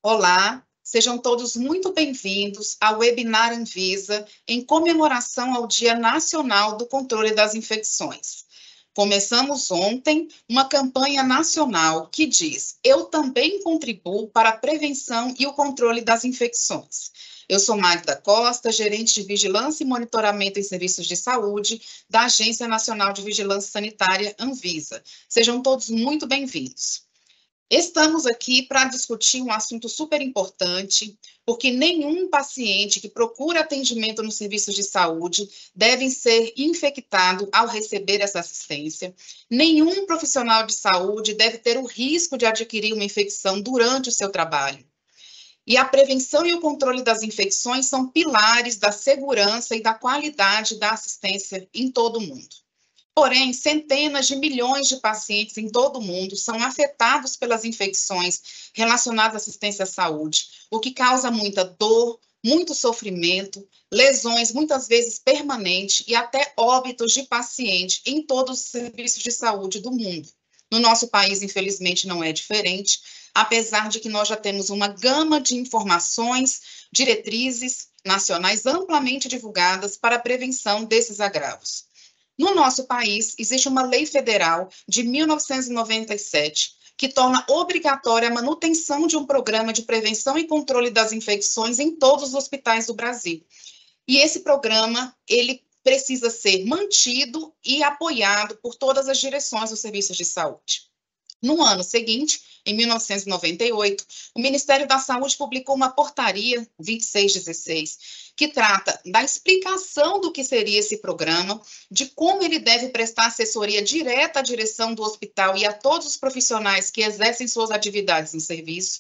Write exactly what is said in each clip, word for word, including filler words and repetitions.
Olá, sejam todos muito bem-vindos ao webinar Anvisa em comemoração ao Dia Nacional do Controle das Infecções. Começamos ontem uma campanha nacional que diz: eu também contribuo para a prevenção e o controle das infecções. Eu sou Magda Costa, gerente de Vigilância e Monitoramento em Serviços de Saúde da Agência Nacional de Vigilância Sanitária, Anvisa. Sejam todos muito bem-vindos. Estamos aqui para discutir um assunto super importante, porque nenhum paciente que procura atendimento nos serviços de saúde deve ser infectado ao receber essa assistência. Nenhum profissional de saúde deve ter o risco de adquirir uma infecção durante o seu trabalho. E a prevenção e o controle das infecções são pilares da segurança e da qualidade da assistência em todo o mundo. Porém, centenas de milhões de pacientes em todo o mundo são afetados pelas infecções relacionadas à assistência à saúde, o que causa muita dor, muito sofrimento, lesões muitas vezes permanentes e até óbitos de paciente em todos os serviços de saúde do mundo. No nosso país, infelizmente, não é diferente, apesar de que nós já temos uma gama de informações, diretrizes nacionais amplamente divulgadas para a prevenção desses agravos. No nosso país, existe uma lei federal de mil novecentos e noventa e sete que torna obrigatória a manutenção de um programa de prevenção e controle das infecções em todos os hospitais do Brasil. E esse programa, ele precisa ser mantido e apoiado por todas as direções dos serviços de saúde. No ano seguinte, em mil novecentos e noventa e oito, o Ministério da Saúde publicou uma portaria vinte e seis dezesseis, que trata da explicação do que seria esse programa, de como ele deve prestar assessoria direta à direção do hospital e a todos os profissionais que exercem suas atividades no serviço,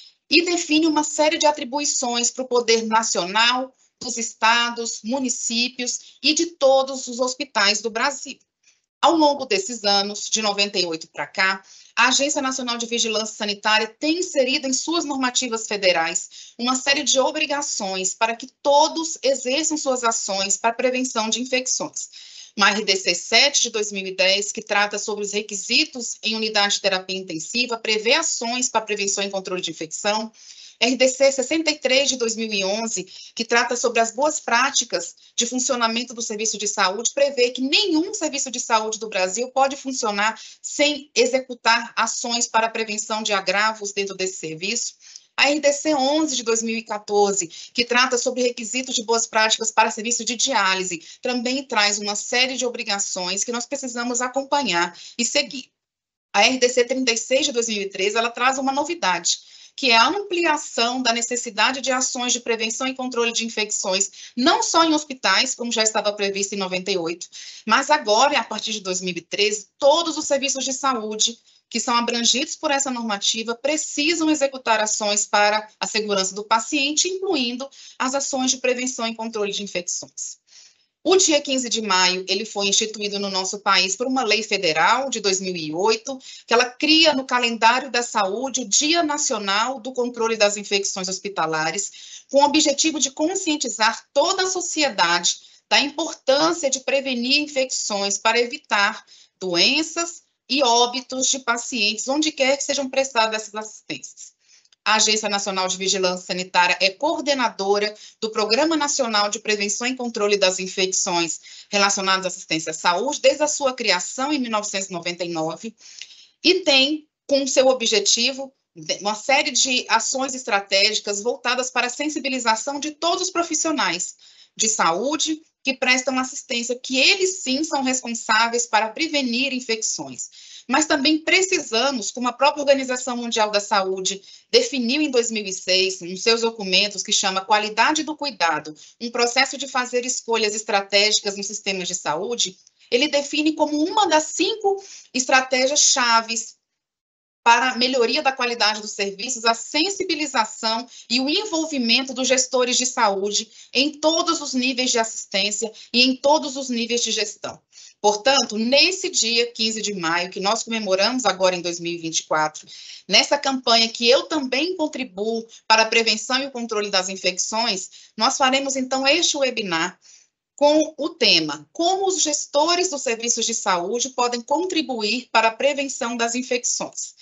e define uma série de atribuições para o poder nacional, dos estados, municípios e de todos os hospitais do Brasil. Ao longo desses anos, de noventa e oito para cá, a Agência Nacional de Vigilância Sanitária tem inserido em suas normativas federais uma série de obrigações para que todos exerçam suas ações para a prevenção de infecções. Uma R D C sete de dois mil e dez, que trata sobre os requisitos em unidade de terapia intensiva, prevê ações para prevenção e controle de infecção. R D C sessenta e três de dois mil e onze, que trata sobre as boas práticas de funcionamento do serviço de saúde, prevê que nenhum serviço de saúde do Brasil pode funcionar sem executar ações para a prevenção de agravos dentro desse serviço. A R D C onze de dois mil e quatorze, que trata sobre requisitos de boas práticas para serviço de diálise, também traz uma série de obrigações que nós precisamos acompanhar e seguir. A R D C trinta e seis de dois mil e treze, ela traz uma novidade, que é a ampliação da necessidade de ações de prevenção e controle de infecções, não só em hospitais, como já estava previsto em noventa e oito, mas agora, a partir de dois mil e treze, todos os serviços de saúde que são abrangidos por essa normativa precisam executar ações para a segurança do paciente, incluindo as ações de prevenção e controle de infecções. O dia quinze de maio, ele foi instituído no nosso país por uma lei federal de dois mil e oito, que ela cria no calendário da saúde o Dia Nacional do Controle das Infecções Hospitalares, com o objetivo de conscientizar toda a sociedade da importância de prevenir infecções para evitar doenças e óbitos de pacientes, onde quer que sejam prestadas essas assistências. A Agência Nacional de Vigilância Sanitária é coordenadora do Programa Nacional de Prevenção e Controle das Infecções relacionadas à assistência à saúde, desde a sua criação em mil novecentos e noventa e nove, e tem como seu objetivo uma série de ações estratégicas voltadas para a sensibilização de todos os profissionais de saúde que prestam assistência, que eles sim são responsáveis para prevenir infecções. Mas também precisamos, como a própria Organização Mundial da Saúde definiu em dois mil e seis, nos seus documentos, que chama Qualidade do Cuidado, um processo de fazer escolhas estratégicas nos sistemas de saúde, ele define como uma das cinco estratégias chaves para a melhoria da qualidade dos serviços, a sensibilização e o envolvimento dos gestores de saúde em todos os níveis de assistência e em todos os níveis de gestão. Portanto, nesse dia quinze de maio, que nós comemoramos agora em dois mil e vinte e quatro, nessa campanha que eu também contribuo para a prevenção e o controle das infecções, nós faremos então este webinar com o tema: como os gestores dos serviços de saúde podem contribuir para a prevenção das infecções.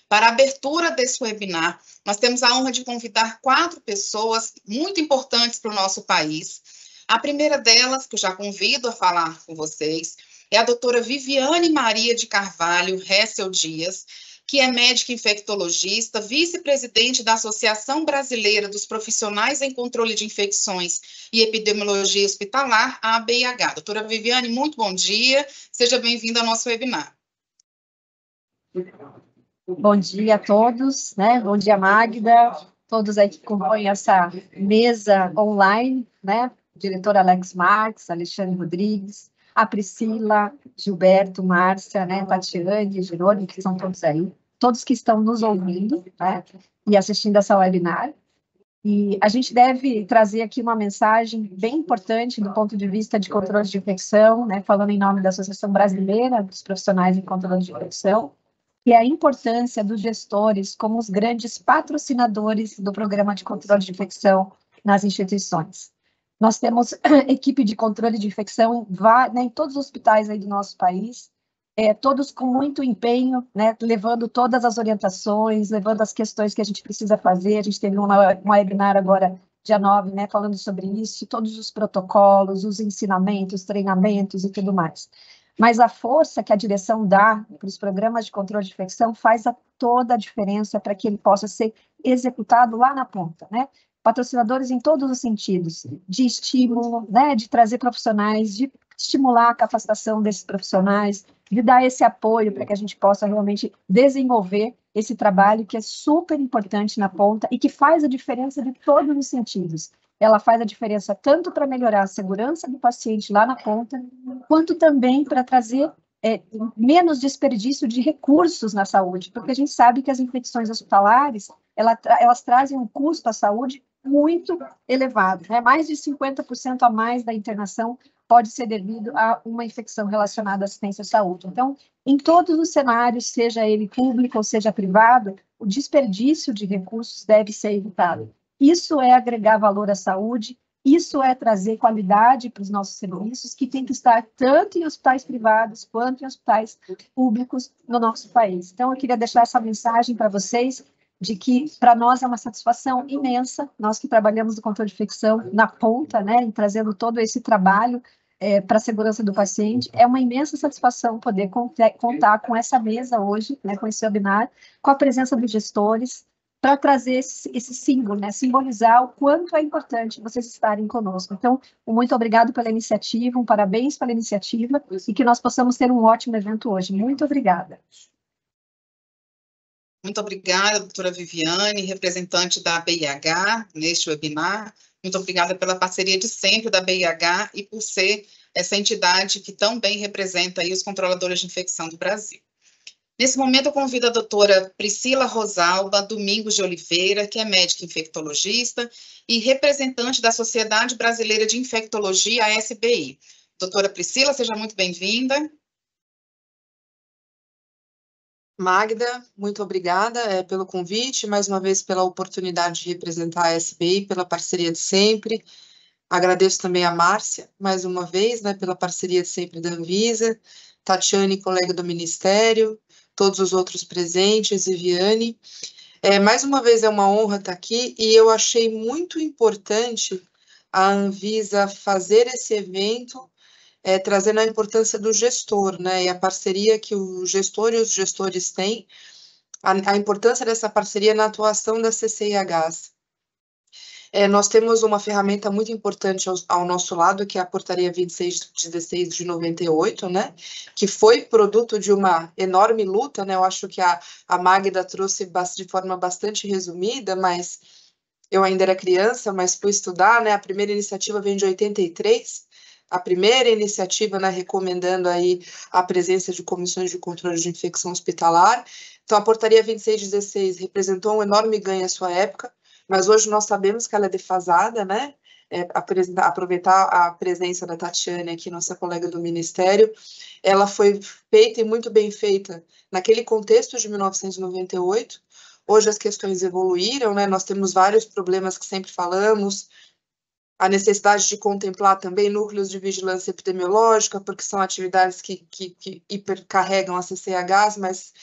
Para a abertura desse webinar, nós temos a honra de convidar quatro pessoas muito importantes para o nosso país. A primeira delas, que eu já convido a falar com vocês, é a doutora Viviane Maria de Carvalho Hessel Dias, que é médica infectologista, vice-presidente da Associação Brasileira dos Profissionais em Controle de Infecções e Epidemiologia Hospitalar, a A B I H. Doutora Viviane, muito bom dia, seja bem-vinda ao nosso webinar. Bom dia a todos, né? Bom dia, Magda, todos aí que compõem essa mesa online, né? Diretor Alex Marques, Alexandre Rodrigues, a Priscila, Gilberto, Márcia, né? Tatiane, Jerônimo, que são todos aí, todos que estão nos ouvindo, né? E assistindo essa webinar. E a gente deve trazer aqui uma mensagem bem importante do ponto de vista de controle de infecção, né? Falando em nome da Associação Brasileira dos Profissionais em Controle de Infecção, e a importância dos gestores como os grandes patrocinadores do programa de controle de infecção nas instituições. Nós temos equipe de controle de infecção em, né, em todos os hospitais aí do nosso país, é, todos com muito empenho, né, levando todas as orientações, levando as questões que a gente precisa fazer. A gente teve uma, uma webinar agora, dia nove, né, falando sobre isso, todos os protocolos, os ensinamentos, treinamentos e tudo mais. Mas a força que a direção dá para os programas de controle de infecção faz a, toda a diferença para que ele possa ser executado lá na ponta, né? Patrocinadores em todos os sentidos, de estímulo, né? De trazer profissionais, de estimular a capacitação desses profissionais, de dar esse apoio para que a gente possa realmente desenvolver esse trabalho que é super importante na ponta e que faz a diferença de todos os sentidos. Ela faz a diferença tanto para melhorar a segurança do paciente lá na ponta, quanto também para trazer é, menos desperdício de recursos na saúde, porque a gente sabe que as infecções hospitalares, ela, elas trazem um custo à saúde muito elevado, né? Mais de cinquenta por cento a mais da internação pode ser devido a uma infecção relacionada à assistência à saúde. Então, em todos os cenários, seja ele público ou seja privado, o desperdício de recursos deve ser evitado. Isso é agregar valor à saúde, isso é trazer qualidade para os nossos serviços, que tem que estar tanto em hospitais privados quanto em hospitais públicos no nosso país. Então, eu queria deixar essa mensagem para vocês, de que para nós é uma satisfação imensa, nós que trabalhamos no controle de infecção na ponta, né, e trazendo todo esse trabalho é, para a segurança do paciente, é uma imensa satisfação poder contar com essa mesa hoje, né, com esse webinar, com a presença dos gestores, para trazer esse, esse símbolo, né, simbolizar o quanto é importante vocês estarem conosco. Então, muito obrigado pela iniciativa, um parabéns pela iniciativa, e que nós possamos ter um ótimo evento hoje. Muito obrigada. Muito obrigada, doutora Viviane, representante da A B I H, neste webinar. Muito obrigada pela parceria de sempre da A B I H e por ser essa entidade que tão bem representa aí os controladores de infecção do Brasil. Nesse momento, eu convido a doutora Priscila Rosalba Domingos de Oliveira, que é médica infectologista e representante da Sociedade Brasileira de Infectologia, a S B I. Doutora Priscila, seja muito bem-vinda. Magda, muito obrigada é, pelo convite, mais uma vez pela oportunidade de representar a S B I, pela parceria de sempre. Agradeço também a Márcia, mais uma vez, né, pela parceria de sempre da Anvisa, Tatiane, colega do Ministério, todos os outros presentes, Viviane. É, mais uma vez é uma honra estar aqui e eu achei muito importante a Anvisa fazer esse evento, é, trazendo a importância do gestor, né, e a parceria que o gestor e os gestores têm, a, a importância dessa parceria na atuação das C C I Hs. É, nós temos uma ferramenta muito importante ao, ao nosso lado, que é a Portaria vinte e seis dezesseis de noventa e oito, né, que foi produto de uma enorme luta, né, eu acho que a, a Magda trouxe de forma bastante resumida, mas eu ainda era criança, mas fui estudar, né, a primeira iniciativa vem de oitenta e três, a primeira iniciativa, né, recomendando aí a presença de comissões de controle de infecção hospitalar. Então, a Portaria vinte e seis dezesseis representou um enorme ganho à sua época, mas hoje nós sabemos que ela é defasada, né? É, aproveitar a presença da Tatiane aqui, nossa colega do Ministério, ela foi feita e muito bem feita naquele contexto de mil novecentos e noventa e oito. Hoje as questões evoluíram, né? Nós temos vários problemas que sempre falamos, a necessidade de contemplar também núcleos de vigilância epidemiológica, porque são atividades que, que, que hipercarregam as C C Hs, mas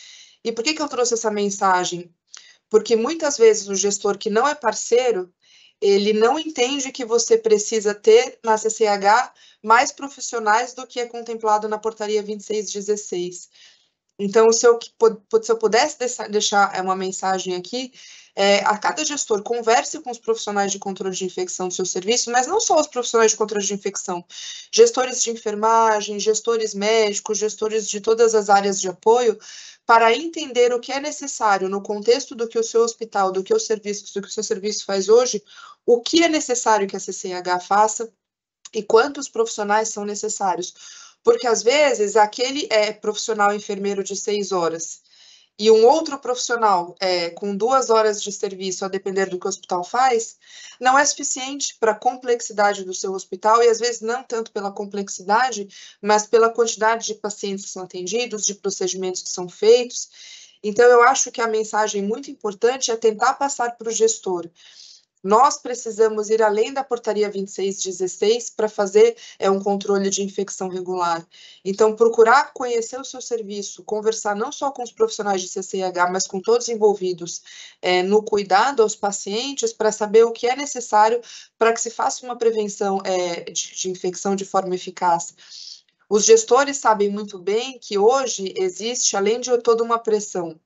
E por que que eu trouxe essa mensagem? Porque muitas vezes o gestor que não é parceiro, ele não entende que você precisa ter na C C H mais profissionais do que é contemplado na portaria vinte e seis dezesseis. Então, se eu, se eu pudesse deixar uma mensagem aqui, é, a cada gestor converse com os profissionais de controle de infecção do seu serviço, mas não só os profissionais de controle de infecção, gestores de enfermagem, gestores médicos, gestores de todas as áreas de apoio, para entender o que é necessário no contexto do que o seu hospital, do que o serviço, do que o seu serviço faz hoje, o que é necessário que a C C H faça e quantos profissionais são necessários. Porque, às vezes, aquele é profissional enfermeiro de seis horas e um outro profissional é, com duas horas de serviço, a depender do que o hospital faz, não é suficiente para a complexidade do seu hospital e, às vezes, não tanto pela complexidade, mas pela quantidade de pacientes que são atendidos, de procedimentos que são feitos. Então, eu acho que a mensagem muito importante é tentar passar para o gestor. Nós precisamos ir além da portaria vinte e seis dezesseis para fazer é, um controle de infecção regular. Então, procurar conhecer o seu serviço, conversar não só com os profissionais de C C H, mas com todos envolvidos é, no cuidado aos pacientes, para saber o que é necessário para que se faça uma prevenção é, de, de infecção de forma eficaz. Os gestores sabem muito bem que hoje existe, além de toda uma pressão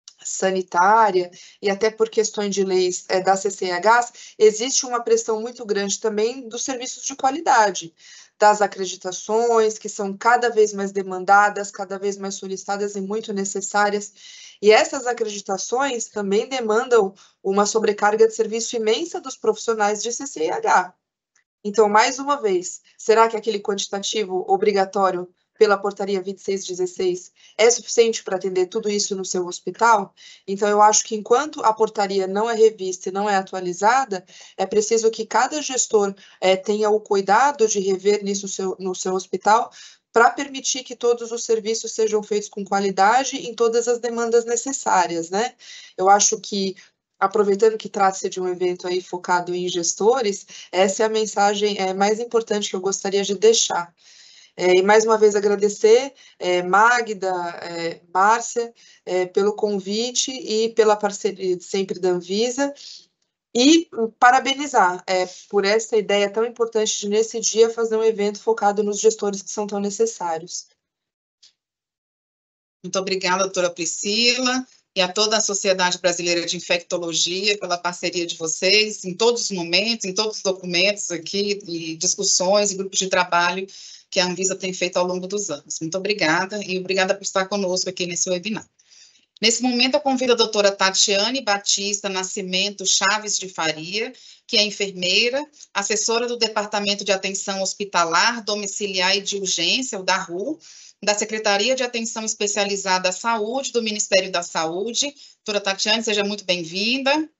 sanitária e até por questões de leis é, da C C H, existe uma pressão muito grande também dos serviços de qualidade, das acreditações, que são cada vez mais demandadas, cada vez mais solicitadas e muito necessárias. E essas acreditações também demandam uma sobrecarga de serviço imensa dos profissionais de C C H. Então, mais uma vez, será que aquele quantitativo obrigatório pela portaria vinte e seis dezesseis é suficiente para atender tudo isso no seu hospital? Então, eu acho que enquanto a portaria não é revista e não é atualizada, é preciso que cada gestor é, tenha o cuidado de rever nisso seu, no seu hospital, para permitir que todos os serviços sejam feitos com qualidade em todas as demandas necessárias, né? Eu acho que, aproveitando que trata-se de um evento aí focado em gestores, essa é a mensagem é, mais importante que eu gostaria de deixar. É, e mais uma vez agradecer, é, Magda, é, Márcia, é, pelo convite e pela parceria sempre da Anvisa, e parabenizar é, por essa ideia tão importante de, nesse dia, fazer um evento focado nos gestores que são tão necessários. Muito obrigada, doutora Priscila, e a toda a Sociedade Brasileira de Infectologia pela parceria de vocês em todos os momentos, em todos os documentos aqui, e discussões e grupos de trabalho que a Anvisa tem feito ao longo dos anos. Muito obrigada, e obrigada por estar conosco aqui nesse webinar. Nesse momento, eu convido a doutora Tatiane Batista Nascimento Chaves de Faria, que é enfermeira, assessora do Departamento de Atenção Hospitalar, Domiciliar e de Urgência, o D A R U, da Secretaria de Atenção Especializada à Saúde, do Ministério da Saúde. Doutora Tatiane, seja muito bem-vinda.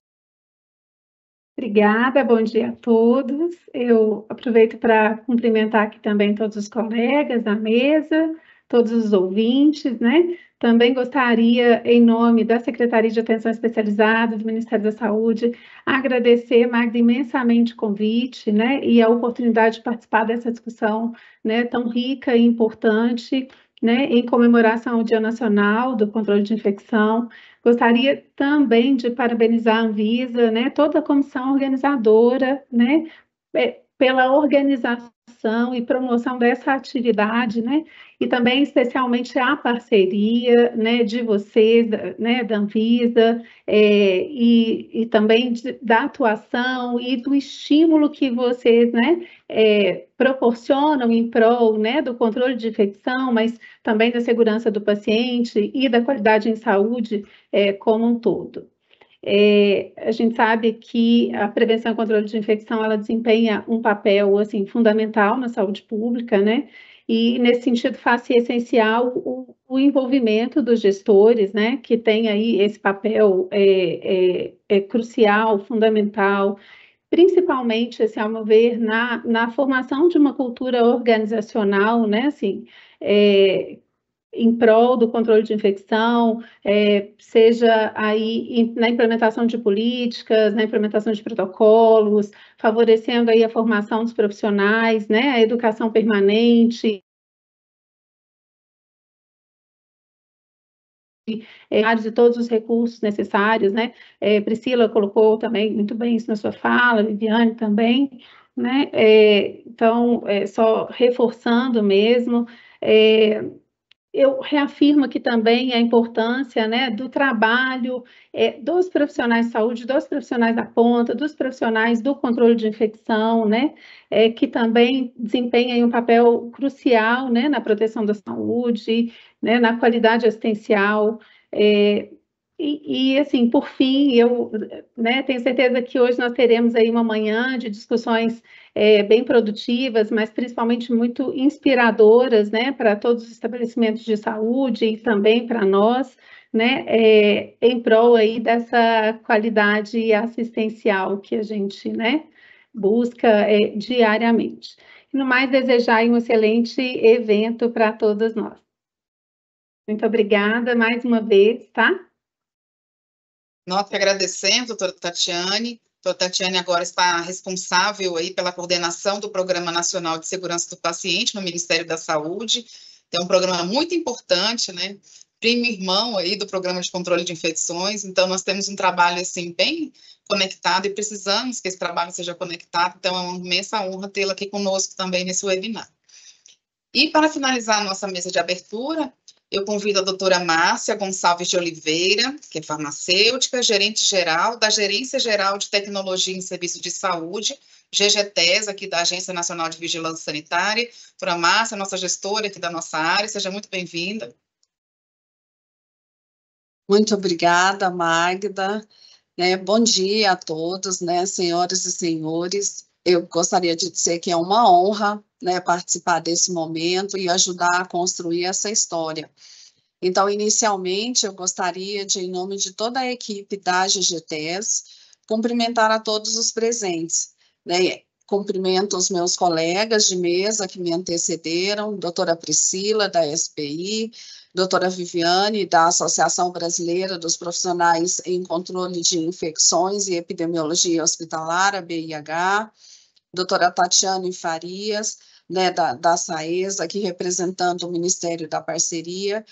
Obrigada, bom dia a todos. Eu aproveito para cumprimentar aqui também todos os colegas da mesa, todos os ouvintes, né? Também gostaria, em nome da Secretaria de Atenção Especializada do Ministério da Saúde, agradecer, Magda, imensamente o convite, né? E a oportunidade de participar dessa discussão, né, tão rica e importante, né, em comemoração ao Dia Nacional do Controle de Infecção. Gostaria também de parabenizar a Anvisa, né, toda a comissão organizadora, né, pela organização e promoção dessa atividade, né, e também especialmente a parceria, né, de vocês, né, da Anvisa, é, e, e também de, da atuação e do estímulo que vocês, né, é, proporcionam em prol, né, do controle de infecção, mas também da segurança do paciente e da qualidade em saúde é, como um todo. É, a gente sabe que a prevenção e controle de infecção, ela desempenha um papel, assim, fundamental na saúde pública, né? E, nesse sentido, faz-se essencial o, o envolvimento dos gestores, né? Que tem aí esse papel é, é, é crucial, fundamental, principalmente, assim, ao meu ver, na, na formação de uma cultura organizacional, né? Assim, é, em prol do controle de infecção, é, seja aí na implementação de políticas, na implementação de protocolos, favorecendo aí a formação dos profissionais, né, a educação permanente. é, de todos os recursos necessários, né? É, Priscila colocou também muito bem isso na sua fala, Viviane também, né? É, então, é, só reforçando mesmo, é, eu reafirmo aqui também a importância, né, do trabalho é, dos profissionais de saúde, dos profissionais da ponta, dos profissionais do controle de infecção, né, é, que também desempenham um papel crucial, né, na proteção da saúde, né, na qualidade assistencial. É, e, e, assim, por fim, eu, né, tenho certeza que hoje nós teremos aí uma manhã de discussões é, bem produtivas, mas principalmente muito inspiradoras, né, para todos os estabelecimentos de saúde e também para nós, né, é, em prol aí dessa qualidade assistencial que a gente, né, busca é, diariamente. E no mais, desejar aí um excelente evento para todas nós. Muito obrigada mais uma vez, tá? Nós que agradecemos, doutora Tatiane. A doutora Tatiane agora está responsável aí pela coordenação do Programa Nacional de Segurança do Paciente no Ministério da Saúde. É um programa muito importante, né? Primo irmão aí do Programa de Controle de Infecções. Então, nós temos um trabalho, assim, bem conectado e precisamos que esse trabalho seja conectado. Então, é uma imensa honra tê-la aqui conosco também nesse webinar. E, para finalizar a nossa mesa de abertura, eu convido a doutora Márcia Gonçalves de Oliveira, que é farmacêutica, gerente-geral da Gerência Geral de Tecnologia em Serviço de Saúde, G G T E S, aqui da Agência Nacional de Vigilância Sanitária. Doutora Márcia, nossa gestora aqui da nossa área, seja muito bem-vinda. Muito obrigada, Magda. É, bom dia a todos, né, senhoras e senhores. Eu gostaria de dizer que é uma honra, né, participar desse momento e ajudar a construir essa história. Então, inicialmente, eu gostaria de, em nome de toda a equipe da G G T E S, cumprimentar a todos os presentes, né? Cumprimento os meus colegas de mesa que me antecederam, doutora Priscila, da S P I, doutora Viviane, da Associação Brasileira dos Profissionais em Controle de Infecções e Epidemiologia Hospitalar, a B I H, doutora Tatiane Farias, né, da, da SAESA, aqui representando o Ministério da Parceria,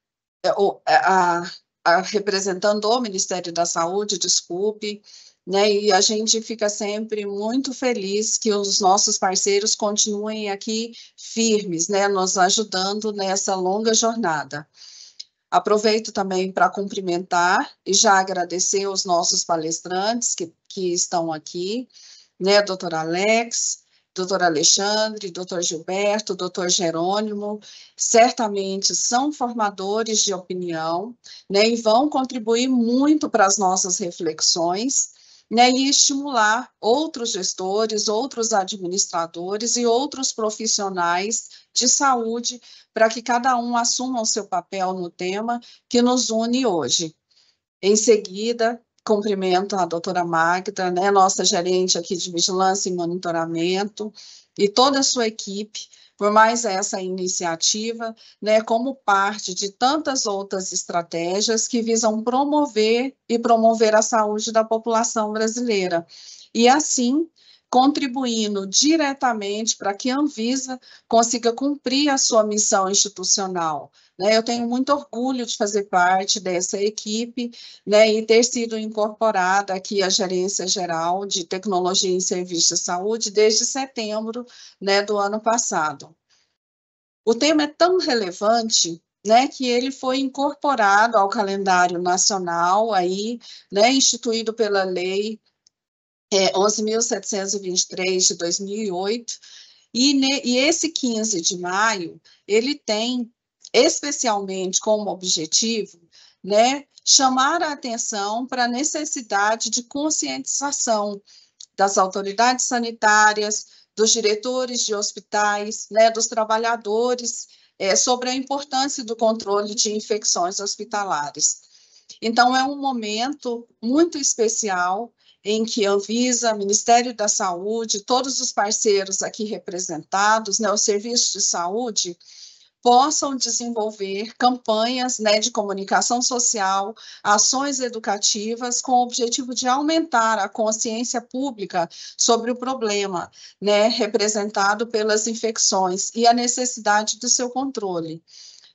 a, a, a, representando o Ministério da Saúde, desculpe, né, e a gente fica sempre muito feliz que os nossos parceiros continuem aqui firmes, né, nos ajudando nessa longa jornada. Aproveito também para cumprimentar e já agradecer os nossos palestrantes que, que estão aqui, né, doutor Alex, doutor Alexandre, doutor Gilberto, doutor Jerônimo, certamente são formadores de opinião, né, e vão contribuir muito para as nossas reflexões, né, e estimular outros gestores, outros administradores e outros profissionais de saúde para que cada um assuma o seu papel no tema que nos une hoje. Em seguida, cumprimento a doutora Magda, né, nossa gerente aqui de vigilância e monitoramento, e toda a sua equipe, por mais essa iniciativa, né, como parte de tantas outras estratégias que visam promover e promover a saúde da população brasileira. E assim, contribuindo diretamente para que a Anvisa consiga cumprir a sua missão institucional. Né, eu tenho muito orgulho de fazer parte dessa equipe, né, e ter sido incorporada aqui à Gerência Geral de Tecnologia em Serviços de Saúde desde setembro, né, do ano passado. O tema é tão relevante, né, que ele foi incorporado ao calendário nacional, aí, né, instituído pela Lei é, onze mil setecentos e vinte e três de dois mil e oito, e, ne, e esse quinze de maio, ele tem especialmente como objetivo, né, chamar a atenção para a necessidade de conscientização das autoridades sanitárias, dos diretores de hospitais, né, dos trabalhadores, é, sobre a importância do controle de infecções hospitalares. Então, é um momento muito especial em que a Anvisa, Ministério da Saúde, todos os parceiros aqui representados, né, os serviços de saúde, possam desenvolver campanhas, né, de comunicação social, ações educativas com o objetivo de aumentar a consciência pública sobre o problema, né, representado pelas infecções e a necessidade do seu controle.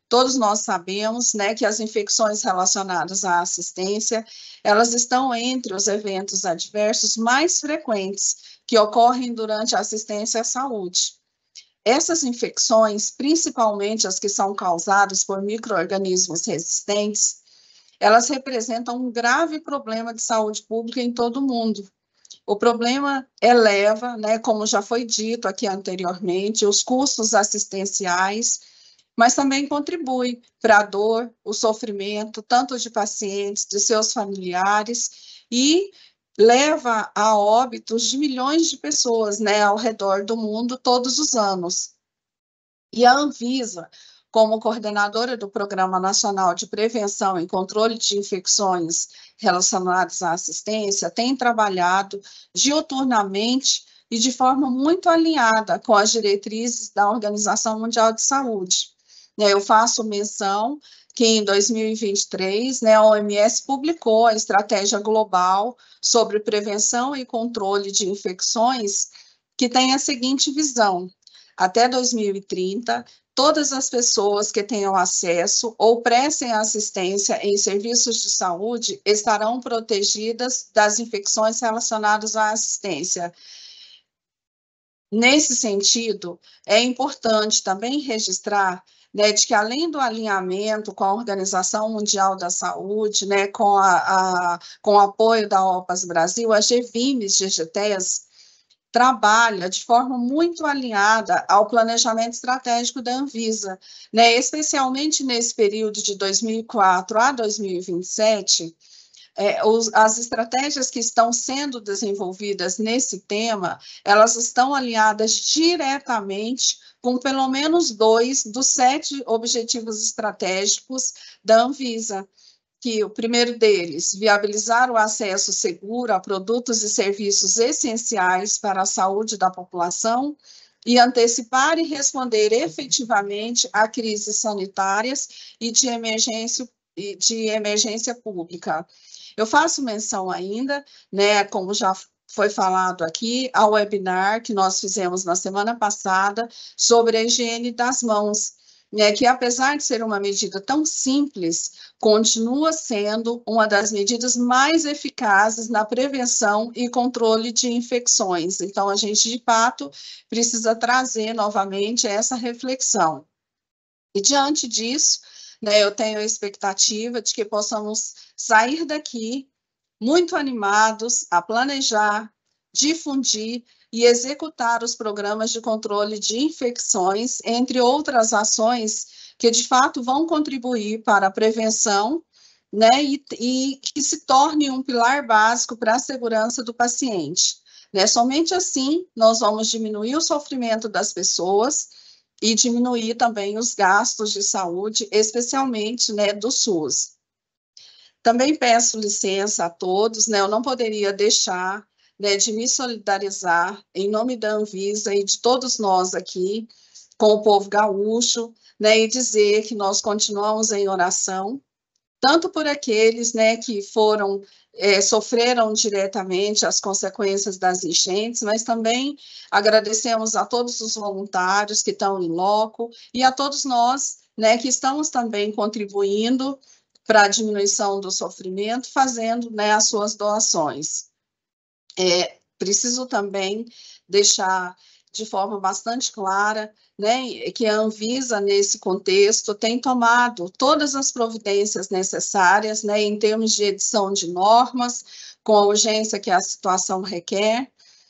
todos nós sabemos, né, que as infecções relacionadas à assistência, elas estão entre os eventos adversos mais frequentes que ocorrem durante a assistência à saúde. Essas infecções, principalmente as que são causadas por micro-organismos resistentes, elas representam um grave problema de saúde pública em todo o mundo. O problema eleva, né, como já foi dito aqui anteriormente, os custos assistenciais, mas também contribui para a dor, o sofrimento, tanto de pacientes, de seus familiares, e leva a óbitos de milhões de pessoas, né, ao redor do mundo todos os anos. E a Anvisa, como coordenadora do Programa Nacional de Prevenção e Controle de Infecções relacionadas à assistência, tem trabalhado diuturnamente e de forma muito alinhada com as diretrizes da Organização Mundial de Saúde. Eu faço menção que em dois mil e vinte e três, né, a O M S publicou a Estratégia Global sobre Prevenção e Controle de Infecções, que tem a seguinte visão: até dois mil e trinta, todas as pessoas que tenham acesso ou prestem assistência em serviços de saúde estarão protegidas das infecções relacionadas à assistência. Nesse sentido, é importante também registrar, né, de que além do alinhamento com a Organização Mundial da Saúde, né, com, a, a, com o apoio da O P A S Brasil, a GVIMES, G G T E S, trabalha de forma muito alinhada ao planejamento estratégico da Anvisa, né, especialmente nesse período de dois mil e quatro a dois mil e vinte e sete, é, os, as estratégias que estão sendo desenvolvidas nesse tema, elas estão alinhadas diretamente com pelo menos dois dos sete objetivos estratégicos da Anvisa, que o primeiro deles, viabilizar o acesso seguro a produtos e serviços essenciais para a saúde da população e antecipar e responder efetivamente a crises sanitárias e de emergência, e de emergência pública. Eu faço menção ainda, né, como já foi falado aqui, ao webinar que nós fizemos na semana passada sobre a higiene das mãos, né, que apesar de ser uma medida tão simples, continua sendo uma das medidas mais eficazes na prevenção e controle de infecções. Então, a gente, de fato, precisa trazer novamente essa reflexão. E, diante disso, né, eu tenho a expectativa de que possamos sair daqui muito animados a planejar, difundir e executar os programas de controle de infecções, entre outras ações que, de fato, vão contribuir para a prevenção, né, e, e que se torne um pilar básico para a segurança do paciente. Né? Somente assim nós vamos diminuir o sofrimento das pessoas e diminuir também os gastos de saúde, especialmente, né, do SUS. Também peço licença a todos, né, eu não poderia deixar, né, de me solidarizar em nome da Anvisa e de todos nós aqui com o povo gaúcho, né, e dizer que nós continuamos em oração, tanto por aqueles, né, que foram, é, sofreram diretamente as consequências das enchentes, mas também agradecemos a todos os voluntários que estão em loco e a todos nós, né, que estamos também contribuindo para a diminuição do sofrimento, fazendo, né, as suas doações. É, preciso também deixar de forma bastante clara, né, que a Anvisa, nesse contexto, tem tomado todas as providências necessárias, né, em termos de edição de normas, com a urgência que a situação requer.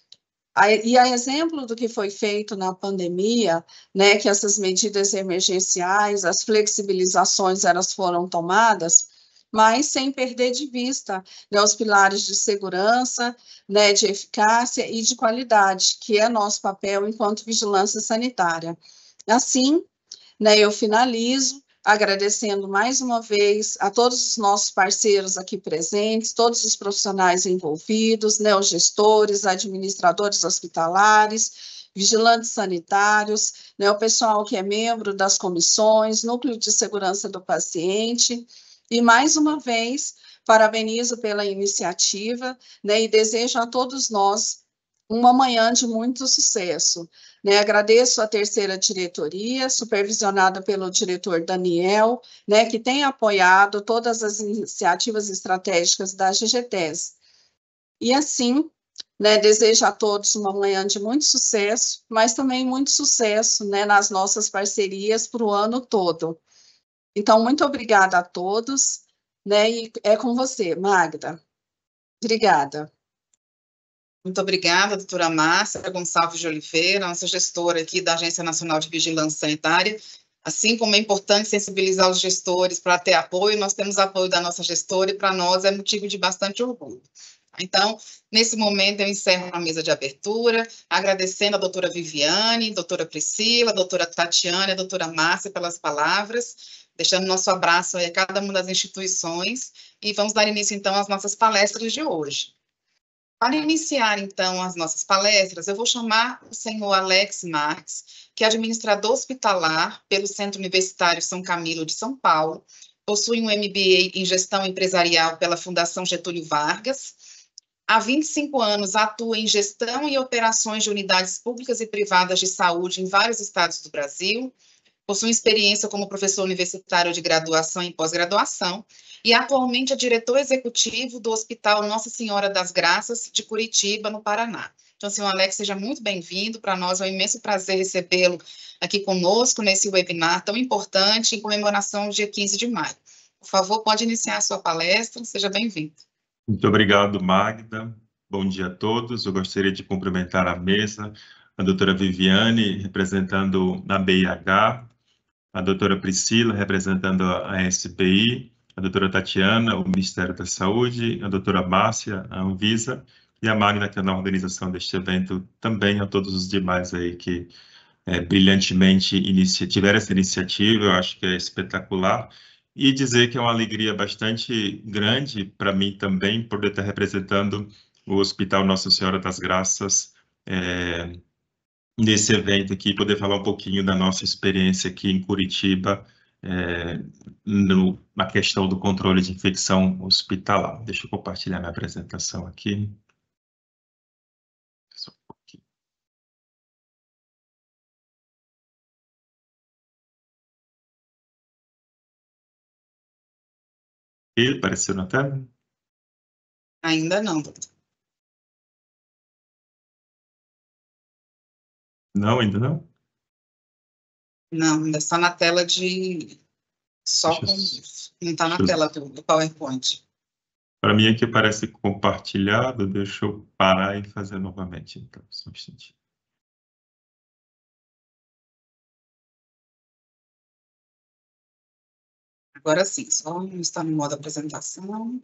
E a exemplo do que foi feito na pandemia, né, que essas medidas emergenciais, as flexibilizações, elas foram tomadas, mas sem perder de vista, né, os pilares de segurança, né, de eficácia e de qualidade, que é nosso papel enquanto vigilância sanitária. Assim, né, eu finalizo agradecendo mais uma vez a todos os nossos parceiros aqui presentes, todos os profissionais envolvidos, né, os gestores, administradores hospitalares, vigilantes sanitários, né, o pessoal que é membro das comissões, núcleo de segurança do paciente. E, mais uma vez, parabenizo pela iniciativa, né, e desejo a todos nós uma manhã de muito sucesso. Né? Agradeço a terceira diretoria, supervisionada pelo diretor Daniel, né, que tem apoiado todas as iniciativas estratégicas da G G T E S. E assim, né, desejo a todos uma manhã de muito sucesso, mas também muito sucesso, né, nas nossas parcerias para o ano todo. Então, muito obrigada a todos, né, e é com você, Magda. Obrigada. Muito obrigada, doutora Márcia Gonçalves de Oliveira, nossa gestora aqui da Agência Nacional de Vigilância Sanitária. Assim como é importante sensibilizar os gestores para ter apoio, nós temos apoio da nossa gestora e para nós é motivo de bastante orgulho. Então, nesse momento, eu encerro a mesa de abertura, agradecendo a doutora Viviane, doutora Priscila, doutora Tatiana e a doutora Márcia pelas palavras, deixando nosso abraço aí a cada uma das instituições, e vamos dar início, então, às nossas palestras de hoje. Para iniciar, então, as nossas palestras, eu vou chamar o senhor Alex Marques, que é administrador hospitalar pelo Centro Universitário São Camilo de São Paulo, possui um M B A em Gestão Empresarial pela Fundação Getúlio Vargas, há vinte e cinco anos atua em gestão e operações de unidades públicas e privadas de saúde em vários estados do Brasil, possui experiência como professor universitário de graduação e pós-graduação, e atualmente é diretor executivo do Hospital Nossa Senhora das Graças, de Curitiba, no Paraná. Então, senhor Alex, seja muito bem-vindo. Para nós é um imenso prazer recebê-lo aqui conosco nesse webinar tão importante em comemoração do dia quinze de maio. Por favor, pode iniciar a sua palestra. Seja bem-vindo. Muito obrigado, Magda. Bom dia a todos. Eu gostaria de cumprimentar a mesa, a doutora Viviane, representando a B I H, a doutora Priscila, representando a S B I, a doutora Tatiana, o Ministério da Saúde, a doutora Márcia, a Anvisa, e a Magda, que é na organização deste evento, também a todos os demais aí que é, brilhantemente inicia, tiveram essa iniciativa, eu acho que é espetacular, e dizer que é uma alegria bastante grande para mim também, poder estar representando o Hospital Nossa Senhora das Graças, é, nesse evento aqui, poder falar um pouquinho da nossa experiência aqui em Curitiba, é, no, na questão do controle de infecção hospitalar. Deixa eu compartilhar minha apresentação aqui. Só um pouquinho. E apareceu na tela? Ainda não, doutor. Não, ainda não? Não, ainda está na tela de... Só com... Não está na tela do, do PowerPoint. Para mim aqui parece compartilhado, deixa eu parar e fazer novamente, então, só um instante. Agora sim, só está no modo apresentação.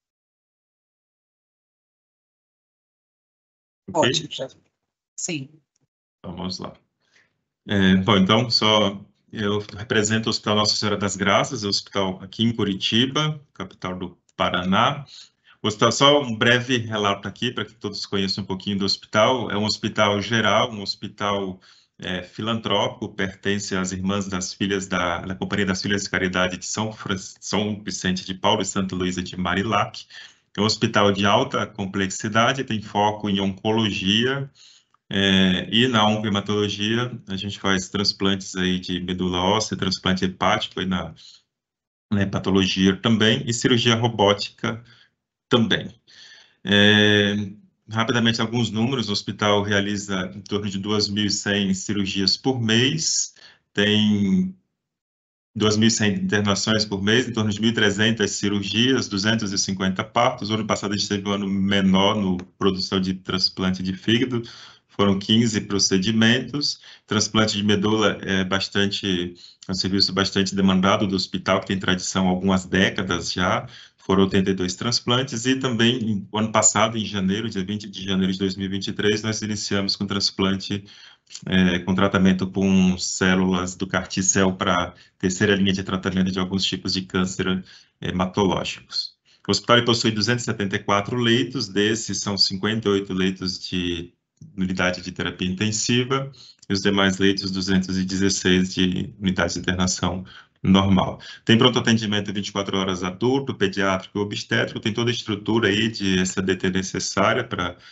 Okay? Ótimo, já. Sim. Vamos lá. É, bom, então, só eu represento o Hospital Nossa Senhora das Graças, o hospital aqui em Curitiba, capital do Paraná. O hospital, só um breve relato aqui, para que todos conheçam um pouquinho do hospital. É um hospital geral, um hospital é, filantrópico, pertence às Irmãs das Filhas da, da Companhia das Filhas de Caridade de São, São Vicente de Paulo e Santa Luísa de Marilac. É um hospital de alta complexidade, tem foco em oncologia, É, e na oncohematologia, a gente faz transplantes aí de medula óssea, transplante hepático aí na, na hepatologia também, e cirurgia robótica também. É, rapidamente, alguns números, o hospital realiza em torno de duas mil e cem cirurgias por mês, tem duas mil e cem internações por mês, em torno de mil e trezentas cirurgias, duzentos e cinquenta partos. O ano passado a gente teve um ano menor no produção de transplante de fígado, foram quinze procedimentos. Transplante de medula é bastante, é um serviço bastante demandado do hospital, que tem tradição há algumas décadas já. Foram oitenta e dois transplantes, e também, no ano passado, em janeiro, dia vinte de janeiro de dois mil e vinte e três, nós iniciamos com transplante, é, com tratamento com células do CAR T-cell para terceira linha de tratamento de alguns tipos de câncer hematológicos. O hospital possui duzentos e setenta e quatro leitos, desses são cinquenta e oito leitos de unidade de terapia intensiva, e os demais leitos, duzentos e dezesseis de unidade de internação normal. Tem pronto atendimento vinte e quatro horas adulto, pediátrico e obstétrico, tem toda a estrutura aí de S A D T necessária para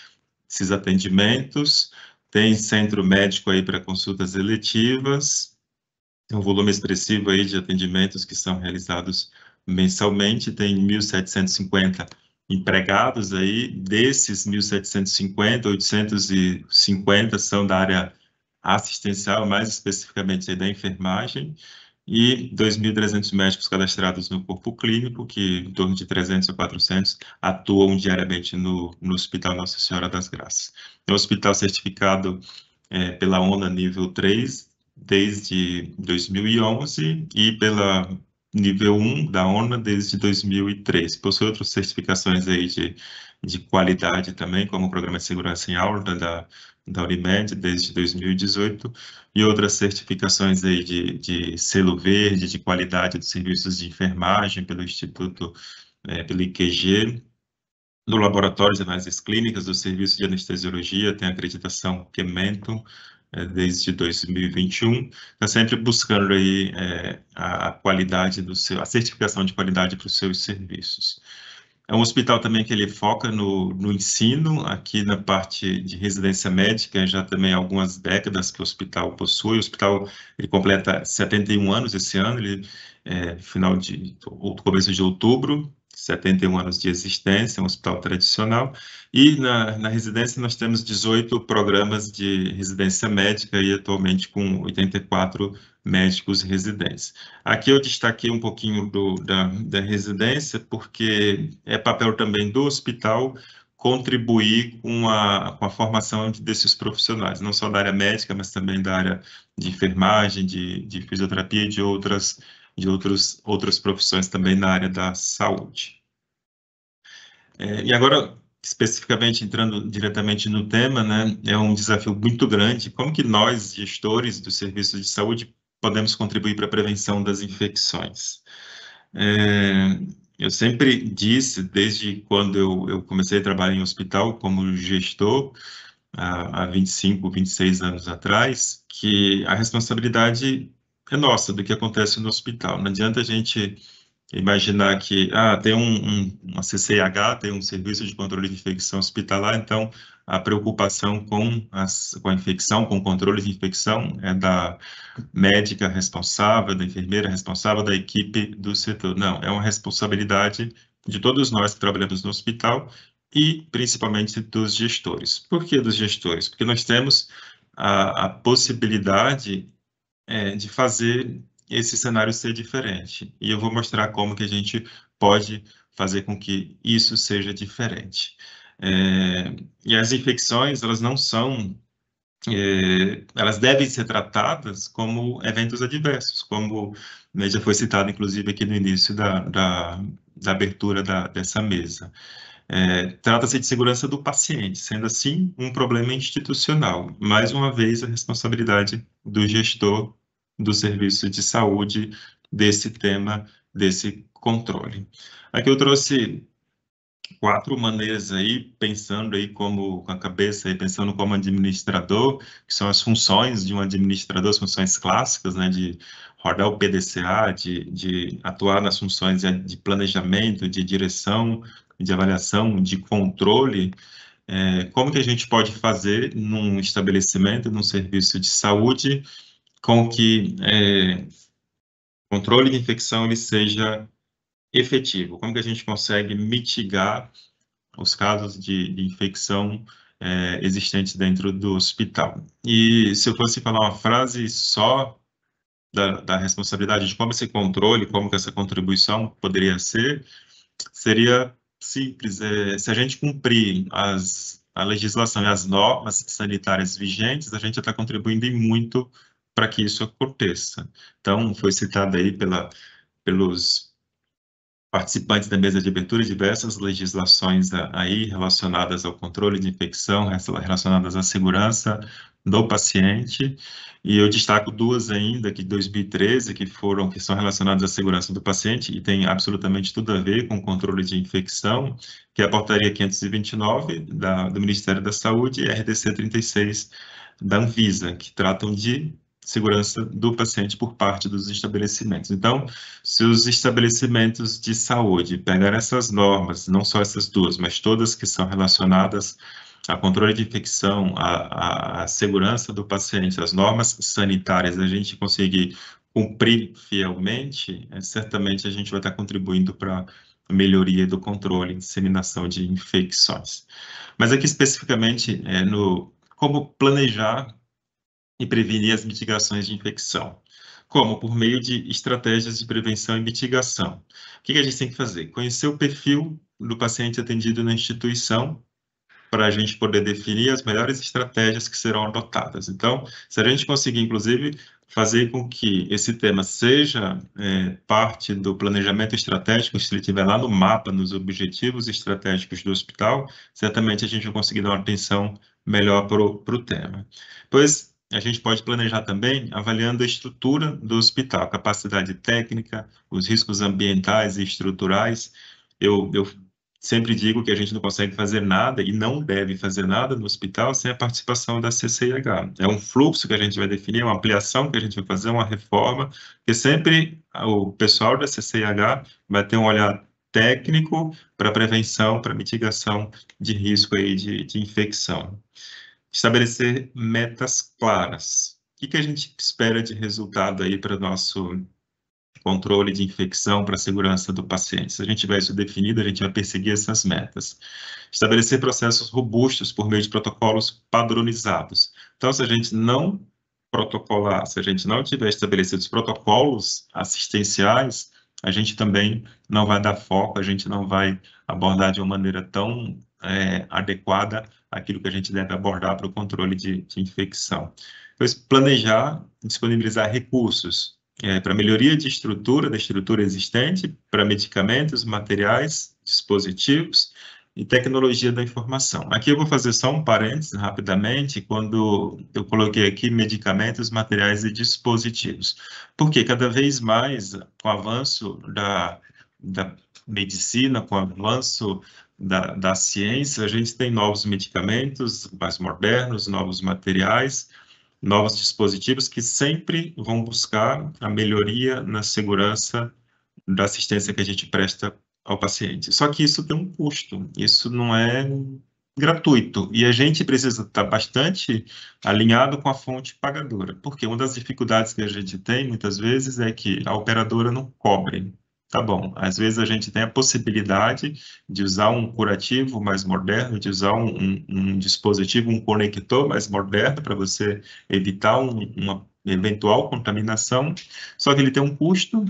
esses atendimentos, tem centro médico aí para consultas eletivas, tem um volume expressivo aí de atendimentos que são realizados mensalmente, tem mil setecentos e cinquenta empregados aí, desses mil setecentos e cinquenta, oitocentos e cinquenta são da área assistencial, mais especificamente aí da enfermagem, e dois mil e trezentos médicos cadastrados no corpo clínico, que em torno de trezentos a quatrocentos atuam diariamente no, no Hospital Nossa Senhora das Graças. É um hospital certificado é, pela ONA nível três, desde dois mil e onze, e pela nível um da ONA desde dois mil e três. Possui outras certificações aí de, de qualidade também, como o Programa de Segurança em Aula da, da Unimed desde dois mil e dezoito, e outras certificações aí de, de selo verde, de qualidade dos serviços de enfermagem pelo Instituto, é, pelo I Q G, do Laboratório de Análises Clínicas, do Serviço de Anestesiologia, tem acreditação Quemento, é, desde dois mil e vinte e um, está sempre buscando aí é, a, a qualidade do seu, a certificação de qualidade para os seus serviços. É um hospital também que ele foca no, no ensino, aqui na parte de residência médica, já também há algumas décadas que o hospital possui. O hospital ele completa setenta e um anos esse ano, ele é final de começo de outubro, setenta e um anos de existência, é um hospital tradicional. E na, na residência nós temos dezoito programas de residência médica e atualmente com oitenta e quatro médicos residentes. Aqui eu destaquei um pouquinho do, da, da residência, porque é papel também do hospital contribuir com a, com a formação desses profissionais, não só da área médica, mas também da área de enfermagem, de, de fisioterapia e de outras, de outros, outras profissões também na área da saúde. É, e agora, especificamente entrando diretamente no tema, né, é um desafio muito grande. Como que nós, gestores do serviço de saúde, podemos contribuir para a prevenção das infecções? É, eu sempre disse, desde quando eu, eu comecei a trabalhar em hospital como gestor, há, há vinte e cinco, vinte e seis anos atrás, que a responsabilidade é nossa do que acontece no hospital. Não adianta a gente imaginar que ah, tem um, um, uma C C I H, tem um Serviço de Controle de Infecção Hospitalar, então a preocupação com, as, com a infecção, com o controle de infecção é da médica responsável, da enfermeira responsável, da equipe do setor. Não, é uma responsabilidade de todos nós que trabalhamos no hospital e principalmente dos gestores. Por que dos gestores? Porque nós temos a, a possibilidade é, de fazer esse cenário ser diferente. E eu vou mostrar como que a gente pode fazer com que isso seja diferente. É, e as infecções, elas não são, é, elas devem ser tratadas como eventos adversos, como né, já foi citado, inclusive, aqui no início da, da, da abertura da, dessa mesa. É, trata-se de segurança do paciente, sendo assim um problema institucional. Mais uma vez, a responsabilidade do gestor do serviço de saúde desse tema, desse controle. Aqui eu trouxe quatro maneiras aí, pensando aí como, com a cabeça aí, pensando como administrador, que são as funções de um administrador, as funções clássicas, né, de rodar o P D C A, de, de atuar nas funções de planejamento, de direção, de avaliação, de controle. É, como que a gente pode fazer num estabelecimento, num serviço de saúde, com que é, o controle de infecção ele seja efetivo? Como que a gente consegue mitigar os casos de, de infecção é, existentes dentro do hospital? E se eu fosse falar uma frase só da, da responsabilidade de como esse controle, como que essa contribuição poderia ser, seria simples. É, se a gente cumprir as, a legislação e as normas sanitárias vigentes, a gente está contribuindo em muito para que isso aconteça. Então, foi citado aí pela, pelos participantes da mesa de abertura diversas legislações aí relacionadas ao controle de infecção, relacionadas à segurança do paciente, e eu destaco duas ainda, que de dois mil e treze, que foram, que são relacionadas à segurança do paciente, e tem absolutamente tudo a ver com o controle de infecção, que é a portaria quinhentos e vinte e nove da, do Ministério da Saúde e a R D C trinta e seis da Anvisa, que tratam de segurança do paciente por parte dos estabelecimentos. Então, se os estabelecimentos de saúde pegarem essas normas, não só essas duas, mas todas que são relacionadas a controle de infecção, a, a, a segurança do paciente, as normas sanitárias, a gente conseguir cumprir fielmente, é, certamente a gente vai estar contribuindo para a melhoria do controle e disseminação de infecções. Mas aqui especificamente é no como planejar e prevenir as mitigações de infecção. Como? Por meio de estratégias de prevenção e mitigação. O que a gente tem que fazer? Conhecer o perfil do paciente atendido na instituição, para a gente poder definir as melhores estratégias que serão adotadas. Então, se a gente conseguir, inclusive, fazer com que esse tema seja é, parte do planejamento estratégico, se ele estiver lá no mapa, nos objetivos estratégicos do hospital, certamente a gente vai conseguir dar uma atenção melhor para o tema. Pois, a gente pode planejar também avaliando a estrutura do hospital, a capacidade técnica, os riscos ambientais e estruturais. Eu, eu sempre digo que a gente não consegue fazer nada e não deve fazer nada no hospital sem a participação da C C I H. É um fluxo que a gente vai definir, uma ampliação que a gente vai fazer, uma reforma, que sempre o pessoal da C C I H vai ter um olhar técnico para prevenção, para mitigação de risco aí de, de infecção. Estabelecer metas claras. O que, que a gente espera de resultado aí para o nosso controle de infecção, para a segurança do paciente? Se a gente tiver isso definido, a gente vai perseguir essas metas. Estabelecer processos robustos por meio de protocolos padronizados. Então, se a gente não protocolar, se a gente não tiver estabelecidos protocolos assistenciais, a gente também não vai dar foco, a gente não vai abordar de uma maneira tão é, adequada aquilo que a gente deve abordar para o controle de, de infecção. Depois, planejar, disponibilizar recursos é, para melhoria de estrutura, da estrutura existente, para medicamentos, materiais, dispositivos e tecnologia da informação. Aqui eu vou fazer só um parênteses rapidamente, quando eu coloquei aqui medicamentos, materiais e dispositivos. Porque cada vez mais, com o avanço da, da medicina, com o avanço da, da ciência, a gente tem novos medicamentos mais modernos, novos materiais, novos dispositivos que sempre vão buscar a melhoria na segurança da assistência que a gente presta ao paciente. Só que isso tem um custo, isso não é gratuito, e a gente precisa estar bastante alinhado com a fonte pagadora, porque uma das dificuldades que a gente tem, muitas vezes, é que a operadora não cobre. Tá bom, às vezes a gente tem a possibilidade de usar um curativo mais moderno, de usar um, um, um dispositivo, um conector mais moderno para você evitar um, uma eventual contaminação, só que ele tem um custo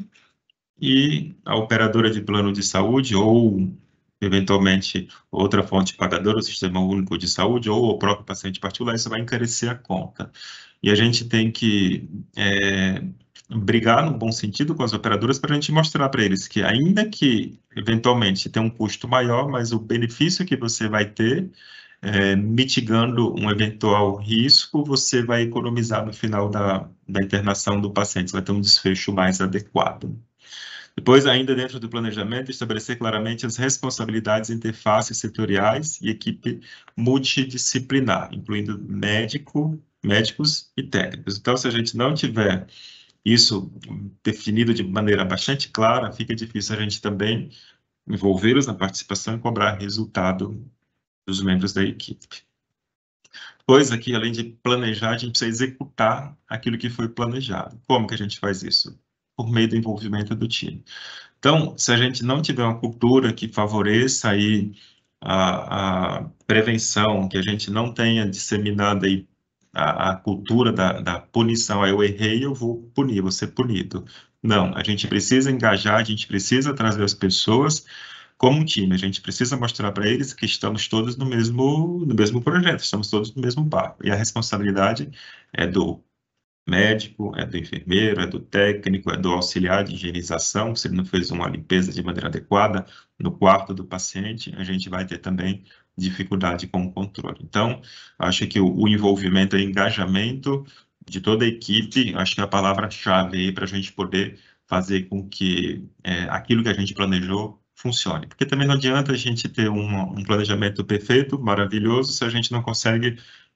e a operadora de plano de saúde ou, eventualmente, outra fonte pagadora, o Sistema Único de Saúde ou o próprio paciente particular, isso vai encarecer a conta. E a gente tem que é, brigar no bom sentido com as operadoras para a gente mostrar para eles que, ainda que, eventualmente, tem um custo maior, mas o benefício que você vai ter, é, mitigando um eventual risco, você vai economizar no final da, da internação do paciente, você vai ter um desfecho mais adequado. Depois, ainda dentro do planejamento, estabelecer claramente as responsabilidades, interfaces setoriais e equipe multidisciplinar, incluindo médico, médicos e técnicos. Então, se a gente não tiver isso definido de maneira bastante clara, fica difícil a gente também envolvê-los na participação e cobrar resultado dos membros da equipe. Depois, aqui, além de planejar, a gente precisa executar aquilo que foi planejado. Como que a gente faz isso? Por meio do envolvimento do time. Então, se a gente não tiver uma cultura que favoreça aí a, a prevenção, que a gente não tenha disseminado aí a, a cultura da, da punição, aí eu errei, eu vou punir, vou ser punido. Não, a gente precisa engajar, a gente precisa trazer as pessoas como um time, a gente precisa mostrar para eles que estamos todos no mesmo, no mesmo projeto, estamos todos no mesmo barco, e a responsabilidade é do médico, é do enfermeiro, é do técnico, é do auxiliar de higienização. Se ele não fez uma limpeza de maneira adequada no quarto do paciente, a gente vai ter também dificuldade com o controle. Então, acho que o, o envolvimento e engajamento de toda a equipe, acho que é a palavra-chave aí para a gente poder fazer com que é, aquilo que a gente planejou funcione. Porque também não adianta a gente ter um, um planejamento perfeito, maravilhoso, se a gente não consegue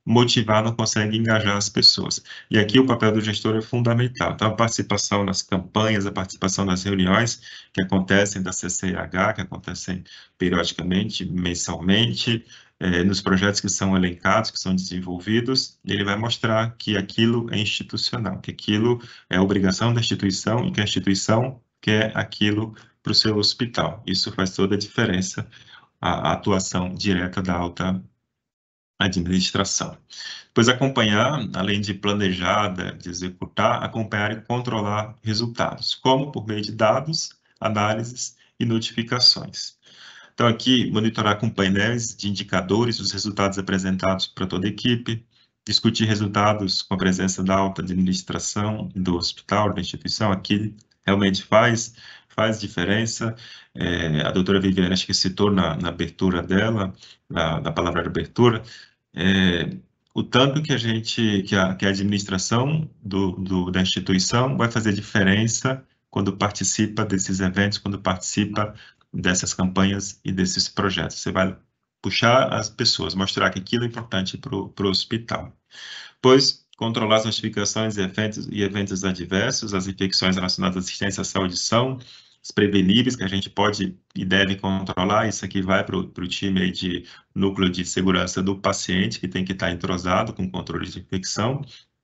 motivar, não consegue engajar as pessoas. E aqui o papel do gestor é fundamental. Então, a participação nas campanhas, a participação nas reuniões que acontecem da C C I H, que acontecem periodicamente, mensalmente, eh, nos projetos que são elencados, que são desenvolvidos, ele vai mostrar que aquilo é institucional, que aquilo é obrigação da instituição e que a instituição quer aquilo para o seu hospital. Isso faz toda a diferença, a, a atuação direta da alta administração. Depois acompanhar, além de planejar, de executar, acompanhar e controlar resultados, como por meio de dados, análises e notificações. Então aqui, monitorar com painéis de indicadores os resultados apresentados para toda a equipe, discutir resultados com a presença da alta administração do hospital, da instituição, aqui realmente faz, faz diferença. É, a doutora Viviane, acho que citou na, na abertura dela, na, na palavra de abertura, é, o tanto que a gente, que a, que a administração do, do, da instituição vai fazer diferença quando participa desses eventos, quando participa dessas campanhas e desses projetos. Você vai puxar as pessoas, mostrar que aquilo é importante para o hospital. Depois, controlar as notificações e eventos, e eventos adversos, as infecções relacionadas à assistência à saúde são os preveníveis, que a gente pode e deve controlar. Isso aqui vai para o time aí de núcleo de segurança do paciente, que tem que estar entrosado com o controle de infecção.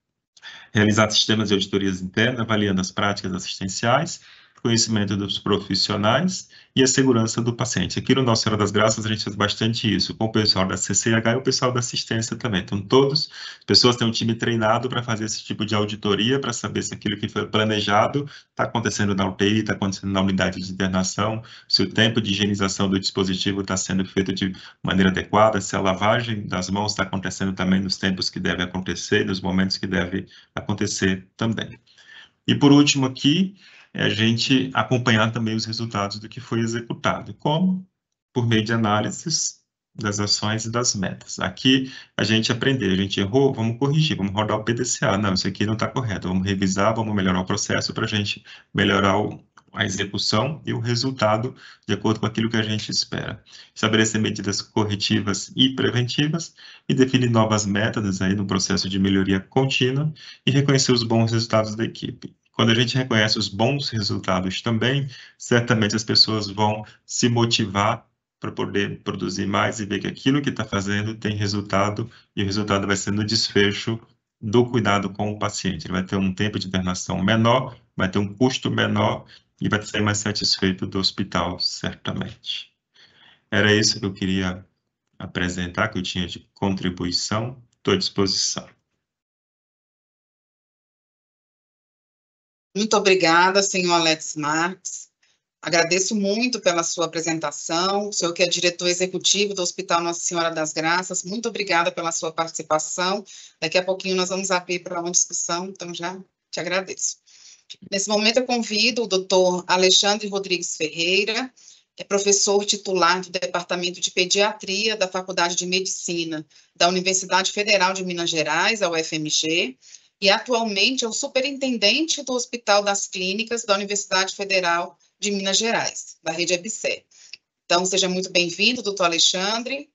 Realizar sistemas de auditorias internas, avaliando as práticas assistenciais, conhecimento dos profissionais e a segurança do paciente. Aqui no Nossa Senhora das Graças, a gente faz bastante isso, com o pessoal da C C H e o pessoal da assistência também. Então, todas as pessoas têm um time treinado para fazer esse tipo de auditoria, para saber se aquilo que foi planejado está acontecendo na U T I, está acontecendo na unidade de internação, se o tempo de higienização do dispositivo está sendo feito de maneira adequada, se a lavagem das mãos está acontecendo também nos tempos que deve acontecer, nos momentos que deve acontecer também. E por último aqui, é a gente acompanhar também os resultados do que foi executado, como por meio de análises das ações e das metas. Aqui a gente aprender, a gente errou, vamos corrigir, vamos rodar o P D C A, não, isso aqui não está correto, vamos revisar, vamos melhorar o processo para a gente melhorar o, a execução e o resultado de acordo com aquilo que a gente espera. Estabelecer medidas corretivas e preventivas e definir novas metas aí no processo de melhoria contínua e reconhecer os bons resultados da equipe. Quando a gente reconhece os bons resultados também, certamente as pessoas vão se motivar para poder produzir mais e ver que aquilo que está fazendo tem resultado, e o resultado vai ser no desfecho do cuidado com o paciente. Ele vai ter um tempo de internação menor, vai ter um custo menor e vai sair mais satisfeito do hospital, certamente. Era isso que eu queria apresentar, que eu tinha de contribuição. Estou à disposição. Muito obrigada, senhor Alex Marques. Agradeço muito pela sua apresentação. O senhor que é diretor executivo do Hospital Nossa Senhora das Graças, muito obrigada pela sua participação. Daqui a pouquinho nós vamos abrir para uma discussão, então já te agradeço. Nesse momento eu convido o doutor Alexandre Rodrigues Ferreira, é professor titular do Departamento de Pediatria da Faculdade de Medicina da Universidade Federal de Minas Gerais, a U F M G, e atualmente é o superintendente do Hospital das Clínicas da Universidade Federal de Minas Gerais, da rede E B S E. Então, seja muito bem-vindo, doutor Alexandre.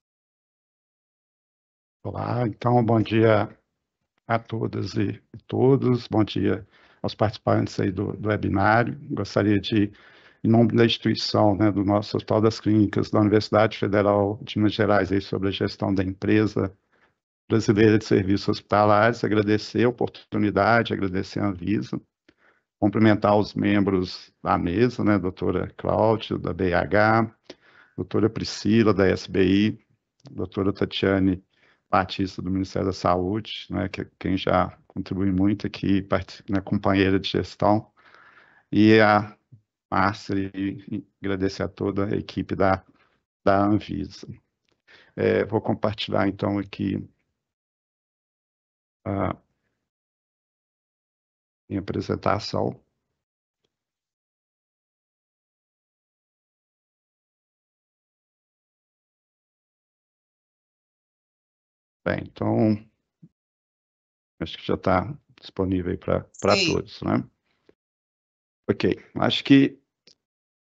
Olá, então, bom dia a todas e todos, bom dia aos participantes aí do, do webinário. Gostaria de, em nome da instituição, né, do nosso Hospital das Clínicas da Universidade Federal de Minas Gerais, aí, sobre a gestão da empresa brasileira de serviços hospitalares, agradecer a oportunidade, agradecer a Anvisa, cumprimentar os membros da mesa, né, doutora Cláudia, da B H, doutora Priscila, da S B I, doutora Tatiane Batista, do Ministério da Saúde, né, que é quem já contribui muito aqui, né, companheira de gestão, e a Márcia, e, e agradecer a toda a equipe da, da Anvisa. É, vou compartilhar, então, aqui a minha apresentação. Bem, então, acho que já está disponível aí para todos, né? Ok, acho que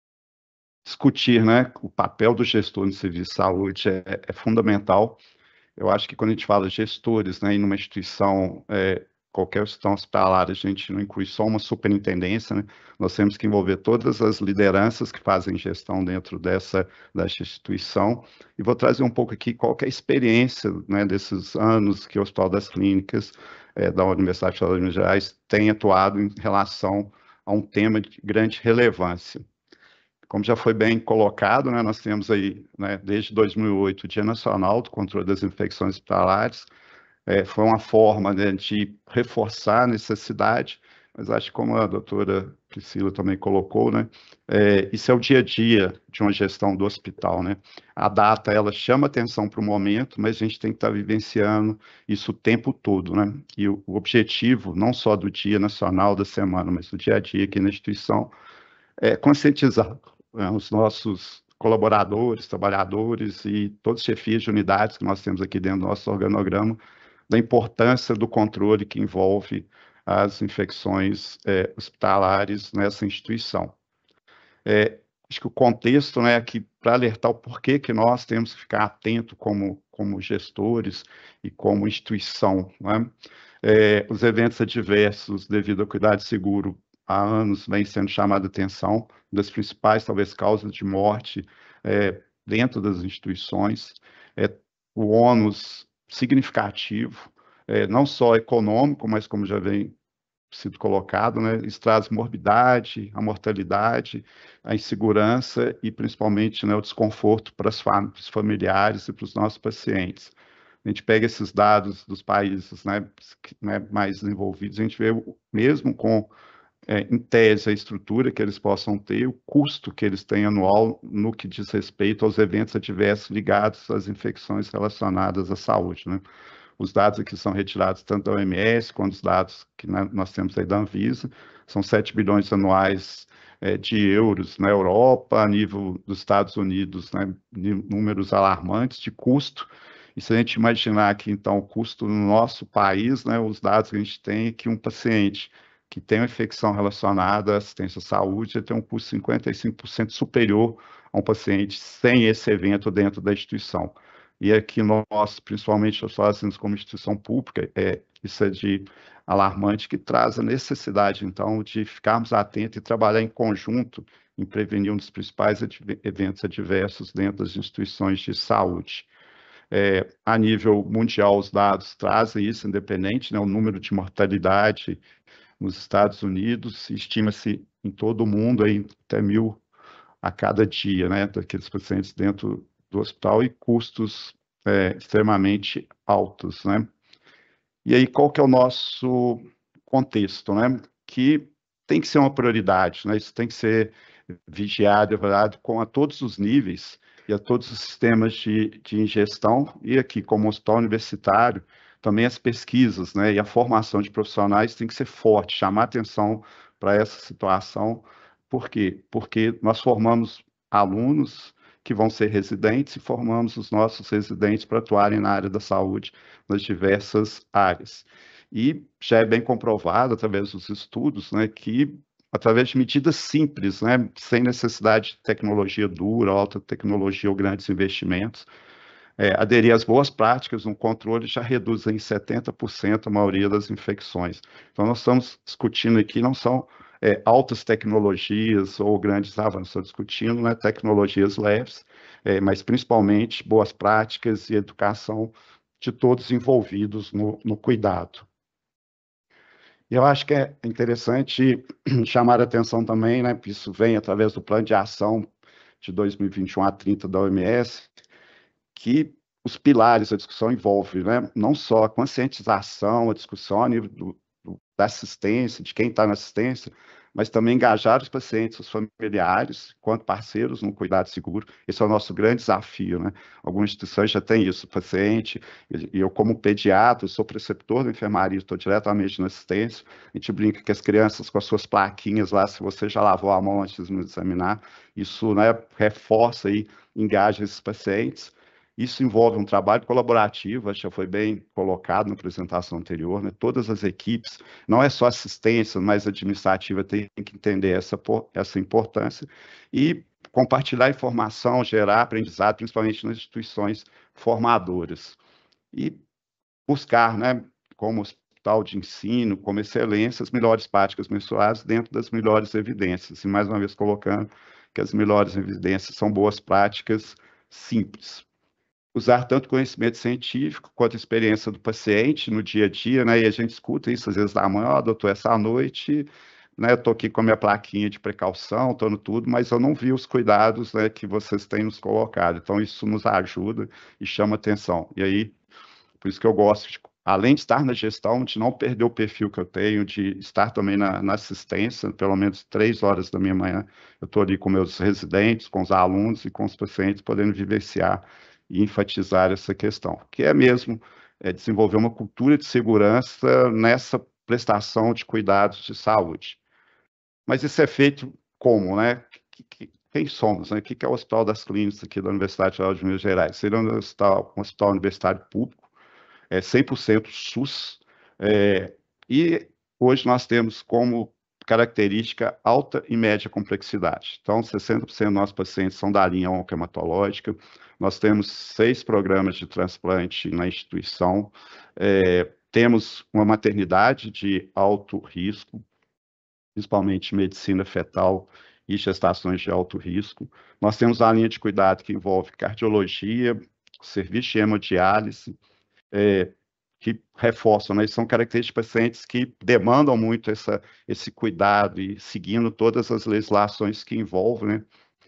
discutir, né, o papel do gestor no serviço de saúde é, é fundamental, eu acho que quando a gente fala gestores, né, em uma instituição, é, qualquer instituição hospitalar, a gente não inclui só uma superintendência, né? Nós temos que envolver todas as lideranças que fazem gestão dentro dessa, dessa instituição. E vou trazer um pouco aqui qual que é a experiência, né, desses anos que o Hospital das Clínicas é, da Universidade Federal de Minas Gerais tem atuado em relação a um tema de grande relevância. Como já foi bem colocado, né, nós temos aí, né, desde dois mil e oito, o Dia Nacional do Controle das Infecções Hospitalares. É, foi uma forma, né, de reforçar a necessidade, mas acho que como a doutora Priscila também colocou, né, é, isso é o dia a dia de uma gestão do hospital, né? A data, ela chama atenção para o momento, mas a gente tem que estar vivenciando isso o tempo todo, né? E o, o objetivo, não só do Dia Nacional da semana, mas do dia a dia aqui na instituição, é conscientizar, né, os nossos colaboradores, trabalhadores e todos os chefias de unidades que nós temos aqui dentro do nosso organograma, da importância do controle que envolve as infecções é, hospitalares nessa instituição. É, acho que o contexto, né, aqui para alertar o porquê que nós temos que ficar atento como, como gestores e como instituição, né? É, os eventos adversos devido ao cuidado seguro há anos vem sendo chamada a atenção, uma das principais, talvez, causas de morte é, dentro das instituições, é o ônus significativo, é, não só econômico, mas como já vem sido colocado, né, isso traz morbidade, a mortalidade, a insegurança e principalmente, né, o desconforto para os familiares e para os nossos pacientes. A gente pega esses dados dos países, né, né, mais desenvolvidos, a gente vê mesmo com É, em tese, a estrutura que eles possam ter, o custo que eles têm anual no que diz respeito aos eventos adversos ligados às infecções relacionadas à saúde, né? Os dados aqui são retirados tanto da O M S quanto os dados que né, nós temos aí da Anvisa, são sete bilhões anuais é, de euros na Europa, a nível dos Estados Unidos, né, números alarmantes de custo. E se a gente imaginar aqui, então, o custo no nosso país, né, os dados que a gente tem é que um paciente que tem uma infecção relacionada à assistência à saúde, tem um custo cinquenta e cinco por cento superior a um paciente sem esse evento dentro da instituição. E aqui nós, principalmente nós fazemos como instituição pública, é, isso é de alarmante, que traz a necessidade, então, de ficarmos atentos e trabalhar em conjunto em prevenir um dos principais adv- eventos adversos dentro das instituições de saúde. É, a nível mundial, os dados trazem isso, independente, né, o número de mortalidade nos Estados Unidos, estima-se em todo o mundo aí, até mil a cada dia, né, daqueles pacientes dentro do hospital e custos é, extremamente altos, né. E aí, qual que é o nosso contexto, né, que tem que ser uma prioridade, né, isso tem que ser vigiado, avaliado com a todos os níveis e a todos os sistemas de, de ingestão, e aqui, como hospital universitário, também as pesquisas, né, e a formação de profissionais tem que ser forte, chamar atenção para essa situação. Por quê? Porque nós formamos alunos que vão ser residentes e formamos os nossos residentes para atuarem na área da saúde, nas diversas áreas. E já é bem comprovado, através dos estudos, né, que através de medidas simples, né, sem necessidade de tecnologia dura, alta tecnologia ou grandes investimentos, É, aderir às boas práticas no controle já reduz em setenta por cento a maioria das infecções. Então, nós estamos discutindo aqui, não são é, altas tecnologias ou grandes avanços, estamos discutindo né, tecnologias leves, é, mas principalmente boas práticas e educação de todos envolvidos no, no cuidado. E eu acho que é interessante chamar a atenção também, né, isso vem através do plano de ação de dois mil e vinte e um a trinta da O M S, que os pilares da discussão envolvem, né, não só a conscientização, a discussão a nível do, do, da assistência, de quem está na assistência, mas também engajar os pacientes, os familiares, enquanto parceiros no cuidado seguro. Esse é o nosso grande desafio, né? Algumas instituições já têm isso, o paciente, e eu como pediatra, sou preceptor da enfermaria, estou diretamente na assistência, a gente brinca que as crianças com as suas plaquinhas lá, se você já lavou a mão antes de nos examinar, isso né, reforça e engaja esses pacientes. Isso envolve um trabalho colaborativo, acho que já foi bem colocado na apresentação anterior, né? Todas as equipes, não é só assistência, mas administrativa tem que entender essa, essa importância e compartilhar informação, gerar aprendizado, principalmente nas instituições formadoras. e buscar, né, como hospital de ensino, como excelência, as melhores práticas mensuradas dentro das melhores evidências. E, mais uma vez, colocando que as melhores evidências são boas práticas simples. Usar tanto conhecimento científico quanto a experiência do paciente no dia a dia, né? E a gente escuta isso às vezes da manhã, ó, doutor, essa noite, né, eu tô aqui com a minha plaquinha de precaução, tô no tudo, mas eu não vi os cuidados, né, que vocês têm nos colocado. Então, isso nos ajuda e chama atenção. E aí, por isso que eu gosto, de, além de estar na gestão, de não perder o perfil que eu tenho, de estar também na, na assistência, pelo menos três horas da minha manhã, eu estou ali com meus residentes, com os alunos e com os pacientes, podendo vivenciar e enfatizar essa questão, que é mesmo é, desenvolver uma cultura de segurança nessa prestação de cuidados de saúde. Mas isso é feito como, né? Quem somos, né? O que é o Hospital das Clínicas aqui da Universidade Federal de Minas Gerais? Seria um hospital, um hospital universitário público, é cem por cento SUS, é, e hoje nós temos como característica alta e média complexidade. Então, sessenta por cento dos nossos pacientes são da linha oncohematológica, nós temos seis programas de transplante na instituição, é, temos uma maternidade de alto risco, principalmente medicina fetal e gestações de alto risco. Nós temos a linha de cuidado que envolve cardiologia, serviço de hemodiálise, é, que reforçam, né? São características de pacientes que demandam muito essa, esse cuidado e seguindo todas as legislações que envolvem, né,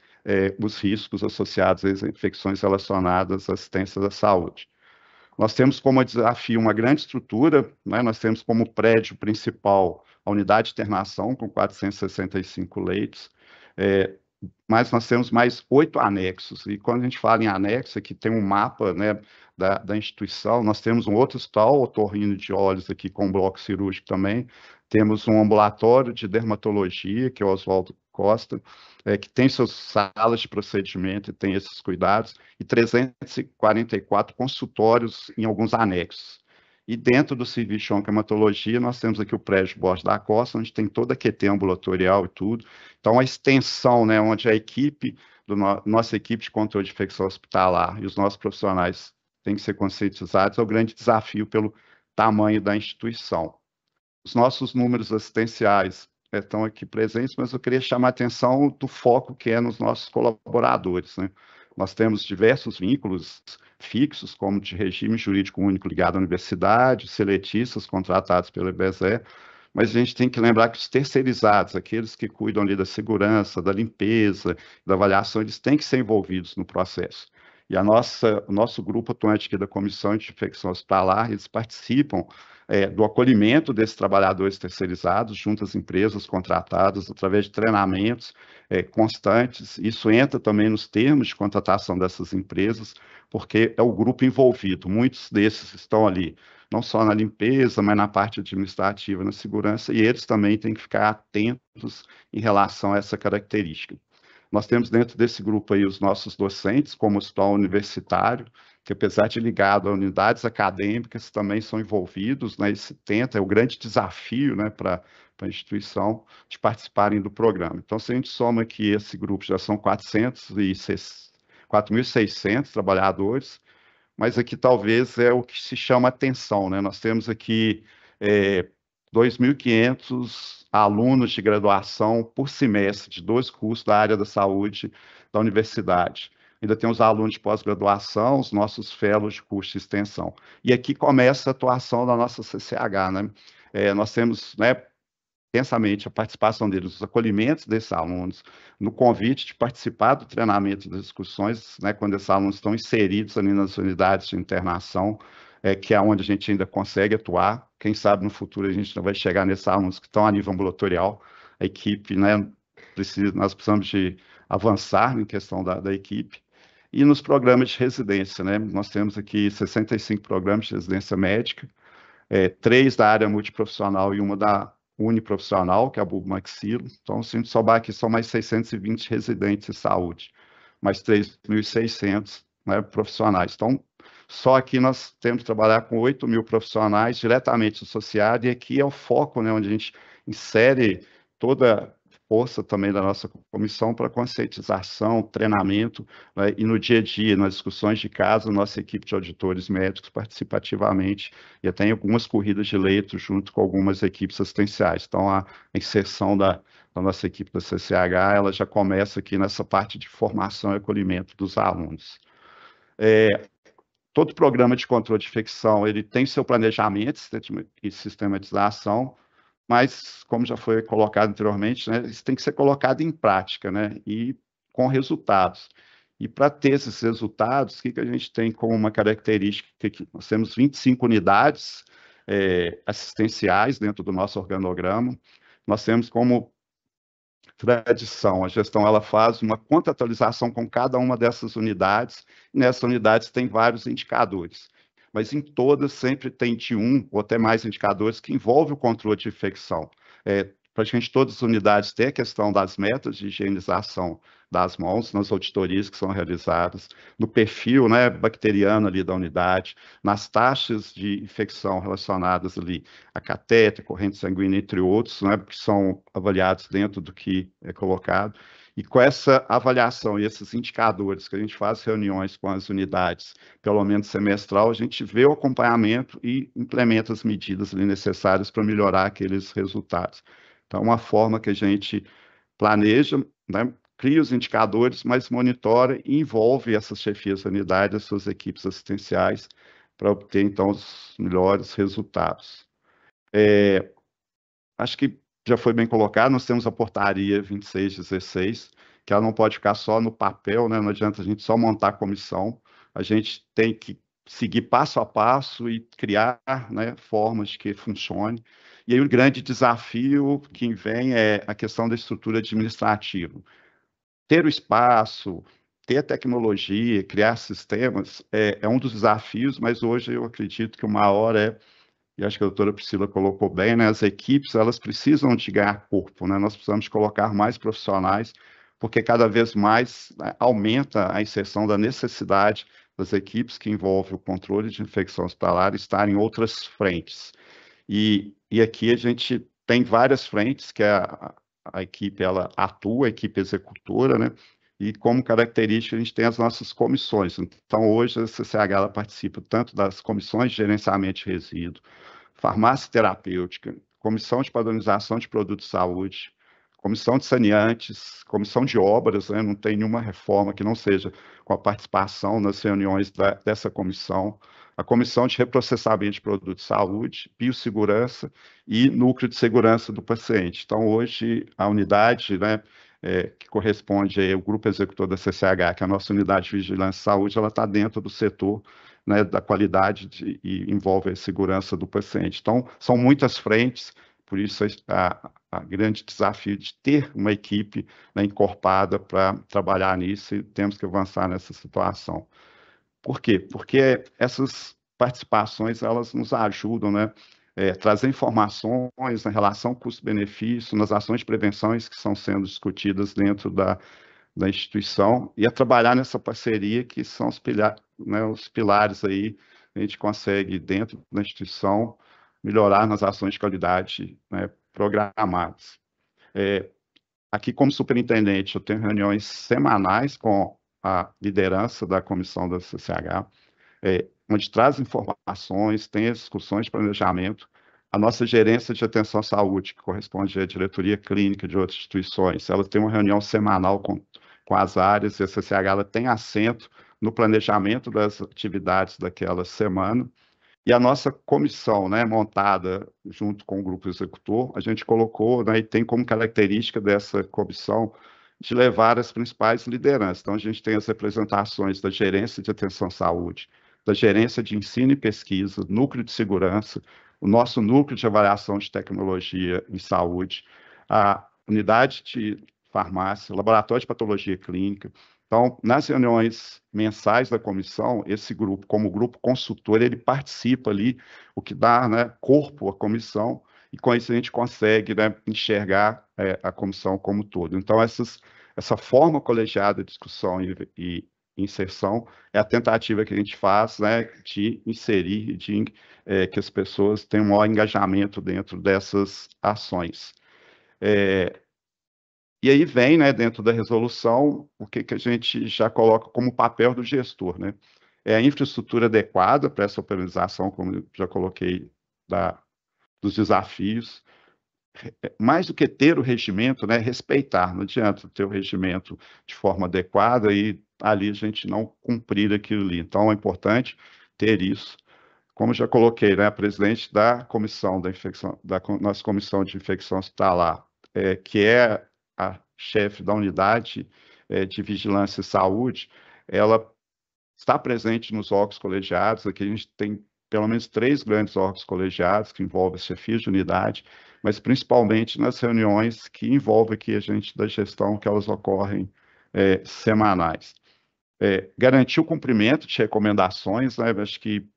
é, os riscos associados às infecções relacionadas à assistência da saúde. Nós temos como desafio uma grande estrutura, né? Nós temos como prédio principal a unidade de internação, com quatrocentos e sessenta e cinco leitos, é, mas nós temos mais oito anexos, e quando a gente fala em anexo, aqui tem um mapa, né, da, da instituição, nós temos um outro hospital, otorrino de olhos aqui com bloco cirúrgico também, temos um ambulatório de dermatologia, que é o Oswaldo Costa, é, que tem suas salas de procedimento e tem esses cuidados, e trezentos e quarenta e quatro consultórios em alguns anexos. E dentro do serviço de oncohematologia, nós temos aqui o prédio Borges da Costa, onde tem toda a Q T ambulatorial e tudo. Então, a extensão, né, onde a equipe, do no, nossa equipe de controle de infecção hospitalar e os nossos profissionais têm que ser conscientizados, é o grande desafio pelo tamanho da instituição. Os nossos números assistenciais estão aqui presentes, mas eu queria chamar a atenção do foco que é nos nossos colaboradores, né? Nós temos diversos vínculos fixos, como de regime jurídico único ligado à universidade, seletistas contratados pelo I B S E, mas a gente tem que lembrar que os terceirizados, aqueles que cuidam ali da segurança, da limpeza, da avaliação, eles têm que ser envolvidos no processo. E a nossa, o nosso grupo atuante aqui da Comissão de Infecção Hospitalar, eles participam é, do acolhimento desses trabalhadores terceirizados junto às empresas contratadas, através de treinamentos é, constantes. Isso entra também nos termos de contratação dessas empresas, porque é o grupo envolvido. Muitos desses estão ali, não só na limpeza, mas na parte administrativa, na segurança, e eles também têm que ficar atentos em relação a essa característica. Nós temos dentro desse grupo aí os nossos docentes, como o hospital universitário, que apesar de ligado a unidades acadêmicas, também são envolvidos, né, e se tenta, é o grande desafio, né, para a instituição de participarem do programa. Então, se a gente soma aqui esse grupo, já são quatrocentos e quatro mil e seiscentos trabalhadores, mas aqui talvez é o que se chama atenção, né? Nós temos aqui é, dois mil e quinhentos alunos de graduação por semestre, de dois cursos da área da saúde da universidade. Ainda tem os alunos de pós-graduação, os nossos fellows de curso de extensão. E aqui começa a atuação da nossa C C H, né? É, nós temos, né, intensamente a participação deles, os acolhimentos desses alunos, no convite de participar do treinamento das discussões, né, quando esses alunos estão inseridos ali nas unidades de internação, é, que é onde a gente ainda consegue atuar. Quem sabe no futuro a gente não vai chegar nesses alunos que estão a nível ambulatorial. A equipe, né, precisa, nós precisamos de avançar em questão da, da equipe. E nos programas de residência, né, nós temos aqui sessenta e cinco programas de residência médica, é, três da área multiprofissional e uma da uniprofissional, que é a bulbomaxilo. Então, se a gente somar aqui, são mais seiscentos e vinte residentes de saúde, mais três mil e seiscentos, né, profissionais. Então, só aqui nós temos que trabalhar com oito mil profissionais diretamente associados, e aqui é o foco, né, onde a gente insere toda força também da nossa comissão para conscientização, treinamento, né, e no dia a dia, nas discussões de casa, nossa equipe de auditores médicos participa ativamente e até em algumas corridas de leito junto com algumas equipes assistenciais. Então, a inserção da, da nossa equipe da C C H, ela já começa aqui nessa parte de formação e acolhimento dos alunos. É, todo programa de controle de infecção, ele tem seu planejamento e sistematização, mas, como já foi colocado anteriormente, né, isso tem que ser colocado em prática, né, e com resultados. E para ter esses resultados, o que, que a gente tem como uma característica aqui? Nós temos vinte e cinco unidades é, assistenciais dentro do nosso organograma. Nós temos como tradição, a gestão ela faz uma contratualização com cada uma dessas unidades, e nessas unidades tem vários indicadores, mas em todas sempre tem de um ou até mais indicadores que envolvem o controle de infecção. É, praticamente todas as unidades têm a questão das metas de higienização das mãos, nas auditorias que são realizadas, no perfil, né, bacteriano ali da unidade, nas taxas de infecção relacionadas ali a catéter, corrente sanguínea, entre outros, né, que são avaliados dentro do que é colocado. E com essa avaliação e esses indicadores que a gente faz reuniões com as unidades, pelo menos semestral, a gente vê o acompanhamento e implementa as medidas ali necessárias para melhorar aqueles resultados. Então, uma forma que a gente planeja, né, cria os indicadores, mas monitora e envolve essas chefias da unidade, as suas equipes assistenciais, para obter, então, os melhores resultados. É, acho que já foi bem colocado, nós temos a portaria vinte e seis dezesseis, que ela não pode ficar só no papel, né? Não adianta a gente só montar a comissão, a gente tem que seguir passo a passo e criar, né, formas que funcione. E aí o grande desafio que vem é a questão da estrutura administrativa. Ter o espaço, ter a tecnologia, criar sistemas, é, é um dos desafios, mas hoje eu acredito que o maior é, e acho que a doutora Priscila colocou bem, né, as equipes, elas precisam de ganhar corpo, né, nós precisamos colocar mais profissionais, porque cada vez mais, né, aumenta a inserção da necessidade das equipes que envolvem o controle de infecção hospitalar estar em outras frentes. E, e aqui a gente tem várias frentes que a, a equipe ela atua, a equipe executora, né? E como característica a gente tem as nossas comissões. Então hoje a C C H ela participa tanto das comissões de gerenciamento de resíduo, farmácia terapêutica, comissão de padronização de produtos de saúde, comissão de saneantes, comissão de obras, né? Não tem nenhuma reforma que não seja com a participação nas reuniões da, dessa comissão, a comissão de reprocessamento de produtos de saúde, biossegurança e núcleo de segurança do paciente. Então, hoje, a unidade, né, é, que corresponde ao grupo executor da C C H, que é a nossa unidade de vigilância e saúde, ela está dentro do setor, né, da qualidade de, e envolve a segurança do paciente. Então, são muitas frentes, por isso a, a grande desafio de ter uma equipe, né, encorpada para trabalhar nisso, e temos que avançar nessa situação. Por quê? Porque essas participações, elas nos ajudam, né, é, trazer informações na relação custo-benefício, nas ações de prevenção que estão sendo discutidas dentro da, da instituição, e a trabalhar nessa parceria que são os, pilha, né, os pilares aí, a gente consegue, dentro da instituição, melhorar nas ações de qualidade, né, programadas. É, aqui, como superintendente, eu tenho reuniões semanais com a liderança da comissão da C C H, é, onde traz informações, tem as discussões de planejamento. A nossa gerência de atenção à saúde, que corresponde à diretoria clínica de outras instituições, ela tem uma reunião semanal com, com as áreas, e a C C H ela tem assento no planejamento das atividades daquela semana. E a nossa comissão, né, montada junto com o grupo executor, a gente colocou, né, e tem como característica dessa comissão de levar as principais lideranças. Então, a gente tem as representações da gerência de atenção à saúde, da gerência de ensino e pesquisa, núcleo de segurança, o nosso núcleo de avaliação de tecnologia em saúde, a unidade de farmácia, o laboratório de patologia clínica. Então, nas reuniões mensais da comissão, esse grupo, como grupo consultor, ele participa ali, o que dá, né, corpo à comissão, e com isso a gente consegue, né, enxergar é, a comissão como um todo. Então, essas, essa forma colegiada de discussão e, e inserção é a tentativa que a gente faz, né, de inserir, de é, que as pessoas tenham um maior engajamento dentro dessas ações. É, E aí vem, né, dentro da resolução, o que, que a gente já coloca como papel do gestor, né? É a infraestrutura adequada para essa operação, como eu já coloquei, da, dos desafios. Mais do que ter o regimento, né, respeitar. Não adianta ter o regimento de forma adequada e ali a gente não cumprir aquilo ali. Então, é importante ter isso. Como já coloquei, né, a presidente da comissão da infecção, da nossa comissão de infecção hospitalar, é, que é a chefe da unidade é, de vigilância e saúde, ela está presente nos órgãos colegiados. Aqui a gente tem pelo menos três grandes órgãos colegiados que envolvem chefias de unidade, mas principalmente nas reuniões que envolvem aqui a gente da gestão, que elas ocorrem é, semanais. É, garantir o cumprimento de recomendações, né? Acho que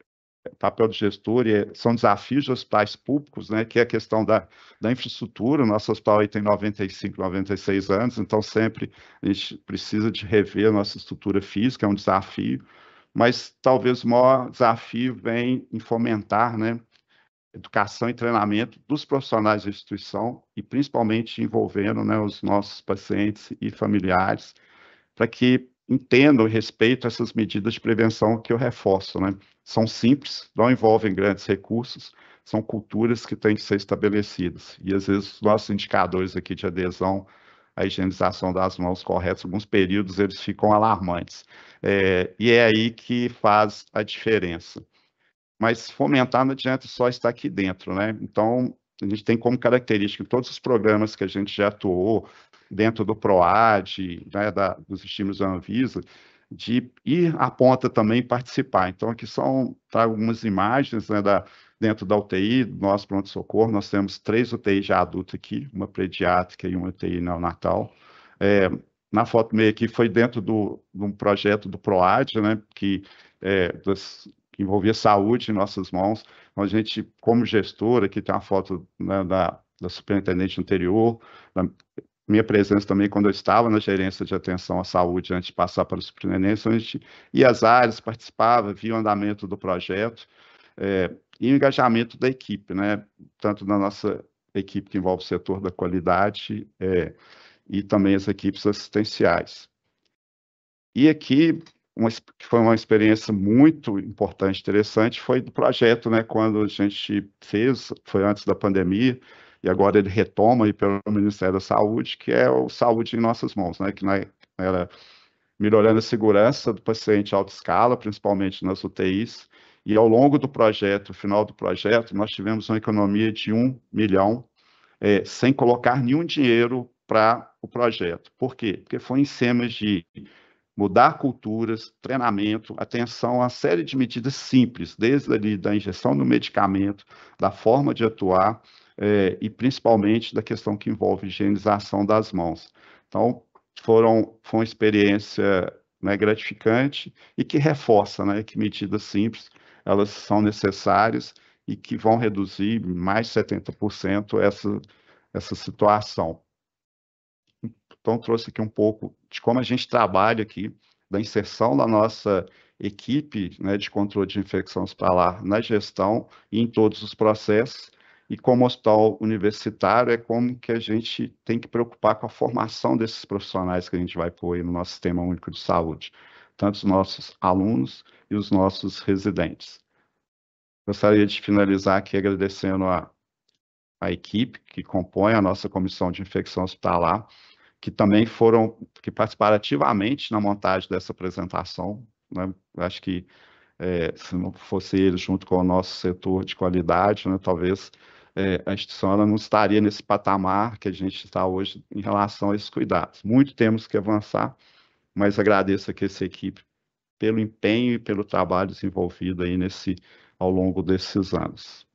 o papel do gestor é, são desafios de hospitais públicos, né, que é a questão da, da infraestrutura. O nosso hospital aí tem noventa e cinco, noventa e seis anos, então sempre a gente precisa de rever a nossa estrutura física, é um desafio, mas talvez o maior desafio vem em fomentar, né, educação e treinamento dos profissionais da instituição e principalmente envolvendo, né, os nossos pacientes e familiares, para que entendam e respeitem essas medidas de prevenção que eu reforço, né? São simples, não envolvem grandes recursos, são culturas que têm que ser estabelecidas. E, às vezes, os nossos indicadores aqui de adesão à higienização das mãos corretas, alguns períodos, eles ficam alarmantes. É, e é aí que faz a diferença. Mas fomentar não adianta só estar aqui dentro, né? Então, a gente tem como característica todos os programas que a gente já atuou, dentro do PROAD, né, da, dos estímulos da Anvisa, de ir à ponta também participar. Então, aqui são trago algumas imagens, né, da, dentro da U T I, do nosso pronto-socorro. Nós temos três U T Is de adulto aqui, uma pediátrica e uma U T I neonatal. É, na foto meio aqui foi dentro do, de um projeto do PROAD, né, que, é, das, que envolvia saúde em nossas mãos. Então, a gente, como gestor, aqui tem uma foto, né, da, da superintendente anterior, da, minha presença também quando eu estava na gerência de atenção à saúde, antes de passar para a superintendência, a gente ia às áreas, participava, via o andamento do projeto, é, e o engajamento da equipe, né? Tanto na nossa equipe que envolve o setor da qualidade, é, e também as equipes assistenciais. E aqui, uma, que foi uma experiência muito importante, interessante, foi do projeto, né? Quando a gente fez, foi antes da pandemia, e agora ele retoma aí pelo Ministério da Saúde, que é o Saúde em Nossas Mãos, né? Que era melhorando a segurança do paciente em alta escala, principalmente nas U T Is, e ao longo do projeto, no final do projeto, nós tivemos uma economia de um milhão, é, sem colocar nenhum dinheiro para o projeto. Por quê? Porque foi em cima de mudar culturas, treinamento, atenção a uma série de medidas simples, desde ali da injeção do medicamento, da forma de atuar, É, e principalmente da questão que envolve higienização das mãos. Então, foram, foi uma experiência, né, gratificante e que reforça, né, que medidas simples, elas são necessárias e que vão reduzir mais de setenta por cento essa, essa situação. Então, trouxe aqui um pouco de como a gente trabalha aqui, da inserção da nossa equipe, né, de controle de infecção hospitalar na gestão e em todos os processos. E como hospital universitário, é como que a gente tem que preocupar com a formação desses profissionais que a gente vai pôr aí no nosso Sistema Único de Saúde, tanto os nossos alunos e os nossos residentes. Gostaria de finalizar aqui agradecendo a, a equipe que compõe a nossa Comissão de Infecção Hospitalar, que também foram, que participaram ativamente na montagem dessa apresentação, né? Acho que É, se não fosse eles junto com o nosso setor de qualidade, né, talvez é, a instituição ela não estaria nesse patamar que a gente está hoje em relação a esses cuidados. Muito temos que avançar, mas agradeço aqui essa equipe pelo empenho e pelo trabalho desenvolvido aí nesse, ao longo desses anos.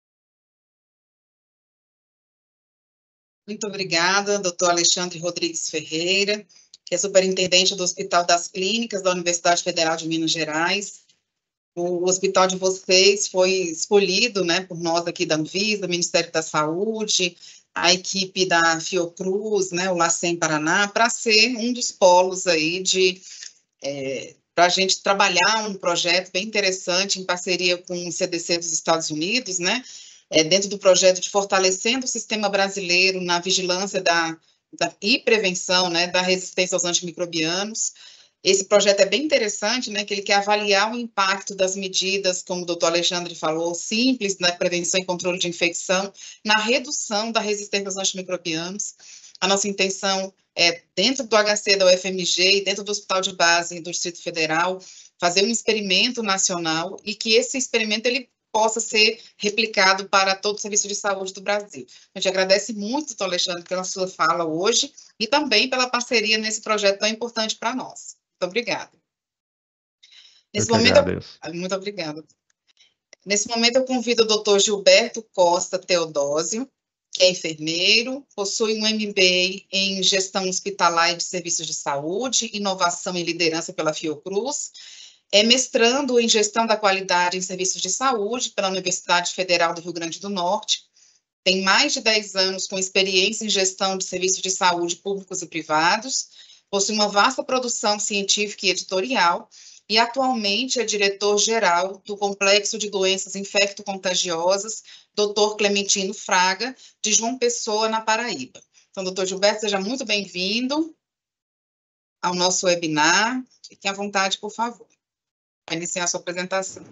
Muito obrigada, doutor Alexandre Rodrigues Ferreira, que é superintendente do Hospital das Clínicas da Universidade Federal de Minas Gerais. O hospital de vocês foi escolhido, né, por nós aqui da Anvisa, Ministério da Saúde, a equipe da Fiocruz, né, o LACEN Paraná, para ser um dos polos aí de, é, para a gente trabalhar um projeto bem interessante em parceria com o C D C dos Estados Unidos, né, é, dentro do projeto de fortalecendo o sistema brasileiro na vigilância da da, e prevenção, né, da resistência aos antimicrobianos. Esse projeto é bem interessante, né, que ele quer avaliar o impacto das medidas, como o doutor Alexandre falou, simples, na prevenção e controle de infecção, na redução da resistência aos antimicrobianos. A nossa intenção é, dentro do H C da U F M G e dentro do Hospital de Base do Distrito Federal, fazer um experimento nacional e que esse experimento ele possa ser replicado para todo o serviço de saúde do Brasil. A gente agradece muito, doutor Alexandre, pela sua fala hoje e também pela parceria nesse projeto tão importante para nós. Muito obrigada. Nesse eu momento, agradeço. eu, muito obrigada. Nesse momento, eu convido o doutor Gilberto Costa Teodósio, que é enfermeiro, possui um M B A em Gestão Hospitalar e de Serviços de Saúde, Inovação e Liderança pela Fiocruz, é mestrando em Gestão da Qualidade em Serviços de Saúde pela Universidade Federal do Rio Grande do Norte, tem mais de dez anos com experiência em gestão de serviços de saúde públicos e privados, possui uma vasta produção científica e editorial, e atualmente é diretor-geral do Complexo de Doenças Infecto-Contagiosas, doutor Clementino Fraga, de João Pessoa, na Paraíba. Então, doutor Gilberto, seja muito bem-vindo ao nosso webinar. Fique à vontade, por favor, para iniciar a sua apresentação.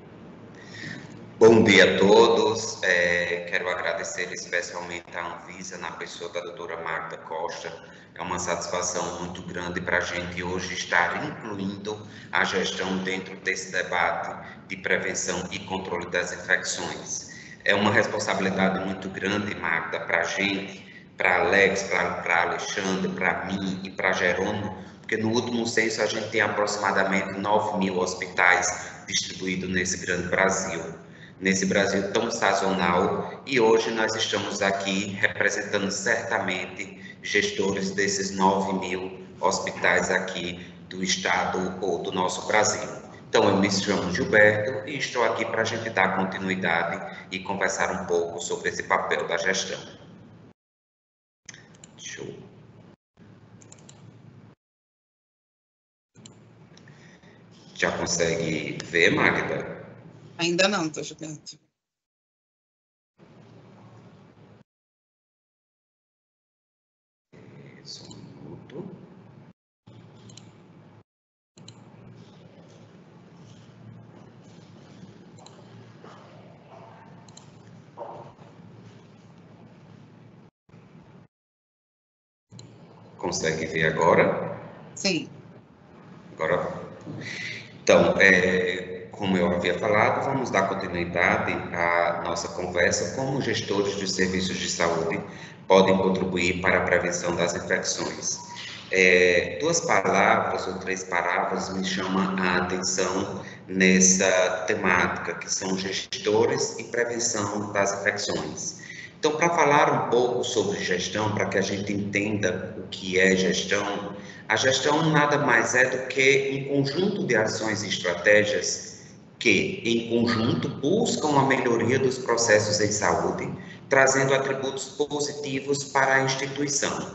Bom dia a todos. É, quero agradecer especialmente à Anvisa, na pessoa da doutora Magda Costa. É uma satisfação muito grande para a gente hoje estar incluindo a gestão dentro desse debate de prevenção e controle das infecções. É uma responsabilidade muito grande, Magda, para a gente, para Alex, para Alexandre, para mim e para Jerônimo, porque no último censo a gente tem aproximadamente nove mil hospitais distribuídos nesse grande Brasil. Nesse Brasil tão sazonal, e hoje nós estamos aqui representando certamente gestores desses nove mil hospitais aqui do estado ou do nosso Brasil. Então, eu me chamo Gilberto e estou aqui para a gente dar continuidade e conversar um pouco sobre esse papel da gestão. Deixa eu... Já consegue ver, Magda? Ainda não, doutor Gilberto. Só um minuto. Consegue ver agora? Sim. Agora. Então, é, como eu havia falado, vamos dar continuidade à nossa conversa como gestores de serviços de saúde podem contribuir para a prevenção das infecções. É, duas palavras ou três palavras me chamam a atenção nessa temática, que são gestores e prevenção das infecções. Então, para falar um pouco sobre gestão, para que a gente entenda o que é gestão, a gestão nada mais é do que um conjunto de ações e estratégias que, em conjunto, buscam a melhoria dos processos em saúde, trazendo atributos positivos para a instituição.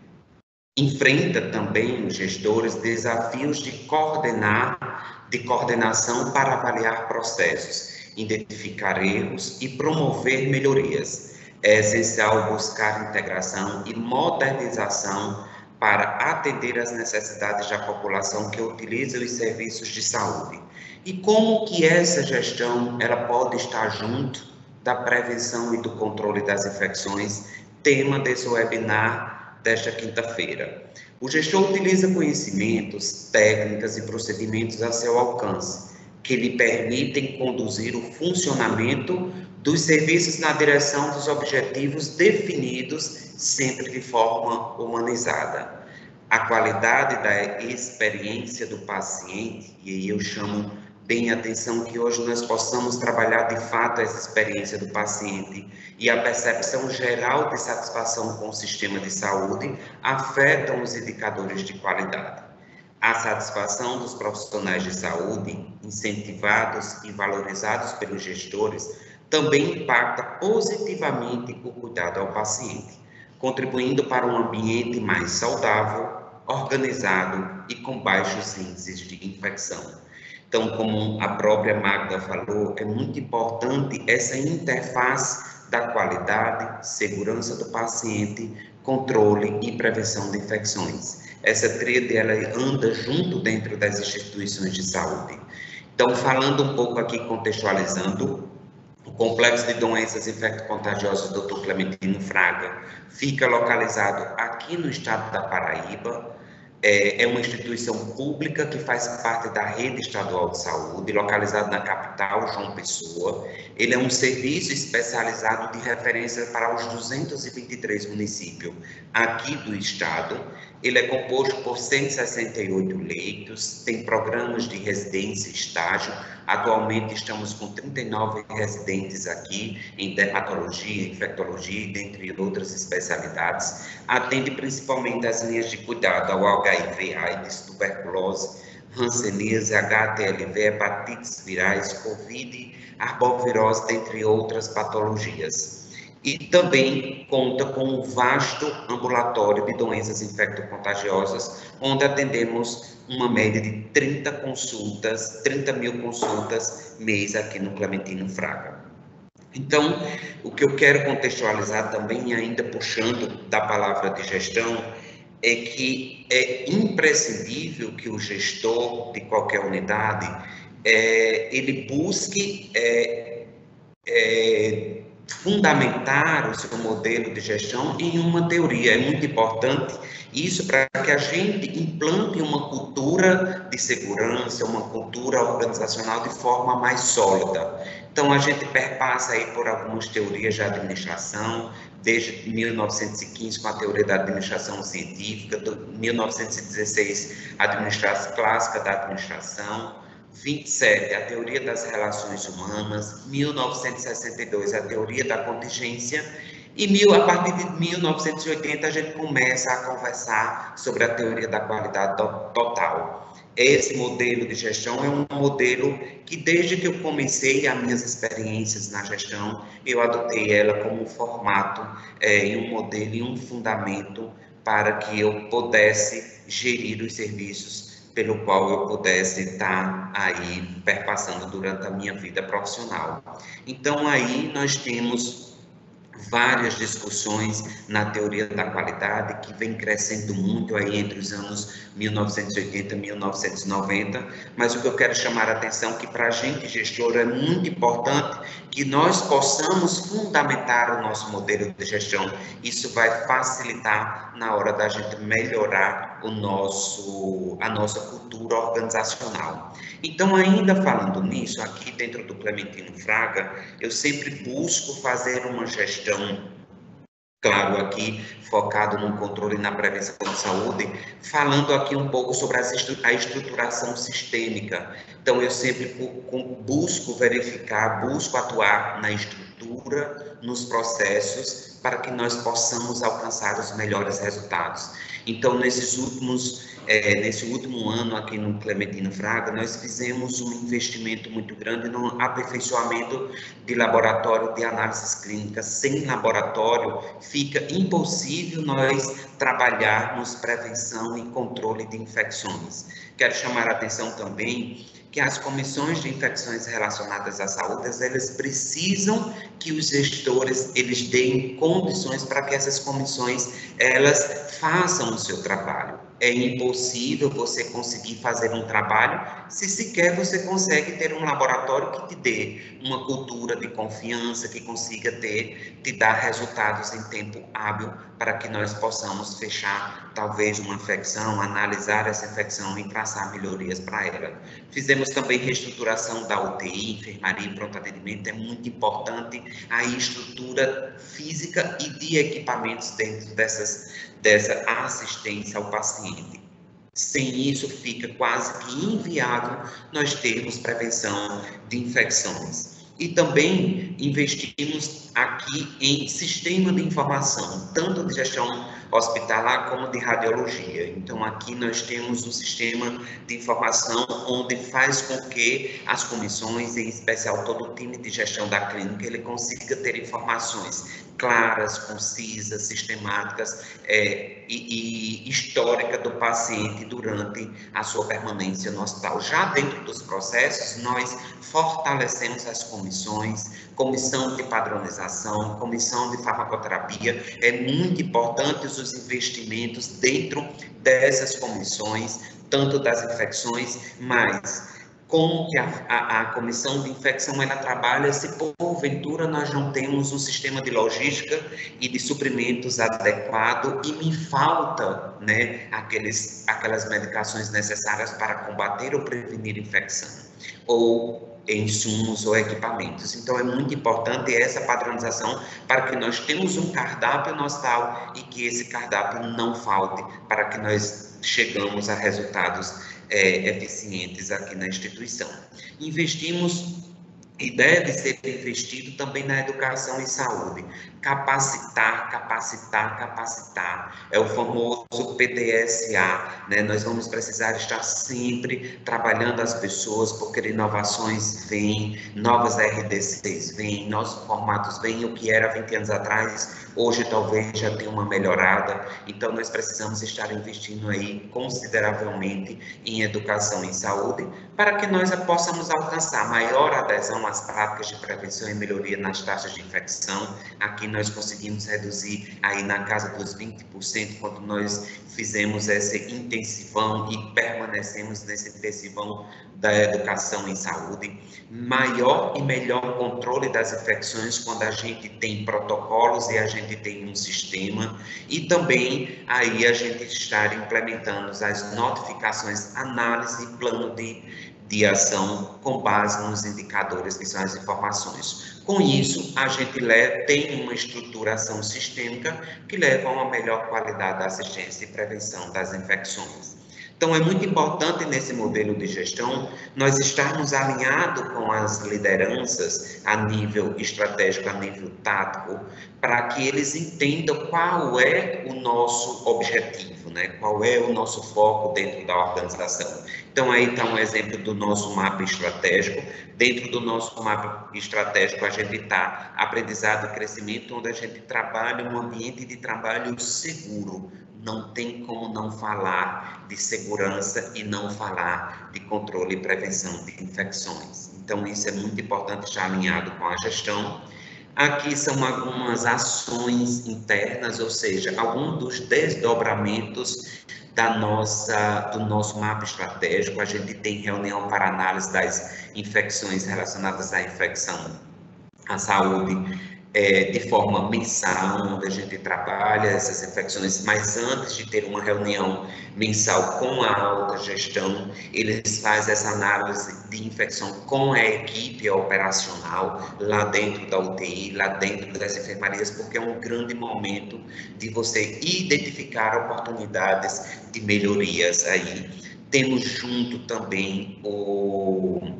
Enfrenta também, os gestores, desafios de coordenar, de coordenação para avaliar processos, identificar erros e promover melhorias. É essencial buscar integração e modernização para atender às necessidades da população que utiliza os serviços de saúde. E como que essa gestão ela pode estar junto da prevenção e do controle das infecções, tema desse webinar desta quinta-feira. O gestor utiliza conhecimentos, técnicas e procedimentos a seu alcance, que lhe permitem conduzir o funcionamento dos serviços na direção dos objetivos definidos, sempre de forma humanizada. A qualidade da experiência do paciente, e aí eu chamo bem a atenção que hoje nós possamos trabalhar de fato essa experiência do paciente e a percepção geral de satisfação com o sistema de saúde afetam os indicadores de qualidade. A satisfação dos profissionais de saúde, incentivados e valorizados pelos gestores, também impacta positivamente o cuidado ao paciente, contribuindo para um ambiente mais saudável, organizado e com baixos índices de infecção. Então, como a própria Magda falou, é muito importante essa interface da qualidade, segurança do paciente controle e prevenção de infecções. Essa tríade, ela anda junto dentro das instituições de saúde. Então, falando um pouco aqui, contextualizando, o Complexo de Doenças Infecto-Contagiosas doutor Clementino Fraga fica localizado aqui no estado da Paraíba. É uma instituição pública que faz parte da rede estadual de saúde, localizado na capital, João Pessoa. Ele é um serviço especializado de referência para os duzentos e vinte e três municípios aqui do estado. Ele é composto por cento e sessenta e oito leitos, tem programas de residência e estágio. Atualmente estamos com trinta e nove residentes aqui em dermatologia, infectologia, dentre outras especialidades. Atende principalmente as linhas de cuidado ao H I V, AIDS, tuberculose, hanseníase, H T L V, hepatites virais, Covid, arbovirose, dentre outras patologias. E também conta com um vasto ambulatório de doenças infecto-contagiosas, onde atendemos uma média de trinta consultas, trinta mil consultas mês aqui no Clementino Fraga. Então, o que eu quero contextualizar também, ainda puxando da palavra de gestão, é que é imprescindível que o gestor de qualquer unidade, é, ele busque é, é, fundamentar o seu modelo de gestão em uma teoria. É muito importante isso para que a gente implante uma cultura de segurança, uma cultura organizacional de forma mais sólida. Então, a gente perpassa aí por algumas teorias de administração, desde mil novecentos e quinze com a teoria da administração científica, mil novecentos e dezesseis a administração clássica da administração, vinte e sete, a teoria das relações humanas, mil novecentos e sessenta e dois, a teoria da contingência, e mil, a partir de mil novecentos e oitenta a gente começa a conversar sobre a teoria da qualidade total. Esse modelo de gestão é um modelo que, desde que eu comecei as minhas experiências na gestão, eu adotei ela como um formato, é, e um modelo e um fundamento para que eu pudesse gerir os serviços pelo qual eu pudesse estar aí perpassando durante a minha vida profissional. Então, aí nós temos várias discussões na teoria da qualidade, que vem crescendo muito aí entre os anos mil novecentos e oitenta e mil novecentos e noventa, mas o que eu quero chamar a atenção é que para a gente, gestor, é muito importante que nós possamos fundamentar o nosso modelo de gestão. Isso vai facilitar na hora da gente melhorar o nosso, a nossa cultura organizacional. Então, ainda falando nisso, aqui dentro do Clementino Fraga, eu sempre busco fazer uma gestão, claro, aqui focado no controle e na prevenção de saúde, falando aqui um pouco sobre a estruturação sistêmica. Então, eu sempre busco verificar, busco atuar na estrutura, nos processos, para que nós possamos alcançar os melhores resultados. Então, nesses últimos, é, nesse último ano aqui no Clementino Fraga, nós fizemos um investimento muito grande no aperfeiçoamento de laboratório de análises clínicas. Sem laboratório, fica impossível nós trabalharmos prevenção e controle de infecções. Quero chamar a atenção também que as comissões de infecções relacionadas à saúde, elas precisam que os gestores, eles deem condições para que essas comissões, elas façam o seu trabalho. É impossível você conseguir fazer um trabalho se sequer você consegue ter um laboratório que te dê uma cultura de confiança, que consiga ter, te dar resultados em tempo hábil para que nós possamos fechar talvez uma infecção, analisar essa infecção e traçar melhorias para ela. Fizemos também reestruturação da U T I, enfermaria e pronto atendimento. É muito importante a estrutura física e de equipamentos dentro dessas, dessa assistência ao paciente. Sem isso, fica quase que inviável nós termos prevenção de infecções. E também investimos aqui em sistema de informação, tanto de gestão hospitalar como de radiologia. Então, aqui nós temos um sistema de informação onde faz com que as comissões, em especial todo o time de gestão da clínica, ele consiga ter informações claras, concisas, sistemáticas é, e, e histórica do paciente durante a sua permanência no hospital. Já dentro dos processos, nós fortalecemos as comissões comissões, comissão de padronização, comissão de farmacoterapia. É muito importante os investimentos dentro dessas comissões, tanto das infecções, mas como que a, a, a comissão de infecção ela trabalha se porventura nós não temos um sistema de logística e de suprimentos adequado e me falta, né, aqueles, aquelas medicações necessárias para combater ou prevenir infecção, ou insumos ou equipamentos. Então, é muito importante essa padronização para que nós tenhamos um cardápio no hospital e que esse cardápio não falte para que nós chegamos a resultados É, eficientes aqui na instituição. Investimos e deve ser investido também na educação e saúde. Capacitar, capacitar, capacitar. É o famoso P D S A, né? Nós vamos precisar estar sempre trabalhando as pessoas, porque inovações vêm, novas R D Cs vêm, novos formatos vêm. O que era vinte anos atrás, hoje talvez já tenha uma melhorada. Então, nós precisamos estar investindo aí consideravelmente em educação e saúde, para que nós possamos alcançar maior adesão às práticas de prevenção e melhoria nas taxas de infecção. Aqui nós conseguimos reduzir aí na casa dos vinte por cento quando nós fizemos esse intensivão e permanecemos nesse intensivão da educação em saúde. Maior e melhor controle das infecções quando a gente tem protocolos e a gente tem um sistema, e também aí a gente estar implementando as notificações, análise e plano de, de ação com base nos indicadores que são as informações. Com isso, a gente leva, tem uma estruturação sistêmica que leva a uma melhor qualidade da assistência e prevenção das infecções. Então, é muito importante nesse modelo de gestão nós estarmos alinhados com as lideranças a nível estratégico, a nível tático, para que eles entendam qual é o nosso objetivo, né? Qual é o nosso foco dentro da organização. Então, aí está um exemplo do nosso mapa estratégico. Dentro do nosso mapa estratégico, a gente está aprendizado e crescimento, onde a gente trabalha um ambiente de trabalho seguro. Não tem como não falar de segurança e não falar de controle e prevenção de infecções. Então, isso é muito importante estar alinhado com a gestão. Aqui são algumas ações internas, ou seja, alguns dos desdobramentos da nossa, do nosso mapa estratégico. A gente tem reunião para análise das infecções relacionadas à infecção, à saúde, É, de forma mensal, onde a gente trabalha essas infecções, mas antes de ter uma reunião mensal com a alta gestão, eles fazem essa análise de infecção com a equipe operacional, lá dentro da U T I, lá dentro das enfermarias, porque é um grande momento de você identificar oportunidades de melhorias aí. Temos junto também o...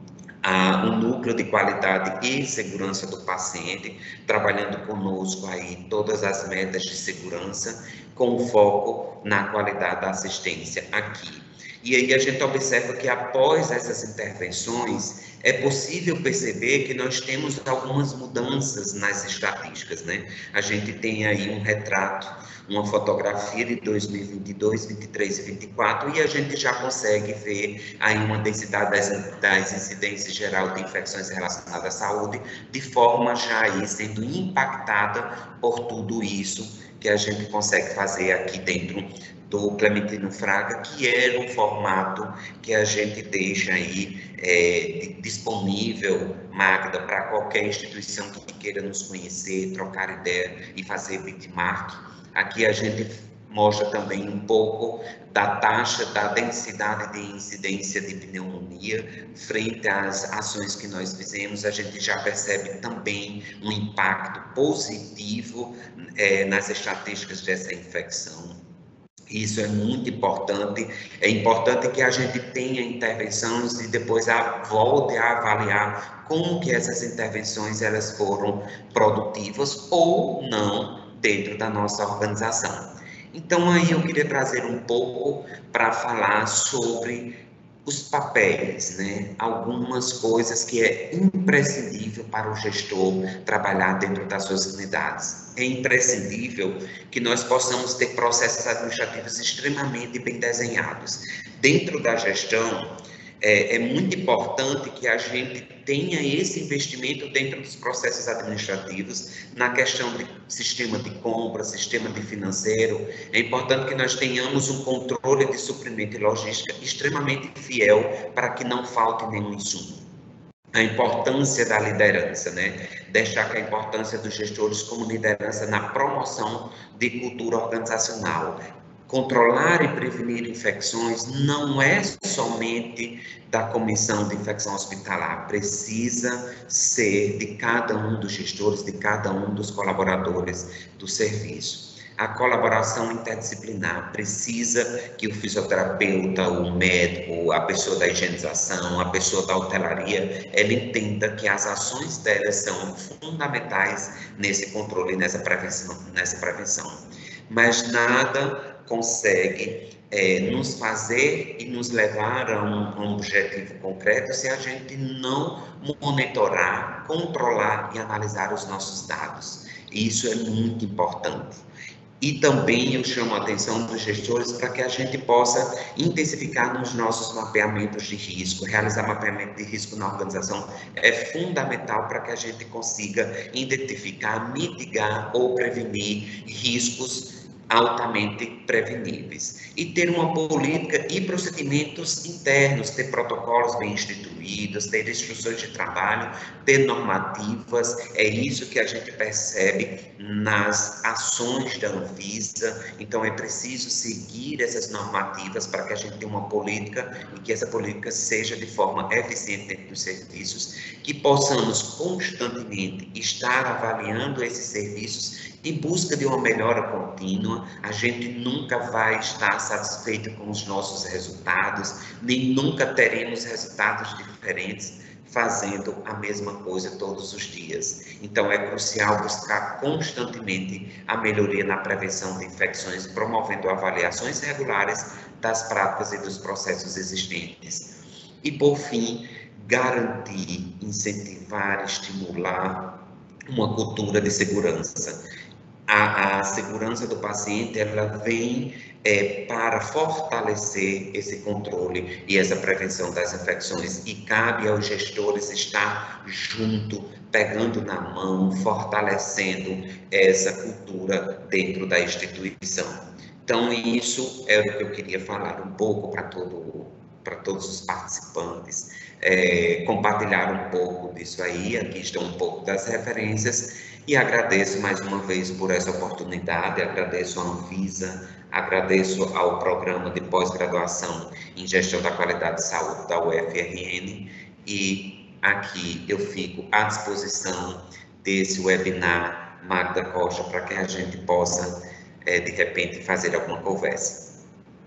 Ah, um núcleo de qualidade e segurança do paciente, trabalhando conosco aí todas as metas de segurança, com foco na qualidade da assistência aqui. E aí a gente observa que após essas intervenções, é possível perceber que nós temos algumas mudanças nas estatísticas, né? A gente tem aí um retrato, uma fotografia de dois mil e vinte e dois, vinte e três e vinte e quatro, e a gente já consegue ver aí uma densidade das, das incidências geral de infecções relacionadas à saúde, de forma já aí sendo impactada por tudo isso que a gente consegue fazer aqui dentro do Clementino Fraga, que era um formato que a gente deixa aí é, disponível, Magda, para qualquer instituição que queira nos conhecer, trocar ideia e fazer benchmark. Aqui a gente mostra também um pouco da taxa, da densidade de incidência de pneumonia frente às ações que nós fizemos. A gente já percebe também um impacto positivo é, nas estatísticas dessa infecção. Isso é muito importante. É importante que a gente tenha intervenções e depois a, volte a avaliar como que essas intervenções elas foram produtivas ou não dentro da nossa organização. Então, aí eu queria trazer um pouco para falar sobre os papéis, né? Algumas coisas que é imprescindível para o gestor trabalhar dentro das suas unidades. É imprescindível que nós possamos ter processos administrativos extremamente bem desenhados. Dentro da gestão, É, é muito importante que a gente tenha esse investimento dentro dos processos administrativos, na questão de sistema de compra, sistema de financeiro. É importante que nós tenhamos um controle de suprimento e logística extremamente fiel para que não falte nenhum insumo. A importância da liderança, né? Destaca a importância dos gestores como liderança na promoção de cultura organizacional. Controlar e prevenir infecções não é somente da comissão de infecção hospitalar, precisa ser de cada um dos gestores, de cada um dos colaboradores do serviço. A colaboração interdisciplinar precisa que o fisioterapeuta, o médico, a pessoa da higienização, a pessoa da hotelaria, ela entenda que as ações delas são fundamentais nesse controle, nessa prevenção, nessa prevenção. Mas nada consegue é, nos fazer e nos levar a um, a um objetivo concreto se a gente não monitorar, controlar e analisar os nossos dados. Isso é muito importante. E também eu chamo a atenção dos gestores para que a gente possa intensificar nos nossos mapeamentos de risco. Realizar mapeamento de risco na organização é fundamental para que a gente consiga identificar, mitigar ou prevenir riscos altamente preveníveis. E ter uma política e procedimentos internos, ter protocolos bem instituídos, ter instruções de trabalho, ter normativas. É isso que a gente percebe nas ações da Anvisa. Então, é preciso seguir essas normativas para que a gente tenha uma política e que essa política seja de forma eficiente dentro dos serviços, que possamos constantemente estar avaliando esses serviços em busca de uma melhora contínua. A gente nunca vai estar satisfeito com os nossos resultados, nem nunca teremos resultados diferentes fazendo a mesma coisa todos os dias. Então, é crucial buscar constantemente a melhoria na prevenção de infecções, promovendo avaliações regulares das práticas e dos processos existentes. E, por fim, garantir, incentivar, estimular uma cultura de segurança. A, a segurança do paciente, ela vem é, para fortalecer esse controle e essa prevenção das infecções, e cabe aos gestores estar junto, pegando na mão, fortalecendo essa cultura dentro da instituição. Então, isso é o que eu queria falar um pouco para todo, para todos os participantes, é, compartilhar um pouco disso aí. Aqui estão um pouco das referências. E agradeço mais uma vez por essa oportunidade, agradeço à Anvisa, agradeço ao Programa de Pós-Graduação em Gestão da Qualidade de Saúde da U F R N, e aqui eu fico à disposição desse webinar, Magda Costa, para que a gente possa, é, de repente, fazer alguma conversa.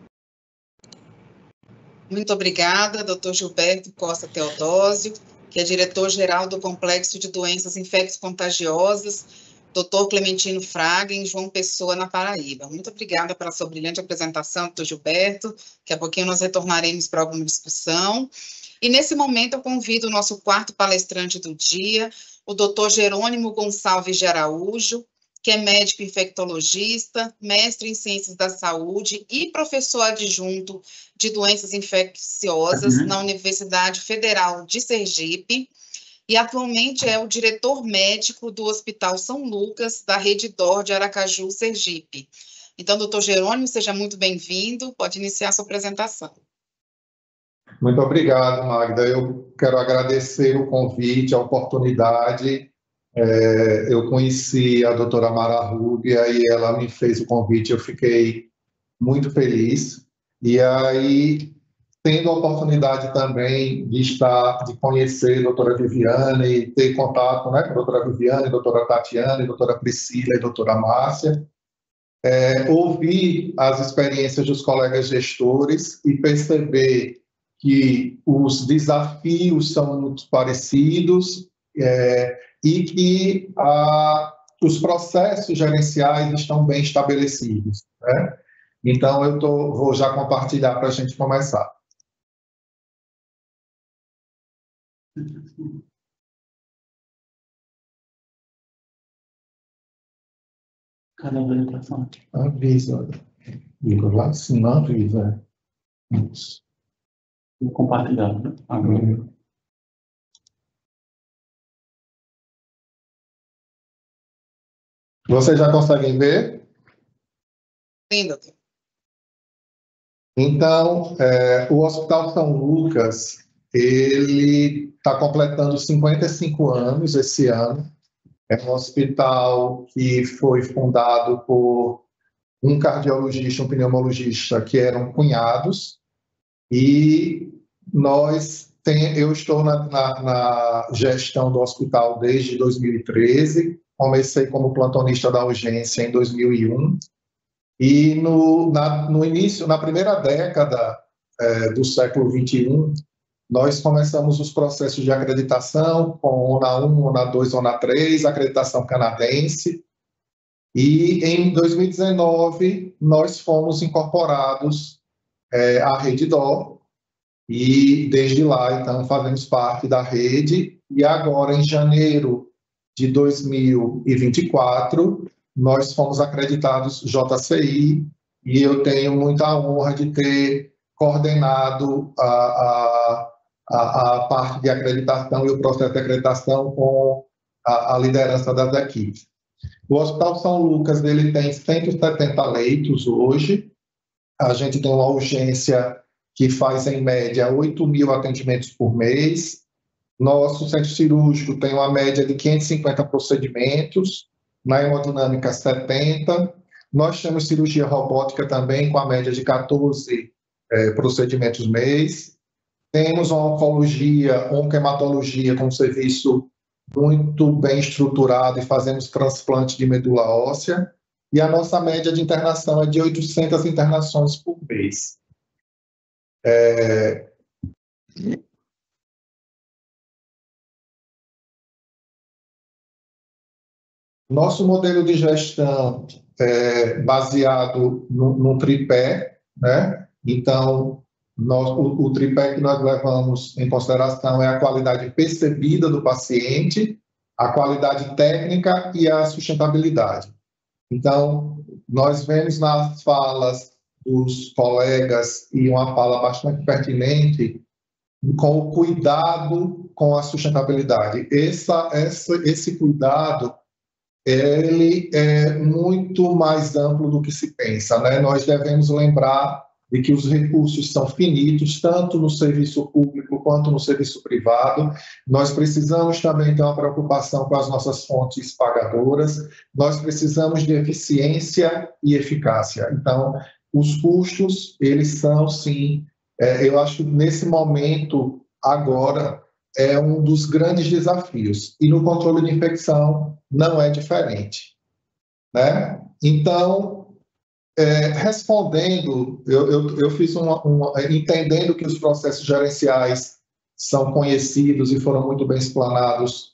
Muito obrigada, doutor Gilberto Costa Teodósio, que é diretor-geral do Complexo de Doenças Infecto-Contagiosas, doutor Clementino Fraga, em João Pessoa, na Paraíba. Muito obrigada pela sua brilhante apresentação, doutor Gilberto. Daqui a pouquinho nós retornaremos para alguma discussão. E, nesse momento, eu convido o nosso quarto palestrante do dia, o doutor Jerônimo Gonçalves de Araújo, que é médico infectologista, mestre em Ciências da Saúde e professor adjunto de doenças infecciosas uhum. na Universidade Federal de Sergipe, e atualmente é o diretor médico do Hospital São Lucas, da Rede D O R de Aracaju, Sergipe. Então, doutor Jerônimo, seja muito bem-vindo, pode iniciar a sua apresentação. Muito obrigado, Magda. Eu quero agradecer o convite, a oportunidade. É, eu conheci a doutora Mara Rubia e ela me fez o convite, eu fiquei muito feliz. E aí, tendo a oportunidade também de estar, de conhecer a doutora Viviane, ter contato, né, com a doutora Viviane, a doutora Tatiana, a doutora Priscila e a doutora Márcia, é, ouvir as experiências dos colegas gestores e perceber que os desafios são muito parecidos, é, e que ah, os processos gerenciais estão bem estabelecidos, né? Então, eu tô, vou já compartilhar para a gente começar. Cadê a habilitação? Avisa. Igor, lá sim, não avisa. Isso. compartilhar, né? Agora. Vocês já conseguem ver? Sim, doutor. Então, é, o Hospital São Lucas, ele está completando cinquenta e cinco anos esse ano. É um hospital que foi fundado por um cardiologista, um pneumologista, que eram cunhados, e nós tem, eu estou na, na, na gestão do hospital desde dois mil e treze, comecei como plantonista da urgência em dois mil e um, e no, na, no início, na primeira década é, do século vinte e um, nós começamos os processos de acreditação com ONA um, ONA dois, ONA três, acreditação canadense, e em dois mil e dezenove nós fomos incorporados é, à Rede D O, e desde lá, então, fazemos parte da rede, e agora, em janeiro de dois mil e vinte e quatro, nós fomos acreditados J C I, e eu tenho muita honra de ter coordenado a, a, a, a parte de acreditação e o processo de acreditação com a, a liderança das equipes. O Hospital São Lucas, ele tem cento e setenta leitos hoje, a gente tem uma urgência que faz, em média, oito mil atendimentos por mês. Nosso centro cirúrgico tem uma média de quinhentos e cinquenta procedimentos, na hemodinâmica setenta. Nós temos cirurgia robótica também, com a média de quatorze é, procedimentos mês. Temos uma oncologia, oncohematologia, com um serviço muito bem estruturado, e fazemos transplante de medula óssea. E a nossa média de internação é de oitocentas internações por mês. É... Nosso modelo de gestão é baseado no, no tripé, né? Então, nós, o, o tripé que nós levamos em consideração é a qualidade percebida do paciente, a qualidade técnica e a sustentabilidade. Então, nós vemos nas falas dos colegas, e uma fala bastante pertinente, com o cuidado com a sustentabilidade. Essa, essa, esse cuidado, ele é muito mais amplo do que se pensa, né? Nós devemos lembrar de que os recursos são finitos, tanto no serviço público quanto no serviço privado. Nós precisamos também ter uma preocupação com as nossas fontes pagadoras, nós precisamos de eficiência e eficácia. Então, os custos, eles são, sim, é, eu acho que nesse momento, agora, é um dos grandes desafios. E no controle de infecção não é diferente, né? Então, é, respondendo, eu, eu, eu fiz uma, uma... Entendendo que os processos gerenciais são conhecidos e foram muito bem explanados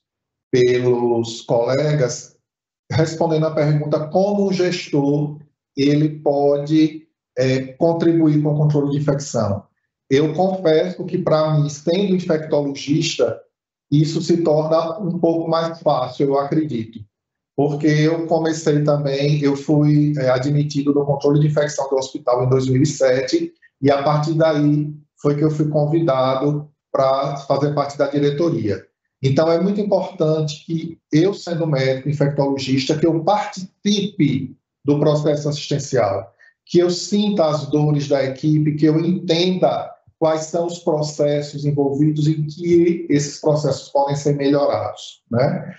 pelos colegas, respondendo à pergunta como o gestor ele pode é, contribuir com o controle de infecção. Eu confesso que, para mim, sendo infectologista, isso se torna um pouco mais fácil, eu acredito. Porque eu comecei também, eu fui é, admitido no controle de infecção do hospital em dois mil e sete, e a partir daí foi que eu fui convidado para fazer parte da diretoria. Então, é muito importante que eu, sendo médico infectologista, que eu participe do processo assistencial, que eu sinta as dores da equipe, que eu entenda quais são os processos envolvidos e que esses processos podem ser melhorados, né?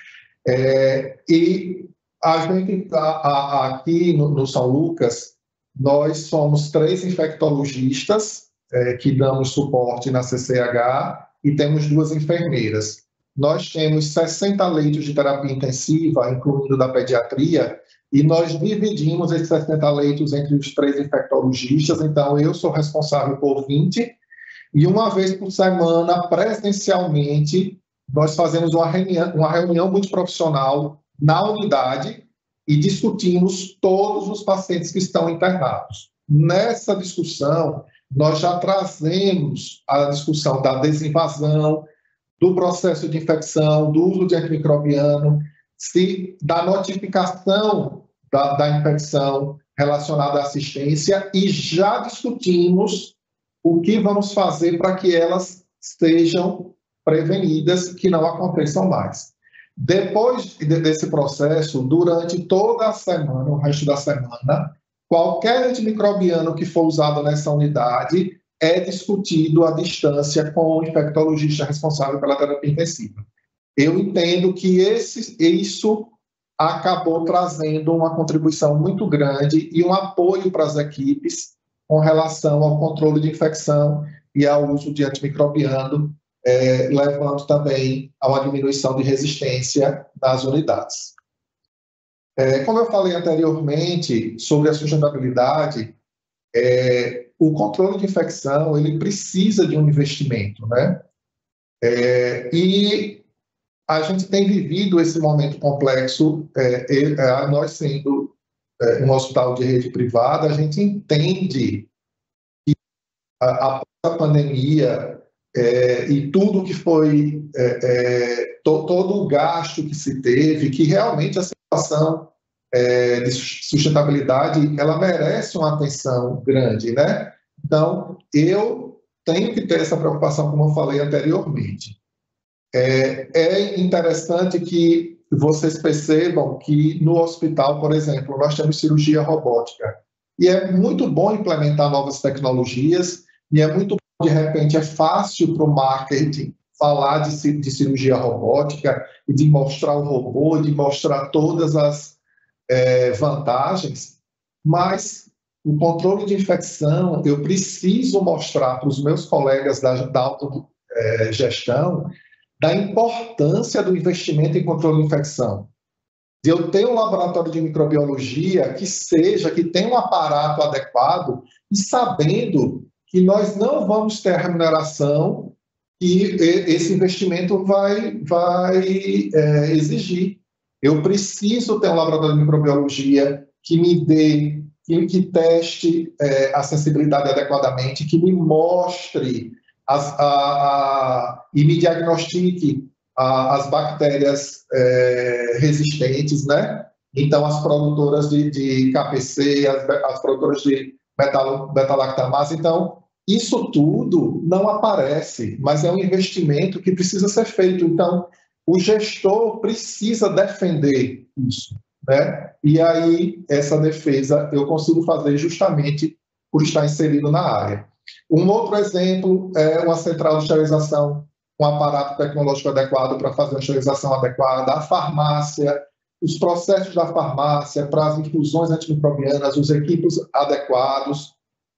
É, e a gente, a, a, aqui no, no São Lucas, nós somos três infectologistas é, que damos suporte na C C H e temos duas enfermeiras. Nós temos sessenta leitos de terapia intensiva, incluindo da pediatria, e nós dividimos esses sessenta leitos entre os três infectologistas. Então, eu sou responsável por vinte, e uma vez por semana, presencialmente, nós fazemos uma reunião, uma reunião multiprofissional na unidade e discutimos todos os pacientes que estão internados. Nessa discussão, nós já trazemos a discussão da desinvasão, do processo de infecção, do uso de antimicrobiano, se, da notificação da, da infecção relacionada à assistência, e já discutimos o que vamos fazer para que elas sejam prevenidas, que não aconteçam mais. Depois desse processo, durante toda a semana, o resto da semana, qualquer antimicrobiano que for usado nessa unidade é discutido à distância com o infectologista responsável pela terapia intensiva. Eu entendo que esse, isso acabou trazendo uma contribuição muito grande e um apoio para as equipes com relação ao controle de infecção e ao uso de antimicrobiano, é, levando também a uma diminuição de resistência nas unidades. É, como eu falei anteriormente sobre a sustentabilidade, é, o controle de infecção ele precisa de um investimento, né? É, e a gente tem vivido esse momento complexo, é, é, nós sendo é, um hospital de rede privada, a gente entende que após a pandemia é, e tudo que foi, é, é, to, todo o gasto que se teve, que realmente a situação é, de sustentabilidade, ela merece uma atenção grande, né? Então, eu tenho que ter essa preocupação, como eu falei anteriormente. É, é interessante que vocês percebam que no hospital, por exemplo, nós temos cirurgia robótica. E é muito bom implementar novas tecnologias, e é muito bom, de repente, é fácil para o marketing falar de, de cirurgia robótica, e de mostrar o robô, e de mostrar todas as é, vantagens, mas o controle de infecção, eu preciso mostrar para os meus colegas da, da autogestão da importância do investimento em controle de infecção. De eu ter um laboratório de microbiologia que seja, que tenha um aparato adequado e sabendo que nós não vamos ter a remuneração que esse investimento vai, vai é, exigir. Eu preciso ter um laboratório de microbiologia que me dê, que, que teste é, a sensibilidade adequadamente, que me mostre As, a, a, e me diagnostique a, as bactérias é, resistentes, né? Então, as produtoras de, de K P C, as, as produtoras de beta-lactamase. Então, isso tudo não aparece, mas é um investimento que precisa ser feito. Então, o gestor precisa defender isso, né? E aí, essa defesa eu consigo fazer justamente por estar inserido na área. Um outro exemplo é uma central de esterilização com um aparato tecnológico adequado para fazer uma esterilização adequada, a farmácia, os processos da farmácia para as infusões antimicrobianas, os equipos adequados,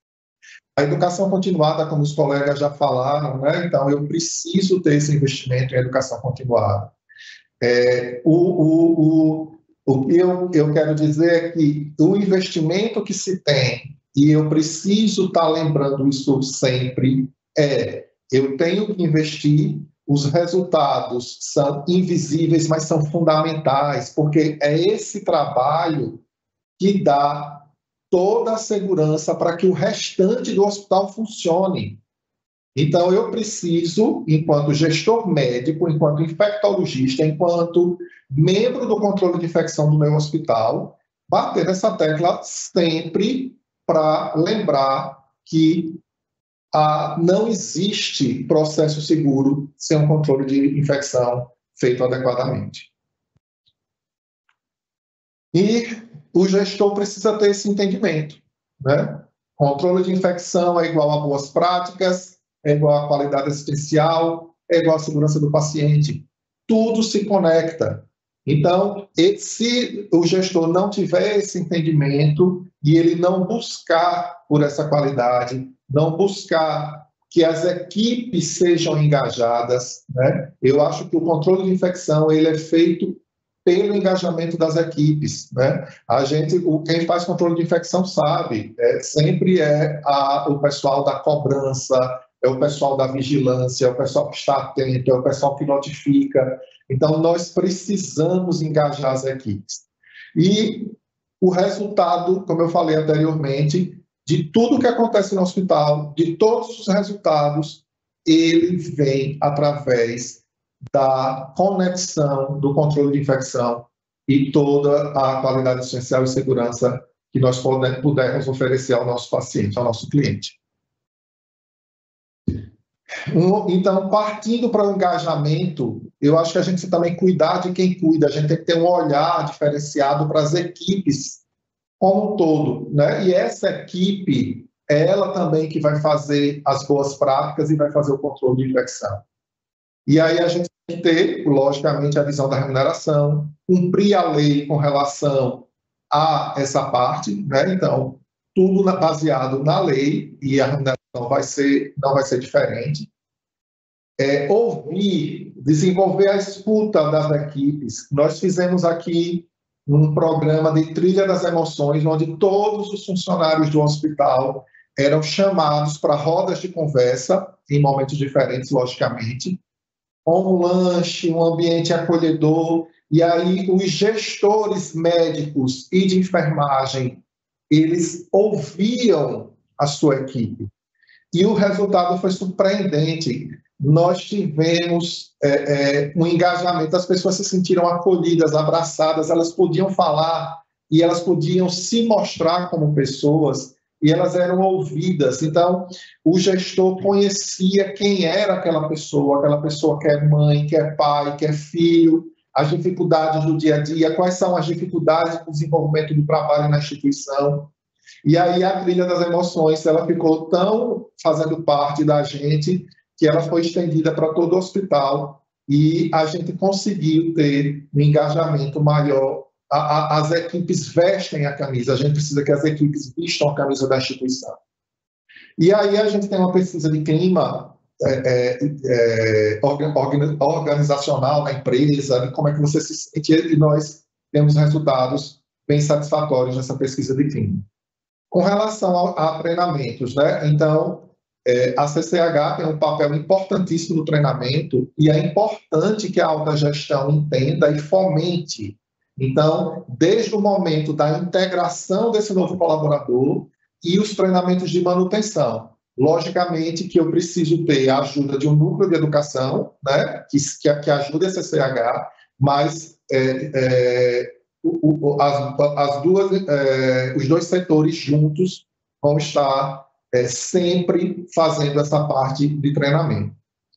a educação continuada, como os colegas já falaram, né? Então eu preciso ter esse investimento em educação continuada. É, o, o, o, o que eu, eu quero dizer é que o investimento que se tem, e eu preciso estar lembrando isso sempre, é, eu tenho que investir, os resultados são invisíveis, mas são fundamentais, porque é esse trabalho que dá toda a segurança para que o restante do hospital funcione. Então, eu preciso, enquanto gestor médico, enquanto infectologista, enquanto membro do controle de infecção do meu hospital, bater nessa tecla sempre para lembrar que ah, não existe processo seguro sem um controle de infecção feito adequadamente. E o gestor precisa ter esse entendimento, né? Controle de infecção é igual a boas práticas, é igual à qualidade assistencial, é igual à segurança do paciente. Tudo se conecta. Então, se o gestor não tiver esse entendimento e ele não buscar por essa qualidade, não buscar que as equipes sejam engajadas, né? Eu acho que o controle de infecção ele é feito pelo engajamento das equipes, né? A gente, o, quem faz controle de infecção sabe, é, sempre é a, o pessoal da cobrança, é o pessoal da vigilância, é o pessoal que está atento, é o pessoal que notifica. Então, nós precisamos engajar as equipes. E o resultado, como eu falei anteriormente, de tudo que acontece no hospital, de todos os resultados, ele vem através da conexão do controle de infecção e toda a qualidade assistencial e segurança que nós pudermos oferecer ao nosso paciente, ao nosso cliente. Um, então, partindo para o engajamento, eu acho que a gente tem também cuidar de quem cuida, a gente tem que ter um olhar diferenciado para as equipes como um todo, né? E essa equipe, é ela também que vai fazer as boas práticas e vai fazer o controle de infecção. E aí a gente tem que ter, logicamente, a visão da remuneração, cumprir a lei com relação a essa parte, né? Então, tudo baseado na lei e a remuneração vai ser, não vai ser diferente. É, ouvir, desenvolver a escuta das equipes. Nós fizemos aqui um programa de trilha das emoções, onde todos os funcionários do hospital eram chamados para rodas de conversa, em momentos diferentes, logicamente, com um lanche, um ambiente acolhedor, e aí os gestores médicos e de enfermagem, eles ouviam a sua equipe. E o resultado foi surpreendente. Nós tivemos é, é, um engajamento, as pessoas se sentiram acolhidas, abraçadas, elas podiam falar e elas podiam se mostrar como pessoas e elas eram ouvidas. Então, o gestor conhecia quem era aquela pessoa, aquela pessoa que é mãe, que é pai, que é filho, as dificuldades do dia a dia, quais são as dificuldades do desenvolvimento do trabalho na instituição. E aí a trilha das emoções, ela ficou tão fazendo parte da gente que ela foi estendida para todo o hospital e a gente conseguiu ter um engajamento maior. A, a, as equipes vestem a camisa, a gente precisa que as equipes vistam a camisa da instituição. E aí a gente tem uma pesquisa de clima é, é, organizacional na empresa, de como é que você se sente, e nós temos resultados bem satisfatórios nessa pesquisa de clima. Com relação a, a treinamentos, né? Então, é, a C C H tem um papel importantíssimo no treinamento e é importante que a alta gestão entenda e fomente. Então, desde o momento da integração desse novo colaborador e os treinamentos de manutenção. Logicamente que eu preciso ter a ajuda de um núcleo de educação, né? que, que, que ajude a C C H, mas é, é, o, o, as, as duas, é, os dois setores juntos vão estar é, sempre fazendo essa parte de treinamento.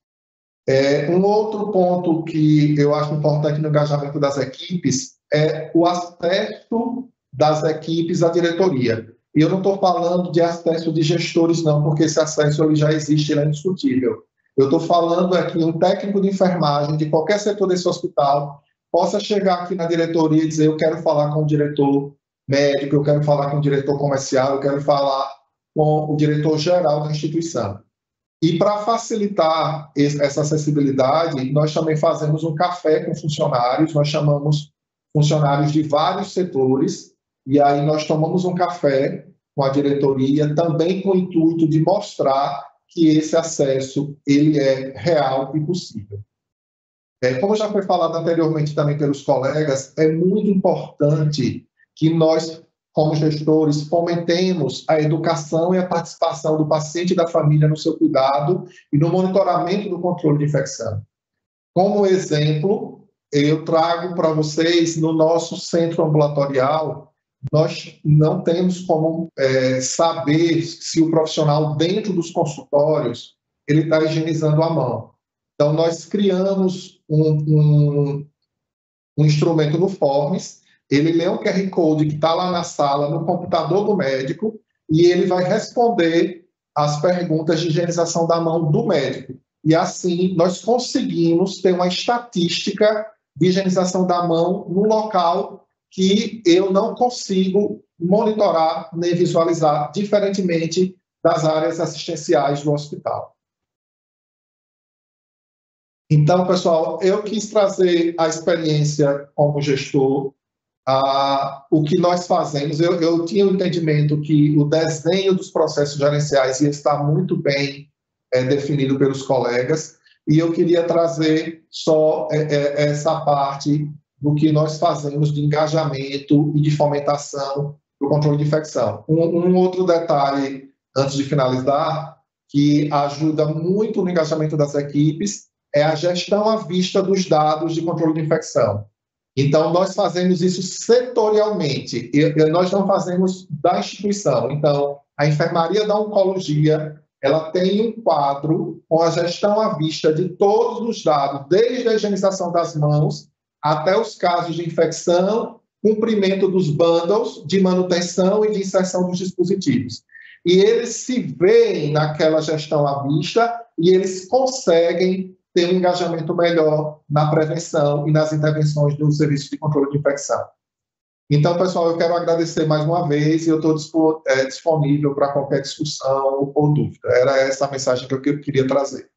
É, um outro ponto que eu acho importante no engajamento das equipes é o acesso das equipes à diretoria. E eu não estou falando de acesso de gestores, não, porque esse acesso ele já existe, ele é indiscutível. Eu estou falando é que um técnico de enfermagem de qualquer setor desse hospital possa chegar aqui na diretoria e dizer: eu quero falar com o diretor médico, eu quero falar com o diretor comercial, eu quero falar com o diretor geral da instituição. E para facilitar essa acessibilidade, nós também fazemos um café com funcionários, nós chamamos funcionários de vários setores, e aí nós tomamos um café com a diretoria, também com o intuito de mostrar que esse acesso ele é real e possível. É, como já foi falado anteriormente também pelos colegas, é muito importante que nós, como gestores, fomentemos a educação e a participação do paciente e da família no seu cuidado e no monitoramento do controle de infecção. Como exemplo, eu trago para vocês, no nosso centro ambulatorial, nós não temos como é, saber se o profissional dentro dos consultórios ele está higienizando a mão. Então, nós criamos um, um, um instrumento no Forms, ele lê um Q R Code que está lá na sala, no computador do médico, e ele vai responder as perguntas de higienização da mão do médico. E assim, nós conseguimos ter uma estatística de higienização da mão no local que eu não consigo monitorar nem visualizar, diferentemente das áreas assistenciais do hospital. Então, pessoal, eu quis trazer a experiência como gestor, a, o que nós fazemos. Eu, eu tinha o entendimento que o desenho dos processos gerenciais ia estar muito bem é, definido pelos colegas, e eu queria trazer só é, é, essa parte do que nós fazemos de engajamento e de fomentação do controle de infecção. Um, um outro detalhe, antes de finalizar, que ajuda muito no engajamento das equipes, é a gestão à vista dos dados de controle de infecção. Então, nós fazemos isso setorialmente, e, e nós não fazemos da instituição. Então, a enfermaria da oncologia, ela tem um quadro com a gestão à vista de todos os dados, desde a higienização das mãos até os casos de infecção, cumprimento dos bundles de manutenção e de inserção dos dispositivos. E eles se veem naquela gestão à vista e eles conseguem ter um engajamento melhor na prevenção e nas intervenções do Serviço de Controle de Infecção. Então, pessoal, eu quero agradecer mais uma vez e eu estou disponível para qualquer discussão ou dúvida. Era essa a mensagem que eu queria trazer.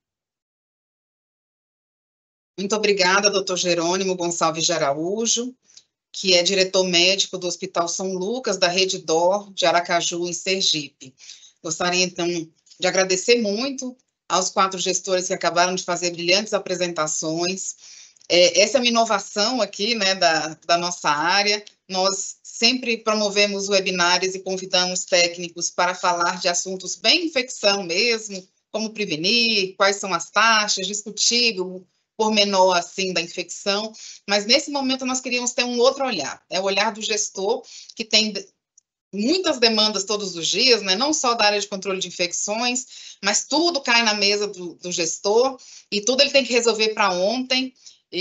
Muito obrigada, doutor Jerônimo Gonçalves de Araújo, que é diretor médico do Hospital São Lucas, da Rede D O R de Aracaju, em Sergipe. Gostaria, então, de agradecer muito aos quatro gestores que acabaram de fazer brilhantes apresentações. É, essa é uma inovação aqui, né, da, da nossa área. Nós sempre promovemos webinários e convidamos técnicos para falar de assuntos bem infecção mesmo, como prevenir, quais são as taxas, discutir o pormenor, assim, da infecção, mas nesse momento nós queríamos ter um outro olhar, é o olhar do gestor, que tem muitas demandas todos os dias, né, não só da área de controle de infecções, mas tudo cai na mesa do, do gestor, e tudo ele tem que resolver para ontem.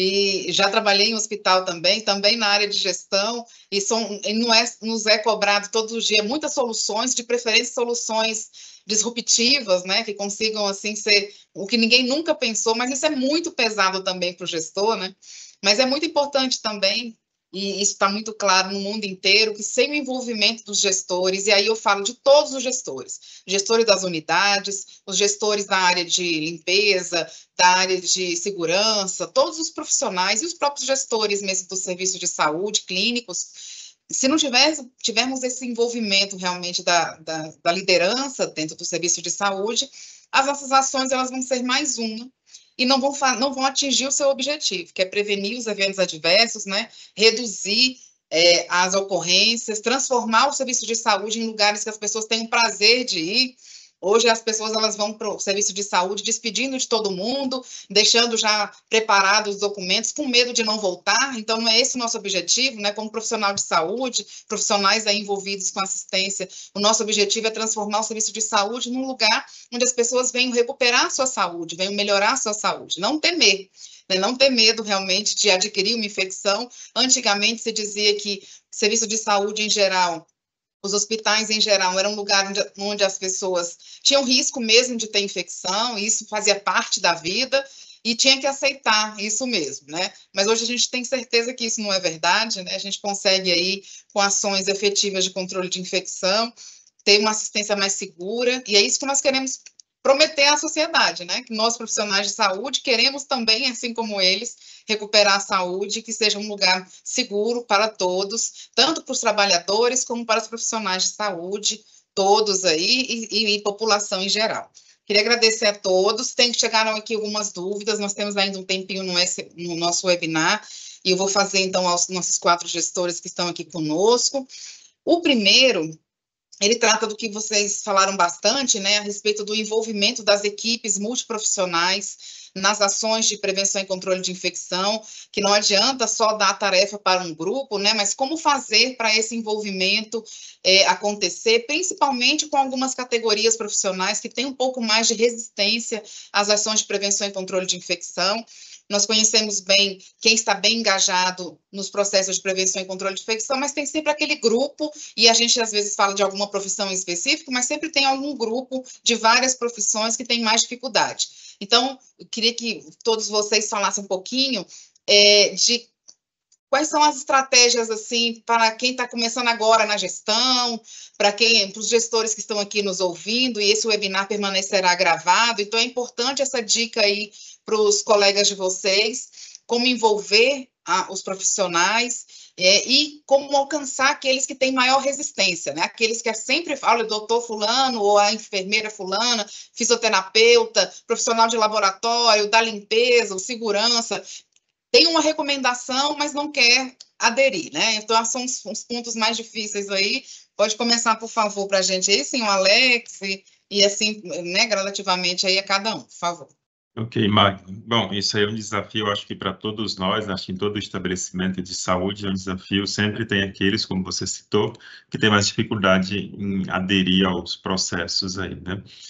E já trabalhei em hospital também, também na área de gestão, e, são, e não é, nos é cobrado todos os dias muitas soluções, de preferência soluções disruptivas, né, que consigam, assim, ser o que ninguém nunca pensou, mas isso é muito pesado também para o gestor, né, mas é muito importante também, e isso está muito claro no mundo inteiro, que sem o envolvimento dos gestores, e aí eu falo de todos os gestores, gestores das unidades, os gestores da área de limpeza, da área de segurança, todos os profissionais e os próprios gestores mesmo do serviço de saúde, clínicos, se não tiver, tivermos esse envolvimento realmente da, da, da liderança dentro do serviço de saúde, as nossas ações elas vão ser mais uma, e não vão, não vão atingir o seu objetivo, que é prevenir os eventos adversos, né, reduzir é, as ocorrências, transformar o serviço de saúde em lugares que as pessoas tenham prazer de ir. Hoje as pessoas elas vão para o serviço de saúde despedindo de todo mundo, deixando já preparados os documentos, com medo de não voltar. Então, não é esse o nosso objetivo, né? Como profissional de saúde, profissionais aí envolvidos com assistência, o nosso objetivo é transformar o serviço de saúde num lugar onde as pessoas venham recuperar a sua saúde, venham melhorar a sua saúde, não temer. Né? Não ter medo realmente de adquirir uma infecção. Antigamente se dizia que serviço de saúde em geral, os hospitais, em geral, eram um lugar onde, onde as pessoas tinham risco mesmo de ter infecção, e isso fazia parte da vida, e tinha que aceitar isso mesmo, né? Mas hoje a gente tem certeza que isso não é verdade, né? A gente consegue aí, com ações efetivas de controle de infecção, ter uma assistência mais segura, e é isso que nós queremos prometer à sociedade, né? Que nós, profissionais de saúde, queremos também, assim como eles, recuperar a saúde, que seja um lugar seguro para todos, tanto para os trabalhadores como para os profissionais de saúde, todos aí, e, e, e população em geral. Queria agradecer a todos, tem que chegaram aqui algumas dúvidas, nós temos ainda um tempinho no, no nosso webinar, e eu vou fazer, então, aos nossos quatro gestores que estão aqui conosco. O primeiro, ele trata do que vocês falaram bastante, né, a respeito do envolvimento das equipes multiprofissionais nas ações de prevenção e controle de infecção, que não adianta só dar a tarefa para um grupo, né, mas como fazer para esse envolvimento é, acontecer, principalmente com algumas categorias profissionais que têm um pouco mais de resistência às ações de prevenção e controle de infecção. Nós conhecemos bem quem está bem engajado nos processos de prevenção e controle de infecção, mas tem sempre aquele grupo, e a gente às vezes fala de alguma profissão em específico, mas sempre tem algum grupo de várias profissões que tem mais dificuldade. Então, eu queria que todos vocês falassem um pouquinho é, de quais são as estratégias, assim, para quem está começando agora na gestão, para quem, para os gestores que estão aqui nos ouvindo, e esse webinar permanecerá gravado, então é importante essa dica aí para os colegas de vocês, como envolver a, os profissionais é, e como alcançar aqueles que têm maior resistência, né? Aqueles que sempre falam, o doutor fulano, ou a enfermeira fulana, fisioterapeuta, profissional de laboratório, da limpeza, o segurança, tem uma recomendação, mas não quer aderir, né? Então, são os, os pontos mais difíceis aí. Pode começar, por favor, para a gente aí, sim, o Alex, e, e assim, né, gradativamente aí a cada um, por favor. Ok, Magda. Bom, isso aí é um desafio, acho que para todos nós, acho que em todo estabelecimento de saúde é um desafio, sempre tem aqueles, como você citou, que tem mais dificuldade em aderir aos processos aí, né?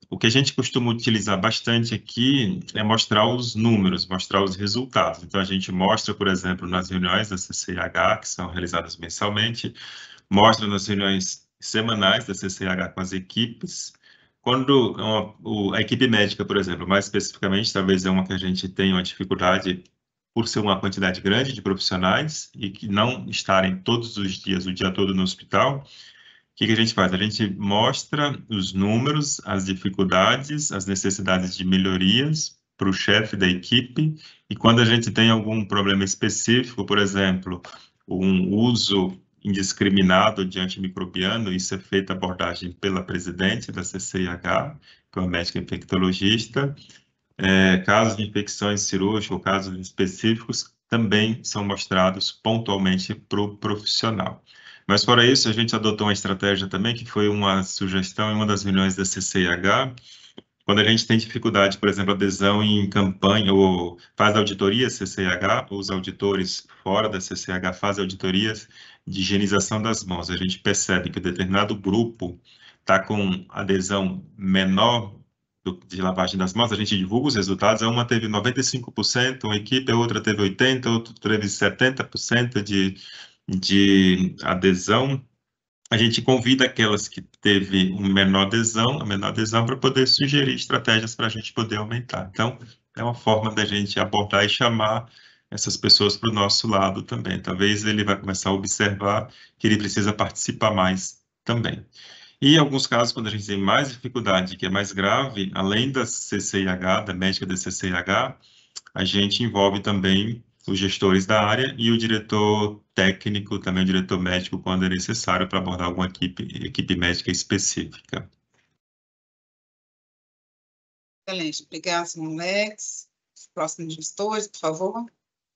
o que a gente costuma utilizar bastante aqui é mostrar os números, mostrar os resultados. Então, a gente mostra, por exemplo, nas reuniões da C C I H, que são realizadas mensalmente, mostra nas reuniões semanais da C C I H com as equipes. Quando uma, o, a equipe médica, por exemplo, mais especificamente, talvez é uma que a gente tenha uma dificuldade por ser uma quantidade grande de profissionais e que não estarem todos os dias, o dia todo no hospital, o que, que a gente faz? A gente mostra os números, as dificuldades, as necessidades de melhorias para o chefe da equipe, e quando a gente tem algum problema específico, por exemplo, um uso indiscriminado de antimicrobiano, isso é feita abordagem pela presidente da C C I H, que é uma médica infectologista. É, casos de infecções cirúrgicas, casos específicos, também são mostrados pontualmente para o profissional. Mas, fora isso, a gente adotou uma estratégia também, que foi uma sugestão em uma das reuniões da C C I H, quando a gente tem dificuldade, por exemplo, adesão em campanha, ou faz auditoria C C I H, os auditores fora da C C I H fazem auditorias de higienização das mãos. A gente percebe que determinado grupo está com adesão menor do, de lavagem das mãos, a gente divulga os resultados, uma teve noventa e cinco por cento, uma equipe, a outra teve oitenta por cento, outra teve setenta por cento de, de adesão. A gente convida aquelas que teve uma menor adesão, a menor adesão, para poder sugerir estratégias para a gente poder aumentar. Então, é uma forma da gente abordar e chamar essas pessoas para o nosso lado também. Talvez ele vai começar a observar que ele precisa participar mais também. E em alguns casos, quando a gente tem mais dificuldade, que é mais grave, além da C C I H, da médica da C C I H, a gente envolve também os gestores da área e o diretor técnico, também o diretor médico, quando é necessário, para abordar alguma equipe, equipe médica específica. Excelente. Obrigada, senhor Alex. Os próximos gestores, por favor.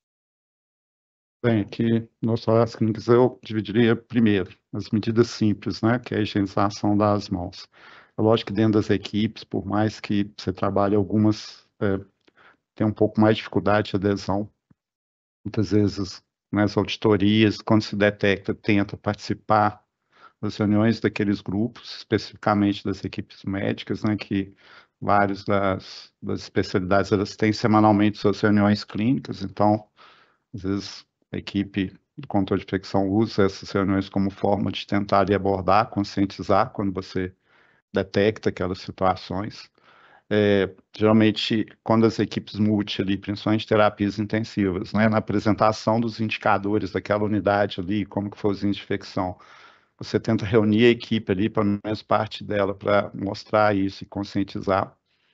Bem, aqui no Hospital Clínicas eu dividiria primeiro as medidas simples, né, que é a higienização das mãos. É lógico que dentro das equipes, por mais que você trabalhe algumas, é, tem um pouco mais de dificuldade de adesão. Muitas vezes, nas auditorias, quando se detecta, tenta participar das reuniões daqueles grupos, especificamente das equipes médicas, né, que várias das, das especialidades, elas têm semanalmente suas reuniões clínicas, então, às vezes, a equipe de controle de infecção usa essas reuniões como forma de tentar ali, abordar, conscientizar quando você detecta aquelas situações. É, geralmente, quando as equipes multi ali, principalmente terapias intensivas, né, na apresentação dos indicadores daquela unidade ali, como que foi os índices de infecção, você tenta reunir a equipe ali, pelo menos parte dela, para mostrar isso e conscientizar.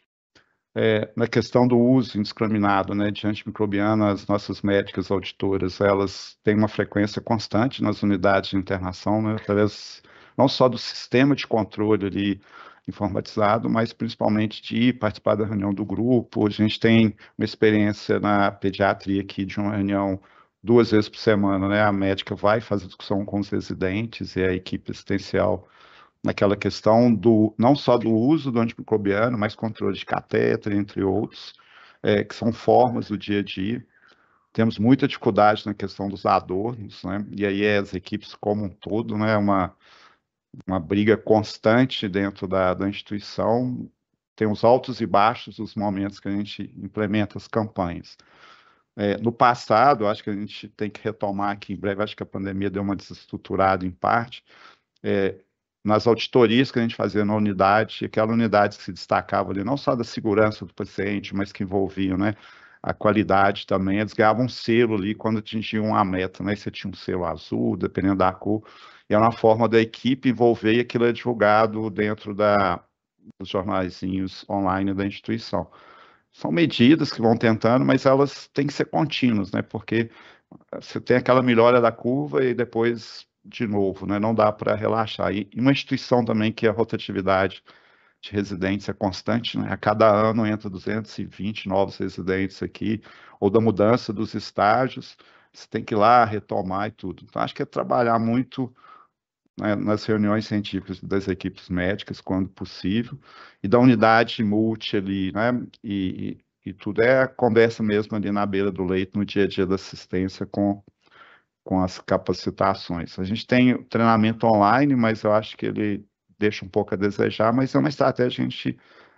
É, na questão do uso indiscriminado, né, de antimicrobiano, as nossas médicas auditoras, elas têm uma frequência constante nas unidades de internação, né, através não só do sistema de controle ali informatizado, mas principalmente de participar da reunião do grupo. A gente tem uma experiência na pediatria aqui de uma reunião duas vezes por semana, né, a médica vai fazer discussão com os residentes e a equipe assistencial naquela questão do, não só do uso do antimicrobiano, mas controle de catéter, entre outros, é, que são formas do dia a dia. Temos muita dificuldade na questão dos adornos, né? E aí as equipes como um todo, né? Uma, uma briga constante dentro da, da instituição. Tem os altos e baixos dos momentos que a gente implementa as campanhas. É, no passado, acho que a gente tem que retomar aqui em breve, acho que a pandemia deu uma desestruturada em parte, é, nas auditorias que a gente fazia na unidade, aquela unidade que se destacava ali, não só da segurança do paciente, mas que envolviam, né, a qualidade também, eles ganhavam um selo ali quando atingiam a meta, né, você tinha um selo azul, dependendo da cor, e era uma forma da equipe envolver e aquilo é divulgado dentro da, dos jornaizinhos online da instituição. São medidas que vão tentando, mas elas têm que ser contínuas, né, porque você tem aquela melhora da curva e depois de novo, né? Não dá para relaxar. E uma instituição também que a rotatividade de residentes é constante, né? A cada ano entra duzentos e vinte novos residentes aqui, ou da mudança dos estágios, você tem que ir lá retomar e tudo. Então, acho que é trabalhar muito, né, nas reuniões científicas das equipes médicas, quando possível, e da unidade multi ali, né? E, e, e tudo é a conversa mesmo ali na beira do leito, no dia a dia da assistência com com as capacitações. A gente tem o treinamento online, mas eu acho que ele deixa um pouco a desejar, mas é uma estratégia que a gente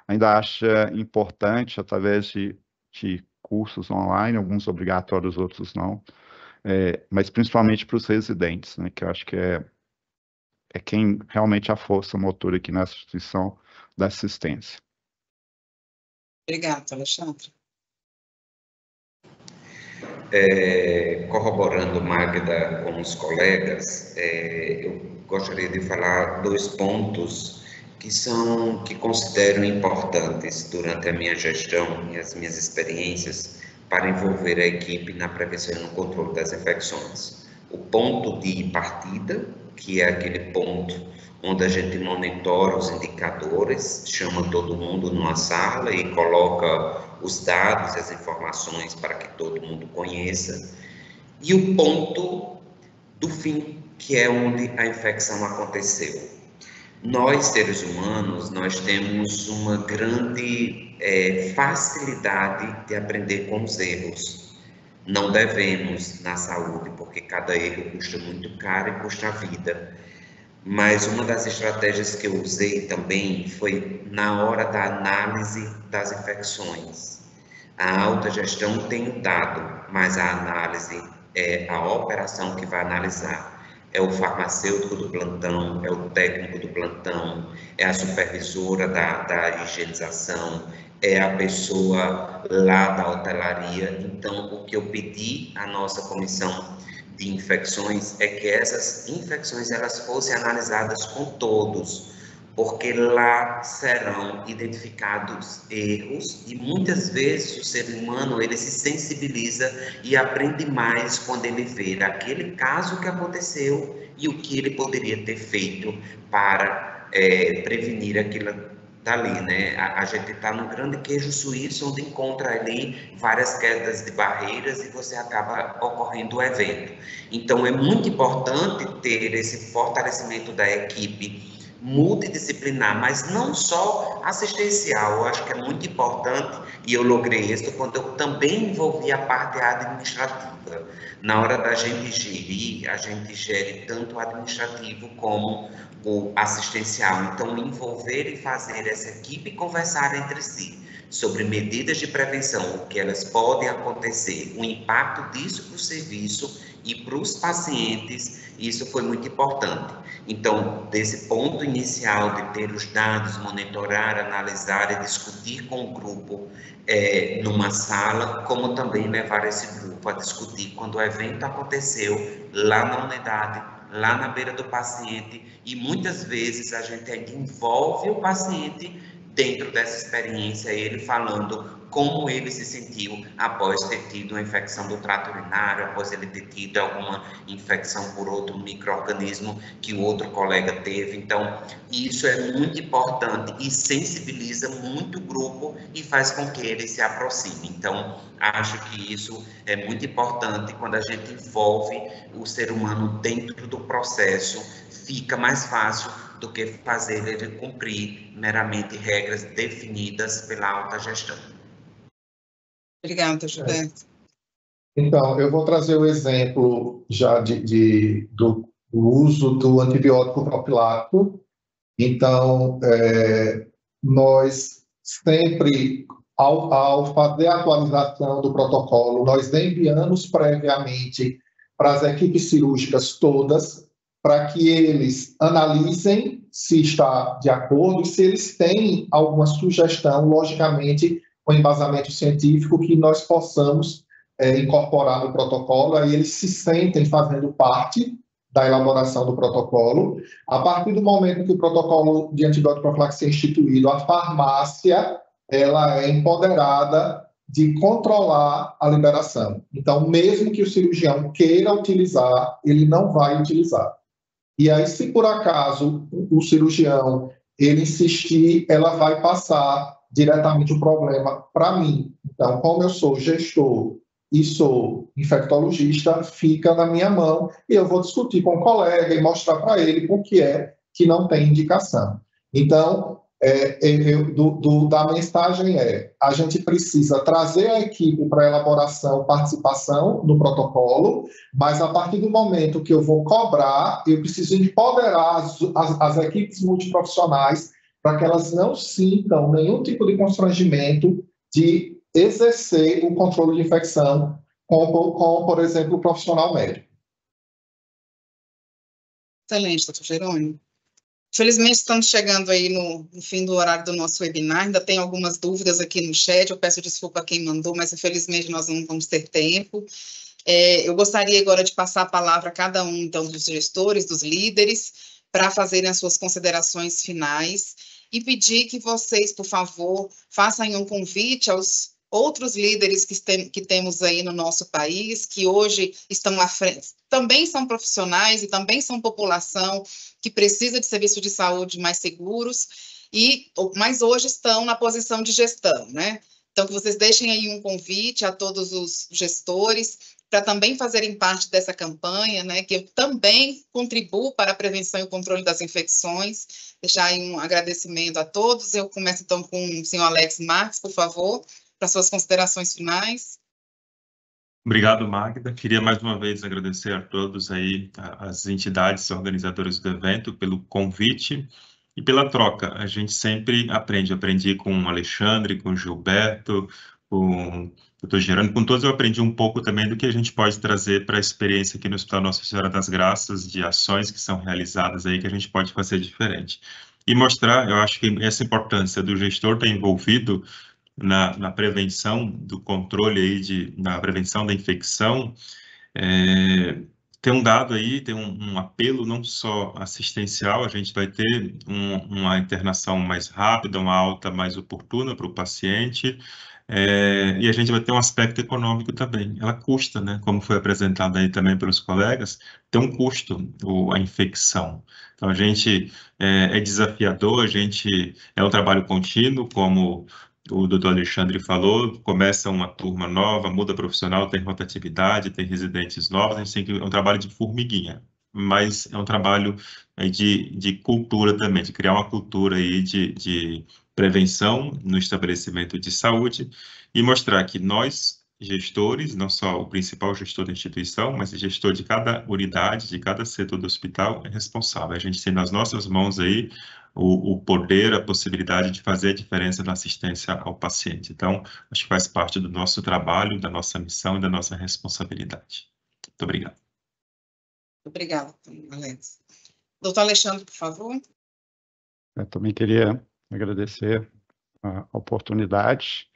ainda acha importante, através de, de cursos online, alguns obrigatórios, outros não, é, mas principalmente para os residentes, né, que eu acho que é, é quem realmente é a força motora aqui nessa instituição da assistência. Obrigada, Alexandre. É, corroborando, Magda, com os colegas, é, eu gostaria de falar dois pontos que são, que considero importantes durante a minha gestão e as minhas experiências para envolver a equipe na prevenção e no controle das infecções. O ponto de partida, que é aquele ponto onde a gente monitora os indicadores, chama todo mundo numa sala e coloca os dados e as informações para que todo mundo conheça. E o ponto do fim, que é onde a infecção aconteceu. Nós, seres humanos, nós temos uma grande é, facilidade de aprender com os erros. Não devemos na saúde, porque cada erro custa muito caro e custa a vida. Mas uma das estratégias que eu usei também foi na hora da análise das infecções. A autogestão tem o dado, mas a análise é a operação que vai analisar. É o farmacêutico do plantão, é o técnico do plantão, é a supervisora da, da higienização, é a pessoa lá da hotelaria. Então, o que eu pedi à nossa comissão de infecções é que essas infecções elas fossem analisadas com todos, porque lá serão identificados erros e muitas vezes o ser humano ele se sensibiliza e aprende mais quando ele vê aquele caso que aconteceu e o que ele poderia ter feito para é, prevenir aquilo dali, né? A, a gente está no grande queijo suíço, onde encontra ali várias quedas de barreiras e você acaba ocorrendo o evento. Então, é muito importante ter esse fortalecimento da equipe multidisciplinar, mas não só assistencial. Eu acho que é muito importante, e eu logrei isso quando eu também envolvi a parte administrativa. Na hora da gente gerir, a gente gere tanto o administrativo como o assistencial. Então, envolver e fazer essa equipe conversar entre si sobre medidas de prevenção, o que elas podem acontecer, o impacto disso para o serviço e para os pacientes, isso foi muito importante. Então, desse ponto inicial de ter os dados, monitorar, analisar e discutir com o grupo é, numa sala, como também levar esse grupo a discutir quando o evento aconteceu lá na unidade, lá na beira do paciente, e muitas vezes a gente ainda envolve o paciente dentro dessa experiência, ele falando como ele se sentiu após ter tido uma infecção do trato urinário, após ele ter tido alguma infecção por outro micro-organismo que o outro colega teve. Então, isso é muito importante e sensibiliza muito o grupo e faz com que ele se aproxime. Então, acho que isso é muito importante. Quando a gente envolve o ser humano dentro do processo, fica mais fácil do que fazer ele cumprir meramente regras definidas pela alta gestão. Obrigada, Gilberto. Então, eu vou trazer o exemplo já de, de, do uso do antibiótico profilático. Então, é, nós sempre, ao, ao fazer a atualização do protocolo, nós enviamos previamente para as equipes cirúrgicas todas, para que eles analisem se está de acordo e se eles têm alguma sugestão, logicamente, com embasamento científico, que nós possamos é, incorporar no protocolo, aí eles se sentem fazendo parte da elaboração do protocolo. A partir do momento que o protocolo de antibiótico profilático é instituído, a farmácia ela é empoderada de controlar a liberação. Então, mesmo que o cirurgião queira utilizar, ele não vai utilizar. E aí, se por acaso o cirurgião ele insistir, ela vai passar diretamente o problema para mim. Então, como eu sou gestor e sou infectologista, fica na minha mão e eu vou discutir com o colega e mostrar para ele o que é que não tem indicação. Então, é, eu, do, do, da mensagem é, a gente precisa trazer a equipe para elaboração, participação no protocolo, mas a partir do momento que eu vou cobrar, eu preciso empoderar as, as, as equipes multiprofissionais para que elas não sintam nenhum tipo de constrangimento de exercer o controle de infecção com, com por exemplo, o profissional médico. Excelente, doutor Jerônimo. Felizmente, estamos chegando aí no, no fim do horário do nosso webinar, ainda tem algumas dúvidas aqui no chat, eu peço desculpa a quem mandou, mas infelizmente nós não vamos ter tempo. É, eu gostaria agora de passar a palavra a cada um, então, dos gestores, dos líderes, para fazerem as suas considerações finais e pedir que vocês, por favor, façam um convite aos outros líderes que, tem, que temos aí no nosso país, que hoje estão à frente, também são profissionais e também são população que precisa de serviços de saúde mais seguros, e, mas hoje estão na posição de gestão, né? Então, que vocês deixem aí um convite a todos os gestores para também fazerem parte dessa campanha, né? Que eu também contribuo para a prevenção e o controle das infecções. Deixar aí um agradecimento a todos. Eu começo, então, com o senhor Alex Marques, por favor, para suas considerações finais. Obrigado, Magda. Queria mais uma vez agradecer a todos aí, as entidades organizadoras do evento, pelo convite e pela troca. A gente sempre aprende. Aprendi com o Alexandre, com o Gilberto, com o doutor Gerando, com todos eu aprendi um pouco também do que a gente pode trazer para a experiência aqui no Hospital Nossa Senhora das Graças, de ações que são realizadas aí, que a gente pode fazer diferente. E mostrar, eu acho que essa importância do gestor estar envolvido Na, na prevenção do controle aí de, na prevenção da infecção, é, tem um dado aí, tem um, um apelo não só assistencial, a gente vai ter um, uma internação mais rápida, uma alta mais oportuna para o paciente, é, e a gente vai ter um aspecto econômico também. Ela custa, né? Como foi apresentado aí também pelos colegas, tem um custo o, a infecção. Então a gente é, é desafiador, a gente é um trabalho contínuo, como o doutor Alexandre falou, começa uma turma nova, muda profissional, tem rotatividade, tem residentes novos, a gente tem que, é um trabalho de formiguinha, mas é um trabalho é, de, de cultura também, de criar uma cultura aí de, de prevenção no estabelecimento de saúde e mostrar que nós, gestores, não só o principal gestor da instituição, mas o gestor de cada unidade, de cada setor do hospital é responsável. A gente tem nas nossas mãos aí o, o poder, a possibilidade de fazer a diferença na assistência ao paciente. Então, acho que faz parte do nosso trabalho, da nossa missão e da nossa responsabilidade. Muito obrigado. Obrigada, Alex. Doutor Alexandre, por favor. Eu também queria agradecer a oportunidade.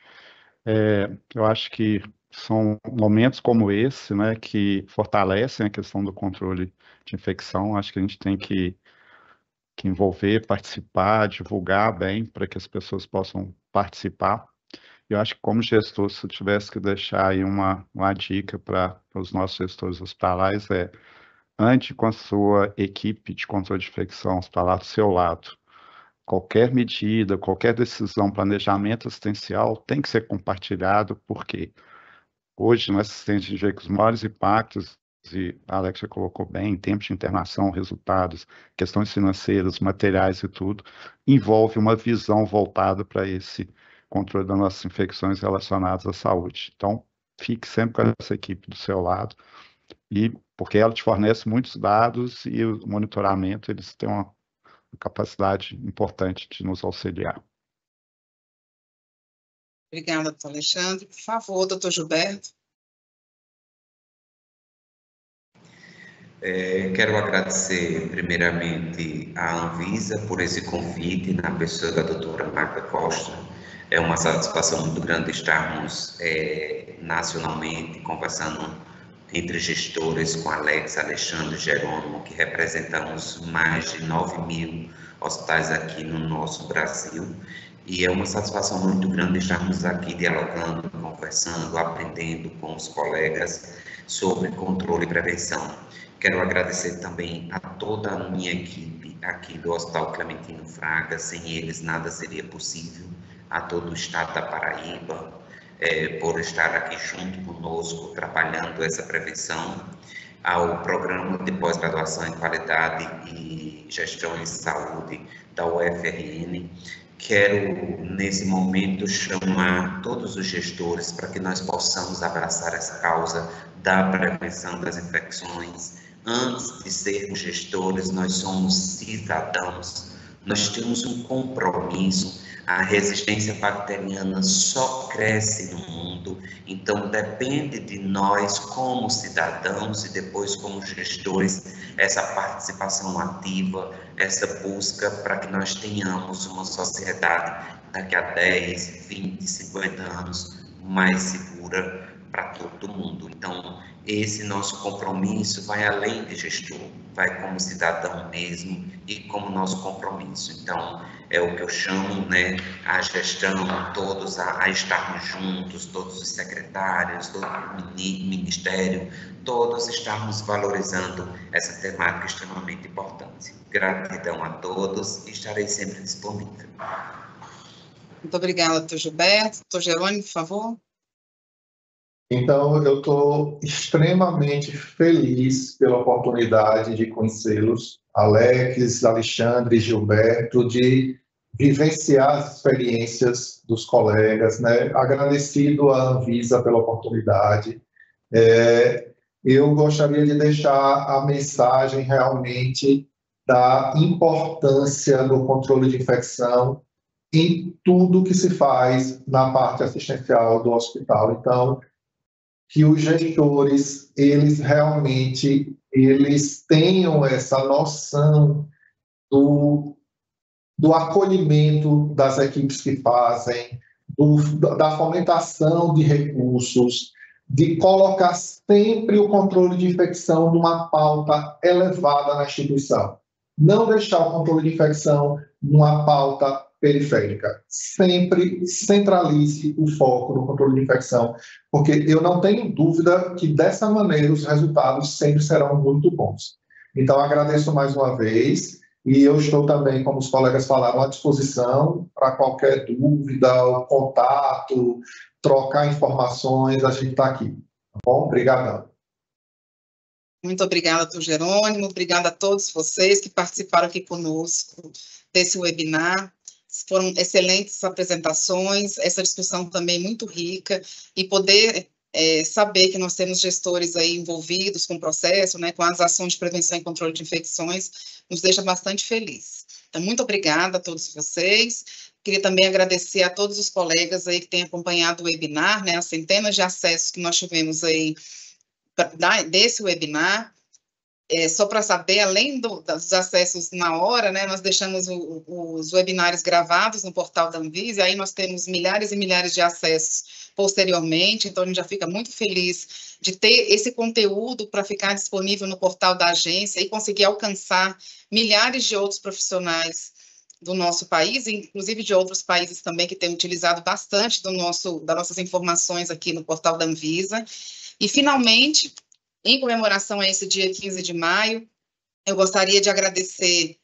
É, eu acho que são momentos como esse, né, que fortalecem a questão do controle de infecção. Acho que a gente tem que, que envolver, participar, divulgar bem para que as pessoas possam participar. Eu acho que como gestor, se eu tivesse que deixar aí uma, uma dica para os nossos gestores hospitalares, é ande com a sua equipe de controle de infecção hospitalar do seu lado. Qualquer medida, qualquer decisão, planejamento assistencial tem que ser compartilhado, porque hoje no assistente de os maiores impactos, e a Alex já colocou bem, tempo de internação, resultados, questões financeiras, materiais e tudo, envolve uma visão voltada para esse controle das nossas infecções relacionadas à saúde. Então, fique sempre com essa equipe do seu lado, e porque ela te fornece muitos dados e o monitoramento, eles têm uma capacidade importante de nos auxiliar. Obrigada, doutor Alexandre. Por favor, doutor Gilberto. É, quero agradecer, primeiramente, à Anvisa por esse convite, na pessoa da doutora Magda Costa. É uma satisfação muito grande estarmos é, nacionalmente conversando entre gestores com Alex, Alexandre e Jerônimo, que representamos mais de nove mil hospitais aqui no nosso Brasil. E é uma satisfação muito grande estarmos aqui dialogando, conversando, aprendendo com os colegas sobre controle e prevenção. Quero agradecer também a toda a minha equipe aqui do Hospital Clementino Fraga. Sem eles nada seria possível. A todo o estado da Paraíba, é, por estar aqui junto conosco, trabalhando essa prevenção, ao programa de pós-graduação em qualidade e gestão em saúde da U F R N. Quero, nesse momento, chamar todos os gestores para que nós possamos abraçar essa causa da prevenção das infecções. Antes de sermos gestores, nós somos cidadãos Nós temos um compromisso. A resistência bacteriana só cresce no mundo, então depende de nós como cidadãos e depois como gestores, essa participação ativa, essa busca para que nós tenhamos uma sociedade daqui a dez, vinte, cinquenta anos mais segura para todo mundo. Então, esse nosso compromisso vai além de gestor, vai como cidadão mesmo e como nosso compromisso. Então, é o que eu chamo, né, a gestão, todos a, a estarmos juntos, todos os secretários, todo o ministério, todos estarmos valorizando essa temática extremamente importante. Gratidão a todos e estarei sempre disponível. Muito obrigada, doutor Gilberto. Doutor Jerônimo, por favor. Então, eu estou extremamente feliz pela oportunidade de conhecê-los, Alex, Alexandre, Gilberto, de vivenciar as experiências dos colegas, né? Agradecido à Anvisa pela oportunidade. É, eu gostaria de deixar a mensagem realmente da importância do controle de infecção em tudo que se faz na parte assistencial do hospital. Então, que os gestores, eles realmente, eles tenham essa noção do, do acolhimento das equipes que fazem, do, da fomentação de recursos, de colocar sempre o controle de infecção numa pauta elevada na instituição. Não deixar o controle de infecção numa pauta periférica. Sempre centralize o foco no controle de infecção, porque eu não tenho dúvida que dessa maneira os resultados sempre serão muito bons. Então, agradeço mais uma vez e eu estou também, como os colegas falaram, à disposição para qualquer dúvida, o contato, trocar informações, a gente está aqui. Tá bom? Obrigadão. Muito obrigada, doutor Jerônimo. Obrigada a todos vocês que participaram aqui conosco desse webinar. Foram excelentes apresentações, essa discussão também muito rica, e poder é, saber que nós temos gestores aí envolvidos com o processo, né, com as ações de prevenção e controle de infecções, nos deixa bastante feliz. Então, muito obrigada a todos vocês. Queria também agradecer a todos os colegas aí que têm acompanhado o webinar, né, as centenas de acessos que nós tivemos aí pra, desse webinar. É, só para saber, além do, dos acessos na hora, né, nós deixamos o, o, os webinários gravados no portal da Anvisa, e aí nós temos milhares e milhares de acessos posteriormente, então a gente já fica muito feliz de ter esse conteúdo para ficar disponível no portal da agência e conseguir alcançar milhares de outros profissionais do nosso país, inclusive de outros países também que têm utilizado bastante do nosso, das nossas informações aqui no portal da Anvisa. E, finalmente, em comemoração a esse dia quinze de maio, eu gostaria de agradecer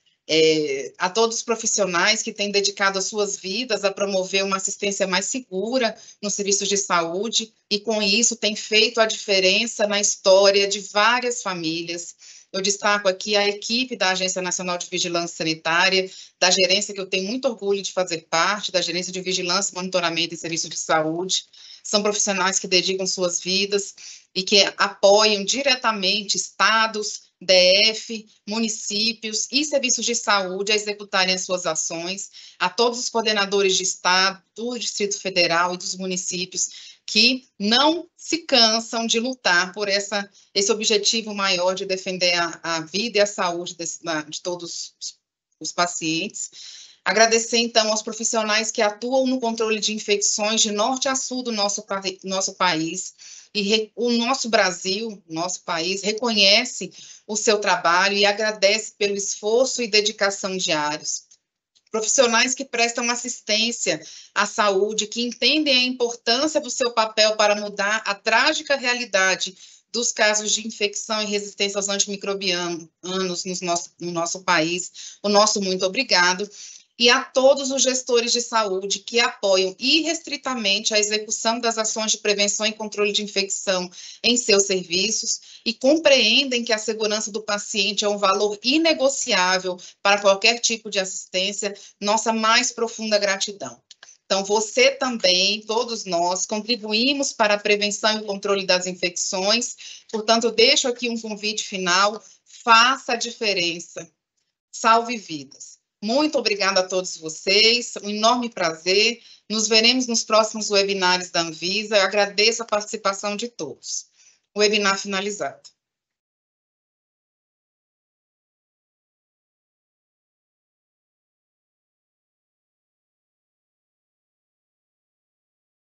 é, a todos os profissionais que têm dedicado as suas vidas a promover uma assistência mais segura nos serviços de saúde, e com isso tem feito a diferença na história de várias famílias. Eu destaco aqui a equipe da Agência Nacional de Vigilância Sanitária, da gerência que eu tenho muito orgulho de fazer parte, da Gerência de Vigilância, Monitoramento e Serviços de Saúde. São profissionais que dedicam suas vidas e que apoiam diretamente estados, D F, municípios e serviços de saúde a executarem as suas ações, a todos os coordenadores de estado, do Distrito Federal e dos municípios que não se cansam de lutar por essa, esse objetivo maior de defender a, a vida e a saúde desse, de todos os pacientes. Agradecer, então, aos profissionais que atuam no controle de infecções de norte a sul do nosso, nosso país. E re, o nosso Brasil, nosso país, reconhece o seu trabalho e agradece pelo esforço e dedicação diários. Profissionais que prestam assistência à saúde, que entendem a importância do seu papel para mudar a trágica realidade dos casos de infecção e resistência aos antimicrobianos no nosso, no nosso país. O nosso muito obrigado. E a todos os gestores de saúde que apoiam irrestritamente a execução das ações de prevenção e controle de infecção em seus serviços e compreendem que a segurança do paciente é um valor inegociável para qualquer tipo de assistência, nossa mais profunda gratidão. Então, você também, todos nós, contribuímos para a prevenção e o controle das infecções, portanto, eu deixo aqui um convite final, faça a diferença, salve vidas. Muito obrigada a todos vocês, um enorme prazer. Nos veremos nos próximos webinários da Anvisa. Eu agradeço a participação de todos. O webinar finalizado.